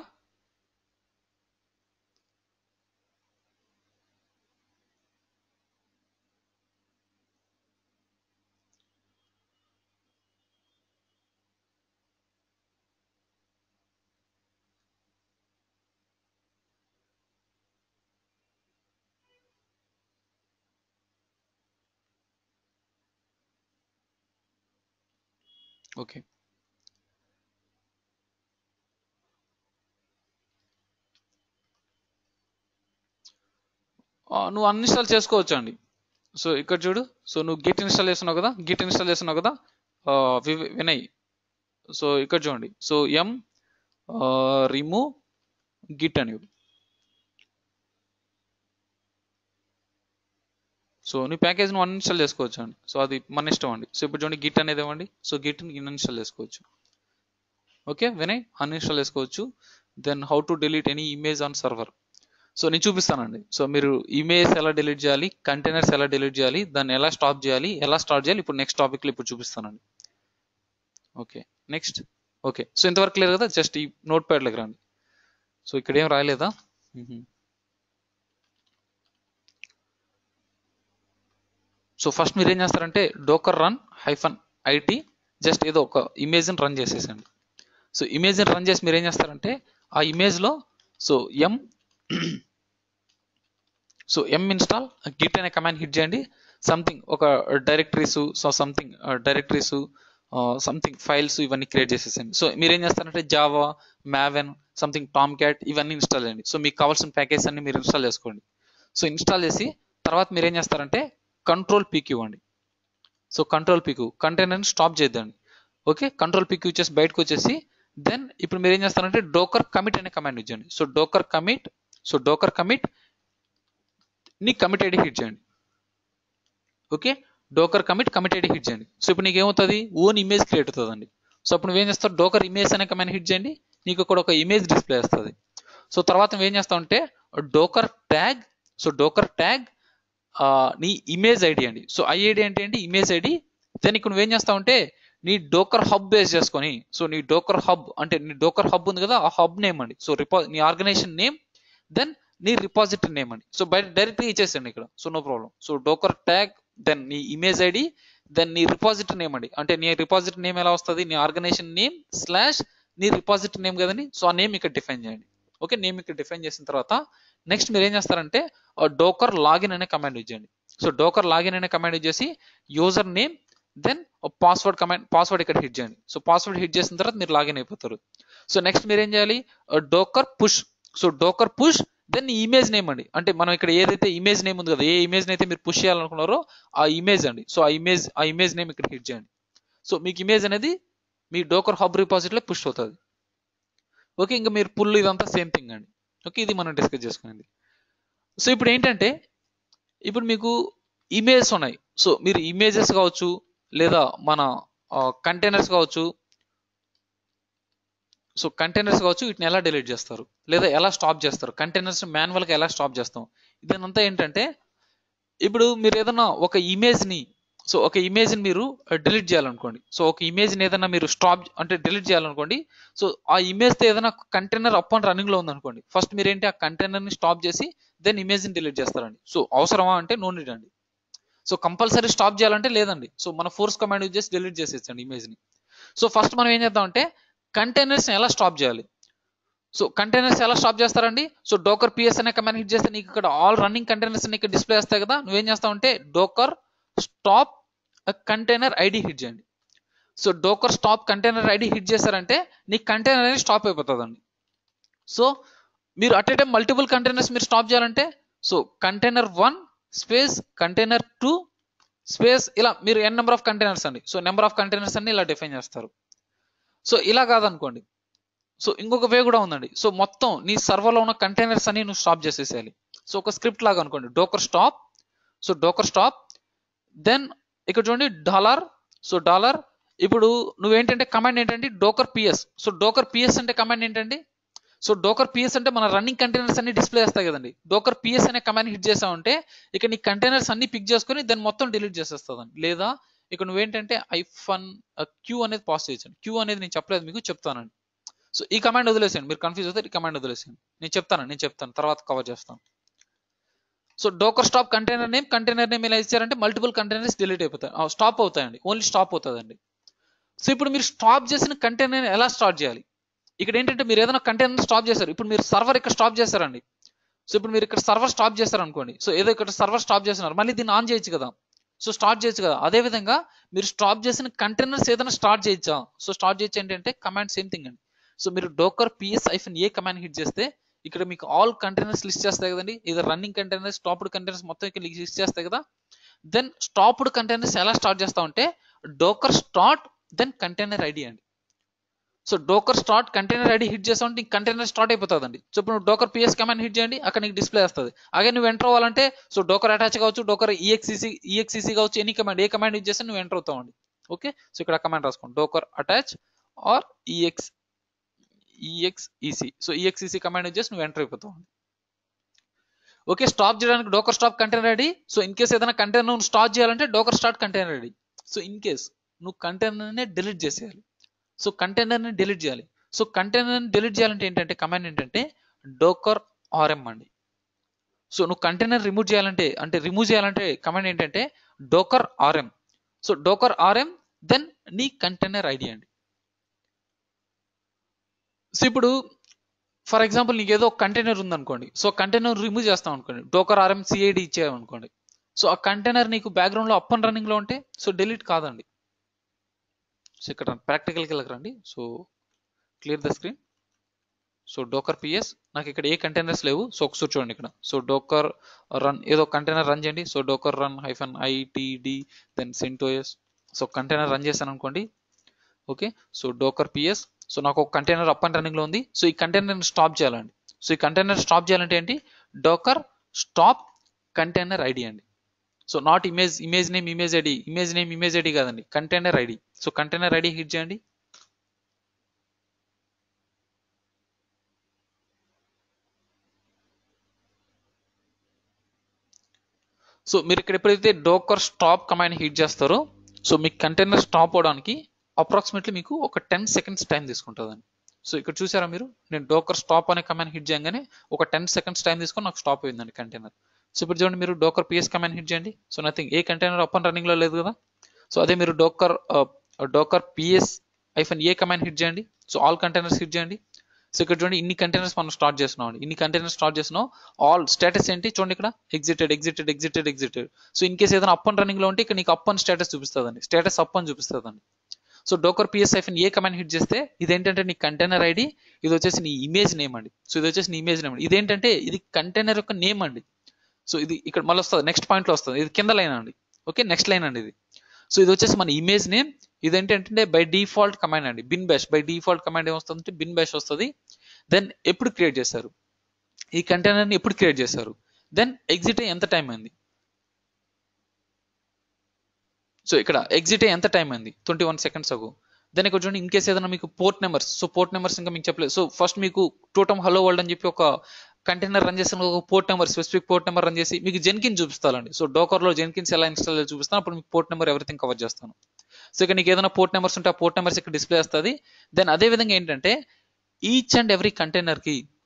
ఓకే, నువ్వు అన్ఇన్స్టాల్ చేసుకోవచ్చు అండి. సో ఇక్కడ చూడు. సో నువ్వు గిట్ ఇన్స్టాల్ చేస్తున్నావు కదా వినయ్. సో ఇక్కడ చూడండి. సో రిమూవ్ గిట్ అని. సో నీ ప్యాకేజ్ నువ్వు అన్ఇన్స్టాల్ చేసుకోవచ్చు అండి. సో అది మన ఇష్టం అండి. సో ఇప్పుడు చూడండి, గిట్ అనేది ఇవ్వండి. సో గిట్ అన్ఇన్స్టాల్ చేసుకోవచ్చు. ఓకే వినయ్, అన్ఇన్స్టాల్ చేసుకోవచ్చు. Then how to delete any image on server. So నేను చూపిస్తానండి. సో మీరు ఇమేజ్ ఎలా డిలీట్ చేయాలి, కంటైనర్స్ ఎలా డిలీట్ చేయాలి, దాన్ని ఎలా స్టాప్ చేయాలి, ఎలా స్టార్ట్ చేయాలి, ఇప్పుడు నెక్స్ట్ టాపిక్లో ఇప్పుడు చూపిస్తానండి. Okay next. ఓకే, సో ఇంతవరకు క్లియర్ కదా. జస్ట్ ఈ నోట్ ప్యాడ్లోకి రండి. సో ఇక్కడ ఏం రాయలేదా? సో ఫస్ట్ మీరు ఏం చేస్తారంటే డోకర్ రన్ -IT, జస్ట్ ఏదో ఒక ఇమేజ్ని రన్ చేసేసండి. సో ఇమేజ్ని రన్ చేసి మీరు ఏం చేస్తారంటే ఆ ఇమేజ్లో so m so m install Git అనే కమాండ్ హిట్ చేయండి. సంథింగ్ ఒక directories, so something directories, something files ఇవన్నీ క్రియేట్ చేసేసండి. సో మీరు ఏం చేస్తారంటే Java, Maven, something Tomcat ఇవన్నీ ఇన్స్టాల్ చేయండి. సో మీకు కావాల్సిన ప్యాకేజ్ అన్ని మీరు ఇన్స్టాల్ చేసుకోండి. సో ఇన్స్టాల్ చేసి తర్వాత మీరు ఏం చేస్తారంటే కంట్రోల్ పీక్ ఇవ్వండి. సో కంట్రోల్ పీక్ కంటైనర్ని స్టాప్ చేద్దండి. ఓకే, కంట్రోల్ పీక్ వచ్చేసి బయటకు వచ్చేసి దెన్ ఇప్పుడు మీరు ఏం చేస్తారంటే డోకర్ కమిట్ అనే కమాండ్ ఇచ్చండి. సో డోకర్ కమిట్ ని కమిట్ ఐడి హిట్ చేయండి. ఓకే, డోకర్ కమిట్ ఐడి హిట్ చేయండి. సో ఇప్పుడు నీకు ఏమవుతుంది, ఓన్ ఇమేజ్ క్రియేట్ అవుతుందండి. సో అప్పుడు నువ్వేం చేస్తావు, డోకర్ ఇమేజ్ అనే కమాండ్ హిట్ చేయండి, నీకు ఇక్కడ ఒక ఇమేజ్ డిస్ప్లే వస్తుంది. సో తర్వాత నువ్వేం చేస్తావు అంటే డోకర్ ట్యాగ్, సో డోకర్ ట్యాగ్ నీ ఇమేజ్ ఐడి అండి. సో ఐఐడి అంటే ఏంటి, ఇమేజ్ ఐడి. దెన్ ఇక్కడ నువ్వేం చేస్తావు అంటే నీ డోకర్ హబ్ బేస్ చేసుకొని, సో నీ డోకర్ హబ్ అంటే నీ డోకర్ హబ్ ఉంది కదా, ఆ హబ్ నేమ్ అండి. సో నీ ఆర్గనైజేషన్ నేమ్, దెన్ నీ రిపాజిటరీ నేమ్ అండి. సో బయట డైరెక్ట్గా ఇచ్చేసండి ఇక్కడ, so no problem. So డోకర్ tag, then నీ ఇమేజ్ ఐడి, దెన్ నీ రిపాజిటరీ నేమ్ అండి. అంటే నీ రిపాజిటరీ నేమ్ ఎలా వస్తుంది, నీ ఆర్గనైజేషన్ నేమ్ స్లాష్ నీ రిపాజిటరీ నేమ్ కదండి. సో ఆ నేమ్ ఇక్కడ డిఫైన్ చేయండి. ఓకే, నేమ్ ఇక్కడ డిఫైన్ చేసిన తర్వాత నెక్స్ట్ మీరు ఏం చేస్తారంటే డోకర్ లాగిన్ అనే కమాండ్ యూజ్ చేయండి. సో డోకర్ లాగిన్ అనే కమాండ్ యూజ్ చేసి యూజర్ నేమ్, దెన్ పాస్వర్డ్ ఇక్కడ హిట్ చేయండి. సో పాస్వర్డ్ హిట్ చేసిన తర్వాత మీరు లాగిన్ అయిపోతారు. సో నెక్స్ట్ మీరు ఏం చేయాలి, Docker push, so Docker push then image name అండి. అంటే మనం ఇక్కడ ఏదైతే ఇమేజ్ నేమ్ ఉంది కదా, ఏ ఇమేజ్ అయితే మీరు పుష్ చేయాలనుకున్నారో ఆ ఇమేజ్ అండి. సో ఆ ఇమేజ్ నేమ్ ఇక్కడ హిట్ చేయండి. సో మీకు ఇమేజ్ అనేది మీ డోకర్ హబ్ రిపాజిటరీలో పుష్ అవుతుంది. ఓకే, ఇంకా మీరు పుల్ ఇదంతా సేమ్ థింగ్ అండి. ఓకే, ఇది మనం డిస్కస్ చేసుకునేది. సో ఇప్పుడు ఏంటంటే ఇప్పుడు మీకు ఇమేజెస్ ఉన్నాయి. సో మీరు ఇమేజెస్ కావచ్చు, లేదా మన కంటైనర్స్ కావచ్చు, సో కంటైనర్స్ కావచ్చు, వీటిని ఎలా డిలీట్ చేస్తారు లేదా ఎలా స్టాప్ చేస్తారు, కంటైనర్స్ మాన్యువల్గా ఎలా స్టాప్ చేస్తాం, ఇదంతా ఏంటంటే ఇప్పుడు మీరు ఏదైనా ఒక ఇమేజ్ని మీరు డిలీట్ చేయాలనుకోండి. సో ఒక ఇమేజ్ని ఏదైనా మీరు స్టాప్ అంటే డిలీట్ చేయాలనుకోండి. సో ఆ ఇమేజ్తో ఏదైనా కంటైనర్ అప్ అండ్ రన్నింగ్లో ఉందనుకోండి, ఫస్ట్ మీరు ఏంటి ఆ కంటైనర్ని స్టాప్ చేసి దెన్ ఇమేజ్ని డిలీట్ చేస్తారండి. సో అవసరమా అంటే నో నీడ్ అండి. సో కంపల్సరీ స్టాప్ చేయాలంటే లేదండి. సో మన ఫోర్స్ కమాండ్ యూజ్ చేసి డిలీట్ చేసేచ్చండి ఇమేజ్ని. సో ఫస్ట్ మనం ఏం చేద్దామంటే కంటైనర్స్ని ఎలా స్టాప్ చేయాలి. సో కంటైనర్స్ ఎలా స్టాప్ చేస్తారండి. సో డోకర్ పిఎస్ అనే కమాండ్ హిట్ చేస్తే నీకు ఇక్కడ ఆల్ రన్నింగ్ కంటైనర్స్ ఇక్కడ డిస్ప్లే వస్తాయి కదా. నువ్వేం చేస్తావంటే Docker stop container ID hit చేయండి. So Docker stop container ID hit చేశారంటే నీ కంటైనర్ అనేది స్టాప్ అయిపోతుందండి. సో మీరు at a time multiple containers మీరు స్టాప్ చేయాలంటే so container 1 space container 2 space ఇలా మీరు ఎన్ నెంబర్ ఆఫ్ కంటైనర్స్ అండి. సో నెంబర్ ఆఫ్ కంటైనర్స్ అన్ని ఇలా డిఫైన్ చేస్తారు. సో ఇలా కాదనుకోండి, సో ఇంకొక వే కూడా ఉందండి. సో మొత్తం నీ సర్వర్లో ఉన్న కంటైనర్స్ అన్ని నువ్వు స్టాప్ చేసేసేయాలి. సో ఒక స్క్రిప్ట్ లాగా అనుకోండి, Docker stop. So Docker stop then ఇక్కడ చూడండి డాలర్. సో డాలర్ ఇప్పుడు నువ్వేంటంటే కమాండ్ ఏంటంటే Docker PS. So Docker PS అంటే కమాండ్ ఏంటండి, సో డోకర్ పిఎస్ అంటే మన రన్నింగ్ కంటైనర్స్ అన్ని డిస్ప్లే చేస్తాయి కదండి. డోకర్ పిఎస్ అనే కమాండ్ హిట్ చేసామంటే ఇక నీ కంటైనర్స్ అన్ని పిక్ చేసుకొని దాన్ని మొత్తం డిలీట్ చేసేస్తుందండి. లేదా ఇక నువ్వేంటంటే ఐఫన్ క్యూ అనేది పాస్ చేయొచ్చు. క్యూ అనేది నేను చెప్పలేదు మీకు, చెప్తానండి. సో ఈ కమాండ్ వదిలేసాను, మీరు కన్ఫ్యూజ్ అవుతారు. ఈ కమాండ్ వదిలేసాను, నేను చెప్తాను తర్వాత కవర్ చేస్తాను. So Docker stop container name ఎలా ఇచ్చారంటే మల్టిపుల్ కంటైనర్స్ డిలీట్ అయిపోతాయి, స్టాప్ అవుతాయండి, ఓన్లీ స్టాప్ అవుతుందండి. సో ఇప్పుడు మీరు స్టాప్ చేసిన కంటైనర్ ఎలా స్టార్ట్ చేయాలి. ఇక్కడ ఏంటంటే మీరు ఏదైనా కంటైనర్ స్టాప్ చేశారు, ఇప్పుడు మీరు సర్వర్ ఇక్కడ స్టాప్ చేశారండి. సో ఇప్పుడు మీరు ఇక్కడ సర్వర్ స్టాప్ చేశారు అనుకోండి. సో ఏదో ఇక్కడ సర్వర్ స్టాప్ చేస్తున్నారు, మళ్ళీ దీన్ని ఆన్ చేయొచ్చు కదా. సో స్టార్ట్ చేయొచ్చు కదా. అదేవిధంగా మీరు స్టాప్ చేసిన కంటైనర్స్ ఏదైనా స్టార్ట్ చేయొచ్చా. సో స్టార్ట్ చేయొచ్చు ఏంటంటే కమాండ్ సేమ్ థింగ్ అండి. సో మీరు Docker PS -a command hit చేస్తే ఇక్కడ మీకు ఆల్ కంటైనర్స్ లిస్ట్ చేస్తాయి కదండి. ఇది రన్నింగ్ కంటైనర్స్, స్టాప్డ్ కంటైనర్స్ మొత్తం ఇక్కడ లిస్ట్ చేస్తాయి కదా. దెన్ స్టాప్డ్ కంటైనర్స్ ఎలా స్టార్ట్ చేస్తామంటే Docker start then container ID అండి. So Docker start container ID hit చేస్తామంటే నీకు కంటైనర్ స్టార్ట్ అయిపోతుందండి. సో ఇప్పుడు డోకర్ పిఎస్ కమాండ్ హిట్ చేయండి, అక్కడ నీకు డిస్ప్లే వస్తుంది. అలాగే నువ్వు ఎంటర్ అవ్వాలంటే సో డోకర్ అటాచ్ కావచ్చు, డోకర్ ఈఎక్సిసి కావచ్చు, ఎనీ కమాండ్, ఏ కమాండ్ యూజ్ చేస్తే నువ్వు ఎంటర్ అవుతావండి. ఓకే, సో ఇక్కడ కమాండ్ రాసుకోండి, Docker attach or exec. So exec command use చేసి నువ్వు ఎంటర్ అయిపోతావు. ఓకే, స్టాప్ చేయడానికి Docker stop container ID. So in case ఏదైనా కంటైనర్ నువ్వు స్టార్ట్ చేయాలంటే Docker start container ID. So in case నువ్వు కంటైనర్నే డిలీట్ చేసేయాలి. సో కంటైనర్ని డిలీట్ చేయాలి. సో కంటైనర్ని డిలీట్ చేయాలంటే ఏంటంటే కమాండ్ ఏంటంటే డోకర్ ఆర్ఎం అండి. సో నువ్వు కంటైనర్ రిమూవ్ చేయాలంటే కమాండ్ ఏంటంటే Docker RM. So Docker RM then నీ కంటైనర్ ఐడి అండి. సో ఇప్పుడు ఫర్ ఎగ్జాంపుల్ నీకు ఏదో ఒక కంటైనర్ ఉందనుకోండి, సో కంటైనర్ రిమూవ్ చేస్తాం అనుకోండి, డోకర్ ఆర్ఎం సిఐడి ఇచ్చామనుకోండి, సో ఆ కంటైనర్ నీకు బ్యాక్గ్రౌండ్లో అప్ అండ్ రన్నింగ్లో ఉంటే సో డిలీట్ కాదండి. సో ఇక్కడ ప్రాక్టికల్కి వెళ్ళకరండి. So clear the screen. So Docker PS నాకు ఇక్కడ ఏ కంటైనర్స్ లేవు. సో ఒకసారి చూడండి ఇక్కడ. సో డోకర్ రన్ ఏదో కంటైనర్ రన్ చేయండి. So డోకర్ run -itd then CentOS. So container run చేశాను అనుకోండి. Okay, so Docker PS. So నాకు ఒక కంటైనర్ అప్ అండ్ రన్నింగ్ లో ఉంది. సో ఈ కంటైనర్ స్టాప్ చేయాలండి. సో ఈ కంటైనర్ స్టాప్ చేయాలంటే ఏంటి, డోకర్ స్టాప్ కంటైనర్ ఐడి అండి. So not image name image ID కాదండి, container ID. So container ID hit చేయండి. సో మీరు ఇక్కడ ఎప్పుడైతే డోకర్ స్టాప్ కమాండ్ హిట్ చేస్తారో, సో మీ కంటైనర్ స్టాప్ అవడానికి అప్రాక్సిమేట్లీ మీకు ఒక 10 సెకండ్స్ టైం తీసుకుంటుందండి. సో ఇక్కడ చూసారా మీరు, నేను డోకర్ స్టాప్ అనే కమాండ్ హిట్ చేయగానే ఒక 10 సెకండ్స్ టైం తీసుకొని నాకు స్టాప్ అయిందండి కంటైనర్. సో ఇప్పుడు చూడండి, మీరు డోకర్ పిఎస్ కమాండ్ హిట్ చేయండి. సో నథింగ్, ఏ కంటైనర్ అప్ అండ్ రన్నింగ్ లో లేదు కదా. సో అదే మీరు Docker PS -a command hit చేయండి. సో ఆల్ కంటైనర్స్ హిట్ చేయండి. సో ఇక్కడ చూడండి, ఇన్ని కంటైనర్స్ మనం స్టార్ట్ చేస్తున్నాం. ఇన్ని కంటైనర్స్ స్టార్ట్ చేస్తున్నాం. ఆల్ స్టేటస్ ఏంటి చూడండి, ఇక్కడ ఎగ్జిటెడ్. సో ఇన్ కేసు ఏదైనా అప్ అండ్ రన్నింగ్ లో ఉంటే ఇక్కడ నీకు అప్ అని స్టేటస్ చూపిస్తుందండి, స్టేటస్ అప్ అని చూపిస్తుందండి. So Docker PS -a command hit చేస్తే ఇదేంటంటే నీ కంటైనర్ ఐడి, ఇది వచ్చేసి నీ ఇమేజ్ నేమ్ అండి. సో ఇది వచ్చేసి నీ ఇమేజ్ నేమ్. ఇదేంటంటే ఇది కంటైనర్ యొక్క నేమ్ అండి. సో ఇది ఇక్కడ మళ్ళీ వస్తుంది, నెక్స్ట్ పాయింట్ లో వస్తుంది. ఇది కింద లైన్ అండి. ఓకే, నెక్స్ట్ లైన్ అండి ఇది. సో ఇది వచ్చేసి మన ఇమేజ్ నేమ్. ఇదేంటంటే బై డిఫాల్ట్ కమాండ్ అండి, bin bash. By default command ఏమొస్తుంది, బిన్ బ్యాష్ వస్తుంది. దెన్ ఎప్పుడు క్రియేట్ చేశారు, ఈ కంటైనర్ని ఎప్పుడు క్రియేట్ చేశారు, దెన్ ఎగ్జిట్ ఎంత టైం అయింది. సో ఇక్కడ ఎగ్జిట్ ఎంత టైం అయింది, 21 సెకండ్స్ అగో. దెన్ ఇక్కడ చూడండి, ఇన్ కేసు ఏదైనా మీకు port numbers, so port numbers ఇంకా మీకు చెప్పలేదు. సో ఫస్ట్ మీకు టోటమ్ హలో వరల్డ్ అని చెప్పి ఒక కంటైనర్ రన్ చేసిన ఒక port number, specific port number run చేసి మీకు జెన్కిన్ చూపిస్తానండి. సో డోకర్లో జెన్కిన్స్ ఎలా ఇన్స్టాల్ చేయాలో చూపిస్తాను. అప్పుడు మీకు పోర్ట్ నెంబర్ ఎవ్రీథింగ్ కవర్ చేస్తాను. సో ఇక్కడ నీకు ఏదైనా పోర్ట్ నెంబర్స్ ఉంటే ఆ పోర్ట్ నెంబర్స్ ఇక్కడ డిస్ప్లే వస్తుంది. దెన్ అదే విధంగా ఏంటంటే ఈచ్ అండ్ ఎవ్రీ కంటైనర్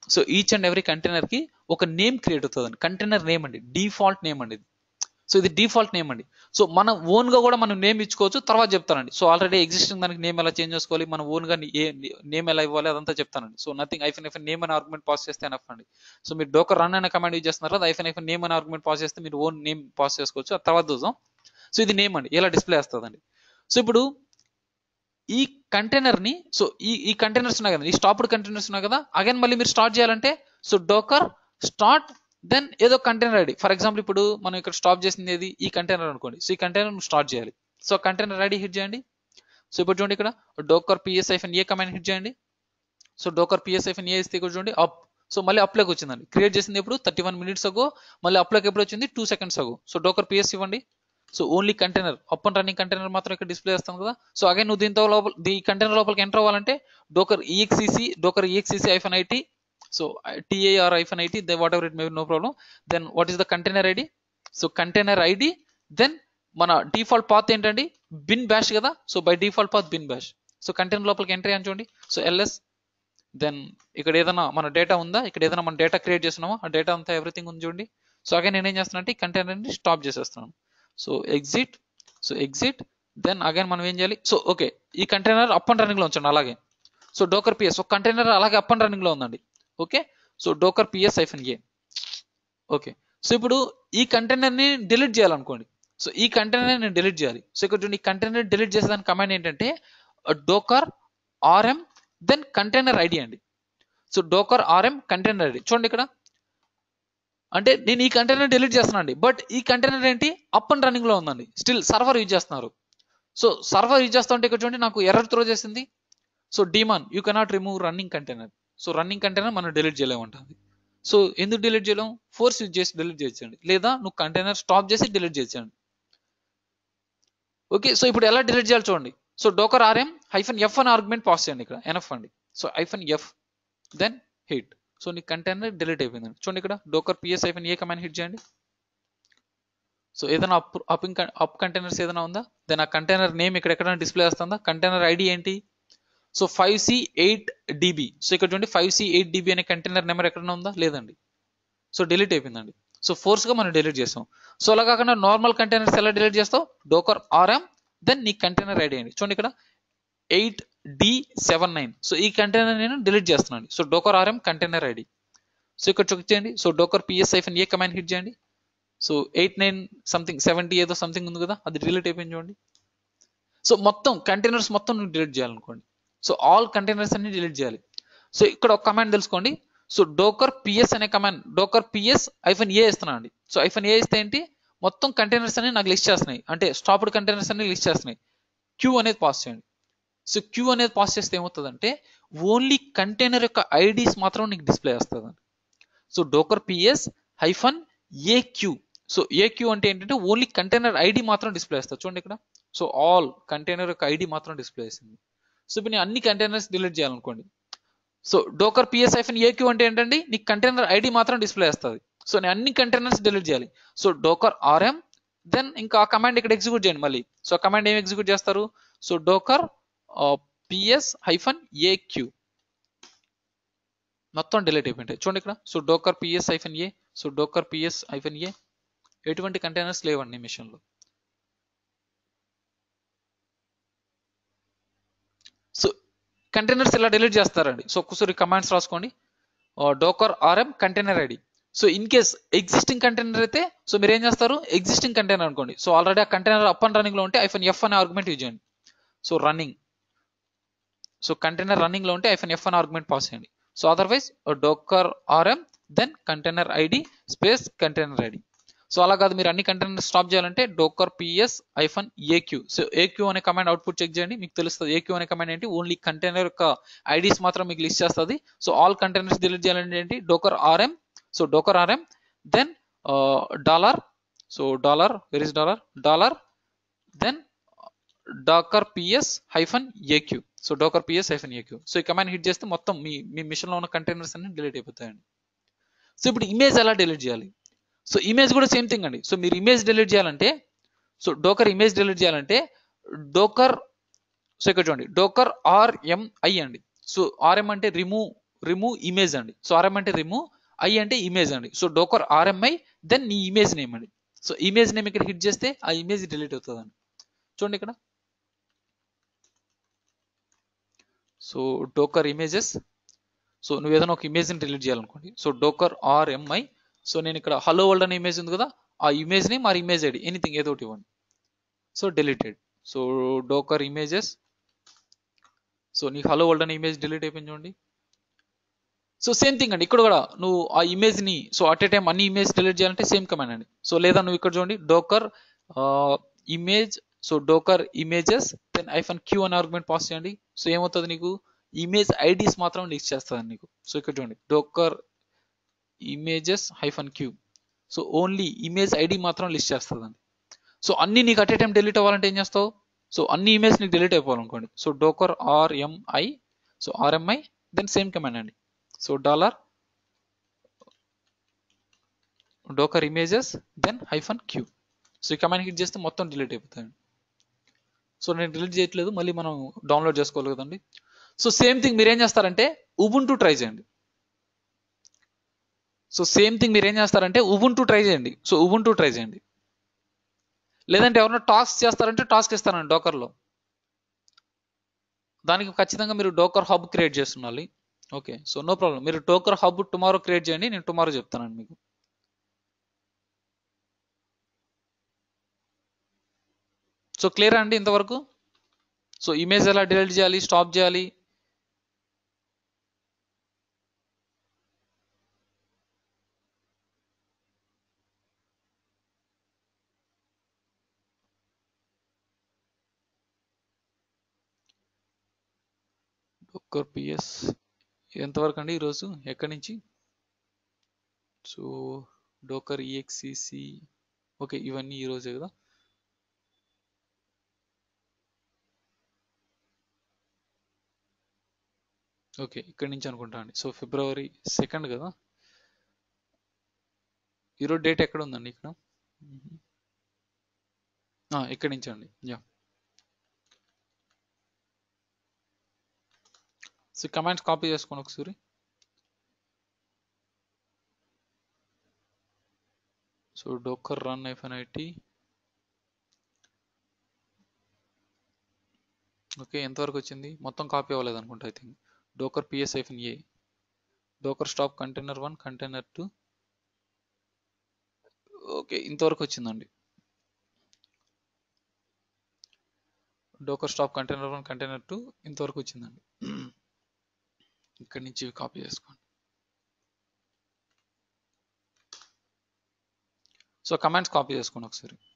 కి ఒక నేమ్ క్రియేట్ అవుతుంది. కంటైనర్ నేమ్ అండి, డిఫాల్ట్ నేమ్ అండి ఇది. సో ఇది డిఫాల్ట్ నేమ్ అండి. సో మనం ఓన్ గా కూడా మనం నేమ్ ఇచ్చుకోవచ్చు, తర్వాత చెప్తానండి. సో ఆల్రెడీ ఎగ్జిస్టింగ్ దానికి నేమ్ ఎలా చేంజ్ చేసుకోవాలి, మనం ఓన్ గా నేమ్ ఎలా ఇవ్వాలి అదంతా చెప్తానండి. సో నథింగ్, -f నేమ్ అనే ఆర్గ్యుమెంట్ పాస్ చేస్తే ఎనఫ్ అండి. సో మీరు డోకర్ రన్ అనే కమాండ్ యూజ్ చేస్తున్నారు కదా, -f నేమ్ అనే ఆర్గ్యుమెంట్ పాస్ చేస్తే మీరు ఓన్ నేమ్ పాస్ చేసుకోవచ్చు. ఆ తర్వాత చూద్దాం. సో ఇది నేమ్ అండి, ఎలా డిస్ప్లే వస్తుందండి. సో ఇప్పుడు ఈ కంటైనర్ ని, సో ఈ కంటైనర్స్ ఉన్నాయి కదా, ఈ స్టాప్డ్ కంటైనర్స్ ఉన్నాయి కదా, అగైన్ మళ్ళీ మీరు స్టార్ట్ చేయాలంటే సో డోకర్ స్టార్ట్ దెన్ ఏదో కంటైనర్ ఐడి. ఫర్ ఎగ్జాంపుల్ ఇప్పుడు మనం ఇక్కడ స్టాప్ చేసింది ఏది, ఈ కంటైనర్ అనుకోండి. సో ఈ కంటైనర్ స్టార్ట్ చేయాలి. సో కంటైనర్ ఐడి హిట్ చేయండి. సో ఇప్పుడు చూడండి, ఇక్కడ Docker PS -a command hit చేయండి. సో డోకర్ పిఎస్ -a ఇస్తే ఇక్కడ చూడండి అప్. సో మళ్ళీ అప్లోకి వచ్చిందండి. క్రియేట్ చేసింది ఎప్పుడు 31 మినిట్స్ అగో, మళ్ళీ అప్లోకి ఎప్పుడు వచ్చింది 2 seconds ago. So Docker PS ఇవ్వండి. So only container, up and running container మాత్రం ఇక్కడ డిస్ప్లే చేస్తాం కదా. సో అగైన్ నువ్వు దీంతో లోపల ఈ కంటైనర్ లోపలికి ఎంటర్ అవ్వాలంటే Docker EXEC -IT, so TAR-IT, whatever it may, no problem. Then what is the container ID, so container ID. Then మన డిఫాల్ట్ పాత్ ఏంటండి, బిన్ బ్యాష్ కదా. So by default path bin bash. So container లోపలికి enter అయ్యాను చూడండి. So LS. Then ఇక్కడ ఏదైనా మన data ఉందా, ఇక్కడ ఏదైనా మన డేటా క్రియేట్ చేస్తున్నామా, ఆ డేటా అంతా ఎవ్రీథింగ్ ఉంది చూడండి. సో అగైన్ నేను ఏం చేస్తున్నాను అంటే కంటైనర్ని స్టాప్ చేసేస్తున్నాను. So exit. దెన్ అగైన్ మనం ఏం చేయాలి, సో ఓకే ఈ కంటైనర్ అప్ అండ్ రన్నింగ్ లో ఉంచండి అలాగే. సో డోకర్ పిఎస్ ఒక కంటైనర్ అలాగే అప్ అండ్ రన్నింగ్ లో ఉందండి. Okay, so Docker PS -a. Okay, so ఇప్పుడు ఈ కంటైనర్ ని డిలీట్ చేయాలనుకోండి. సో ఈ కంటైనర్ నేను డిలీట్ చేయాలి. సో ఇక్కడ చూడండి, ఈ కంటైనర్ డిలీట్ చేసేదాని కమాండ్ ఏంటంటే Docker RM then container ID అండి. So Docker RM container ID చూడండి ఇక్కడ. అంటే నేను ఈ కంటైనర్ డిలీట్ చేస్తున్నాను అండి, బట్ ఈ కంటైనర్ ఏంటి అప్ అండ్ రన్నింగ్ లో ఉందండి, స్టిల్ సర్వర్ యూజ్ చేస్తున్నారు. సో సర్వర్ యూజ్ చేస్తా ఉంటే ఇక్కడ చూడండి నాకు ఎర్రర్ త్రో చేసింది. So daemon you cannot remove running container. So running container మనం డిలీట్ చేయలేమంటుంది. సో ఎందుకు డిలీట్ చేయలేం, ఫోర్స్ యూజ్ చేసి డిలీట్ చేయొచ్చండి, లేదా నువ్వు కంటైనర్ స్టాప్ చేసి డిలీట్ చేయొచ్చండి. ఓకే, సో ఇప్పుడు ఎలా డిలీట్ చేయాలి చూడండి. సో డోకర్ RM -f అనే ఆర్గ్యుమెంట్ పాస్ చేయండి ఇక్కడ, ఎనఫ్ అండి. So -f then hit. So నీ కంటైనర్ డిలీట్ అయిపోయిందండి. చూడండి ఇక్కడ Docker PS -a command hit చేయండి. సో ఏదైనా అప్ కంటైనర్స్ ఏదైనా ఉందా, దెన్ ఆ కంటైనర్ నేమ్ ఇక్కడ ఎక్కడైనా డిస్ప్లే వస్తుందా, కంటైనర్ ఐడి ఏంటి, సో 5C8DB. సో ఇక్కడ చూడండి 5C8DB అనే కంటైనర్ నెంబర్ ఎక్కడైనా ఉందా, లేదండి. సో డిలీట్ అయిపోయిందండి. సో ఫోర్స్ గా మనం డిలీట్ చేస్తాం. సో అలా కాకుండా నార్మల్ కంటైనర్స్ ఎలా డిలీట్ చేస్తావు, డోకర్ RM దెన్ నీ కంటైనర్ ఐడి అండి. చూడండి ఇక్కడ D79. సో ఈ కంటైనర్ నేను డిలీట్ చేస్తున్నాను. So Docker RM container ID. So ఇక్కడ చెక్ చేయండి. So Docker ps-a command hit చేయండి. సో 89 సంథింగ్ 70 ఏదో సంథింగ్ ఉంది కదా, అది డిలీట్ అయిపోయింది చూడండి. సో మొత్తం కంటైనర్స్ మొత్తం నువ్వు డిలీట్ చేయాలనుకోండి. సో ఆల్ కంటైనర్స్ అన్ని డిలీట్ చేయాలి. సో ఇక్కడ ఒక కమాండ్ తెలుసుకోండి. సో డోకర్ పిఎస్ అనే కమాండ్, డోకర్ ps-a ఇస్తున్నా అండి. సో -a ఇస్తే ఏంటి, మొత్తం కంటైనర్స్ అన్ని నాకు లిస్ట్ చేస్తున్నాయి, అంటే స్టాప్డ్ కంటైనర్స్ అన్ని లిస్ట్ చేస్తున్నాయి. క్యూ అనేది పాస్ చేయండి. సో క్యూ అనేది పాస్ చేస్తే ఏమవుతుందంటే ఓన్లీ కంటైనర్ యొక్క ఐడీస్ మాత్రం నీకు డిస్ప్లే వస్తుంది. So Docker ps-aq. So AQ అంటే ఏంటంటే ఓన్లీ కంటైనర్ ఐడి మాత్రం డిస్ప్లే చేస్తుంది చూడండి ఇక్కడ. సో ఆల్ కంటైనర్ యొక్క ఐడి మాత్రం డిస్ప్లే చేసింది. సో ఇప్పుడు నేను అన్ని కంటైనర్స్ డిలీట్ చేయాలనుకోండి. సో డోకర్ ps-aq అంటే ఏంటండి, నీకు కంటైనర్ ఐడి మాత్రం డిస్ప్లే చేస్తుంది. సో నేను అన్ని కంటైనర్స్ డిలీట్ చేయాలి. సో డోకర్ ఆర్ఎం, దెన్ ఇంకా ఆ కమాండ్ ఇక్కడ ఎగ్జిక్యూట్ చేయండి మళ్ళీ. సో ఆ కమాండ్ ఏం ఎగ్జిక్యూట్ చేస్తారు, సో డోకర్ ps-aq మొత్తం డిలీట్ అయిపోయింటాయి చూడండి ఇక్కడ. So Docker ps-a, so Docker ps-a ఎటువంటి కంటైనర్స్ లేవండి మిషన్ లో. సో కంటైనర్స్ ఇలా డిలీట్ చేస్తారండి. సో ఒకసారి కమాండ్స్ రాసుకోండి. Docker RM container ID. So in case existing container అయితే సో మీరు ఏం చేస్తారు, ఎగ్జిస్టింగ్ కంటైనర్ అనుకోండి. సో ఆల్రెడీ ఆ కంటైనర్ అప్ అండ్ రన్నింగ్ లో ఉంటే -f అనే ఆర్గ్యుమెంట్ యూజ్ చేయండి. So running, so container running లో ఉంటే -f అనే ఆర్గ్యుమెంట్ పాస్ చేయండి. So otherwise Docker RM then container ID space container ID. So అలా కాదు, మీరు అన్ని కంటైనర్ స్టాప్ చేయాలంటే డోకర్ ps-aq. సో ఏక్యూ అనే కమాండ్ అవుట్పుట్ చెక్ చేయండి, మీకు తెలుస్తుంది. ఏక్యూ అనే కమాండ్ ఏంటి, ఓన్లీ కంటైనర్ యొక్క ఐడీస్ మాత్రం మీకు లిస్ట్ చేస్తుంది. సో ఆల్ కంటైనర్స్ డిలీట్ చేయాలంటే ఏంటి, Docker RM. So Docker RM then dollar, so dollar, where is dollar then Docker ps-aq. So Docker ps-aq. So ఈ కమాండ్ హిట్ చేస్తే మొత్తం మీ మిషన్ లో ఉన్న కంటైనర్స్ అన్ని డిలీట్ అయిపోతాయండి. సో ఇప్పుడు ఇమేజ్ ఎలా డిలీట్ చేయాలి, సో ఇమేజ్ కూడా సేమ్ థింగ్ అండి. సో మీరు ఇమేజ్ డిలీట్ చేయాలంటే, సో డోకర్ ఇమేజ్ డిలీట్ చేయాలంటే డోకర్, సో ఇక్కడ చూడండి డోకర్ RMI అండి. సో ఆర్ఎం అంటే రిమూవ్ ఇమేజ్ అండి. సో ఆర్ఎం అంటే రిమూవ్, ఐ అంటే ఇమేజ్ అండి. సో డోకర్ RMI దెన్ నీ ఇమేజ్ నేమ్ అండి. సో ఇమేజ్ నేమ్ ఇక్కడ హిట్ చేస్తే ఆ ఇమేజ్ డిలీట్ అవుతుందండి చూడండి ఇక్కడ. సో డోకర్ ఇమేజెస్, సో నువ్వు ఏదైనా ఒక ఇమేజ్ని డిలీట్ చేయాలనుకోండి. సో డోకర్ RMI, సో నేను ఇక్కడ హలో వరల్డ్ అనే ఇమేజ్ ఉంది కదా, ఆ ఇమేజ్ ని మరి ఇమేజ్ ఐడి ఎనీథింగ్ ఏదో ఒకటి ఇవ్వండి. So deleted. So డోకర్ images, so నీకు హలో వరల్డ్ అనే ఇమేజ్ డిలీట్ అయిపోయింది చూడండి. సో సేమ్ థింగ్ అండి ఇక్కడ కూడా, నువ్వు ఆ ఇమేజ్ ని సో అట్ ఏ టైం అన్ని ఇమేజ్ డిలీట్ చేయాలంటే సేమ్ కమాండ్ అండి. సో లేదా నువ్వు ఇక్కడ చూడండి Docker image, so డోకర్ images then -q అనే ఆర్గ్యుమెంట్ పాస్ చేయండి. సో ఏమవుతుంది, నీకు ఇమేజ్ ఐడీస్ మాత్రం లిస్ట్ చేస్తుంది నీకు. సో ఇక్కడ చూడండి Docker images -q. So only image ID మాత్రం లిస్ట్ చేస్తుందండి. సో అన్ని నీకు అట్ ఏ టైం డిలీట్ అవ్వాలంటే ఏం చేస్తావు, సో అన్ని ఇమేజ్ నీకు డిలీట్ అయిపోవాలనుకోండి. So Docker RMI, so RMI then same command అండి. So dollar Docker images then -q. So ఈ కమాండ్ హిట్ చేస్తే మొత్తం డిలీట్ అయిపోతాయండి. సో నేను డిలీట్ చేయట్లేదు, మళ్ళీ మనం డౌన్లోడ్ చేసుకోవాలి కదండి. సో సేమ్ థింగ్ మీరు ఏం చేస్తారంటే ఉబుంటు ట్రై చేయండి. సో సేమ్ థింగ్ మీరు ఏం చేస్తారంటే ఉబుంటు ట్రై చేయండి. సో ఉబుంటు ట్రై చేయండి, లేదంటే ఎవరైనా టాస్క్ చేస్తారంటే టాస్క్ ఇస్తానండి డోకర్లో. దానికి ఖచ్చితంగా మీరు డోకర్ హబ్ క్రియేట్ చేస్తుండాలి. ఓకే, సో నో ప్రాబ్లం, మీరు డోకర్ హబ్ టుమారో క్రియేట్ చేయండి, నేను టుమారో చెప్తానండి మీకు. సో క్లియర్ అండి ఇంతవరకు. సో ఇమేజ్ ఎలా డిలీట్ చేయాలి, స్టాప్ చేయాలి. డోకర్ PS ఎంతవరకు అండి ఈరోజు, ఎక్కడి నుంచి. సో డోకర్ EXEC, ఓకే ఇవన్నీ ఈరోజే కదా. ఓకే ఇక్కడి నుంచి అనుకుంటా అండి. సో February 2nd కదా, ఈరోజు డేట్ ఎక్కడ ఉందండి ఇక్కడ. ఇక్కడి నుంచి అండి. యా, సో కమాండ్స్ కాపీ చేసుకోండి ఒకసారి. సో డోకర్ రన్ -it, ఓకే, ఎంతవరకు వచ్చింది? మొత్తం కాపీ అవ్వలేదు అనుకుంటా. I think Docker ps-a, Docker stop container 1, container 2. Okay, ఇంతవరకు వచ్చిందండి. డోకర్ స్టాప్ కంటైనర్ 1, కంటైనర్ 2 ఇంతవరకు వచ్చిందండి. ఇక్కడి నుంచి కాపీ చేసుకోండి. సో కమాండ్స్ కాపీ చేసుకోండి ఒకసారి.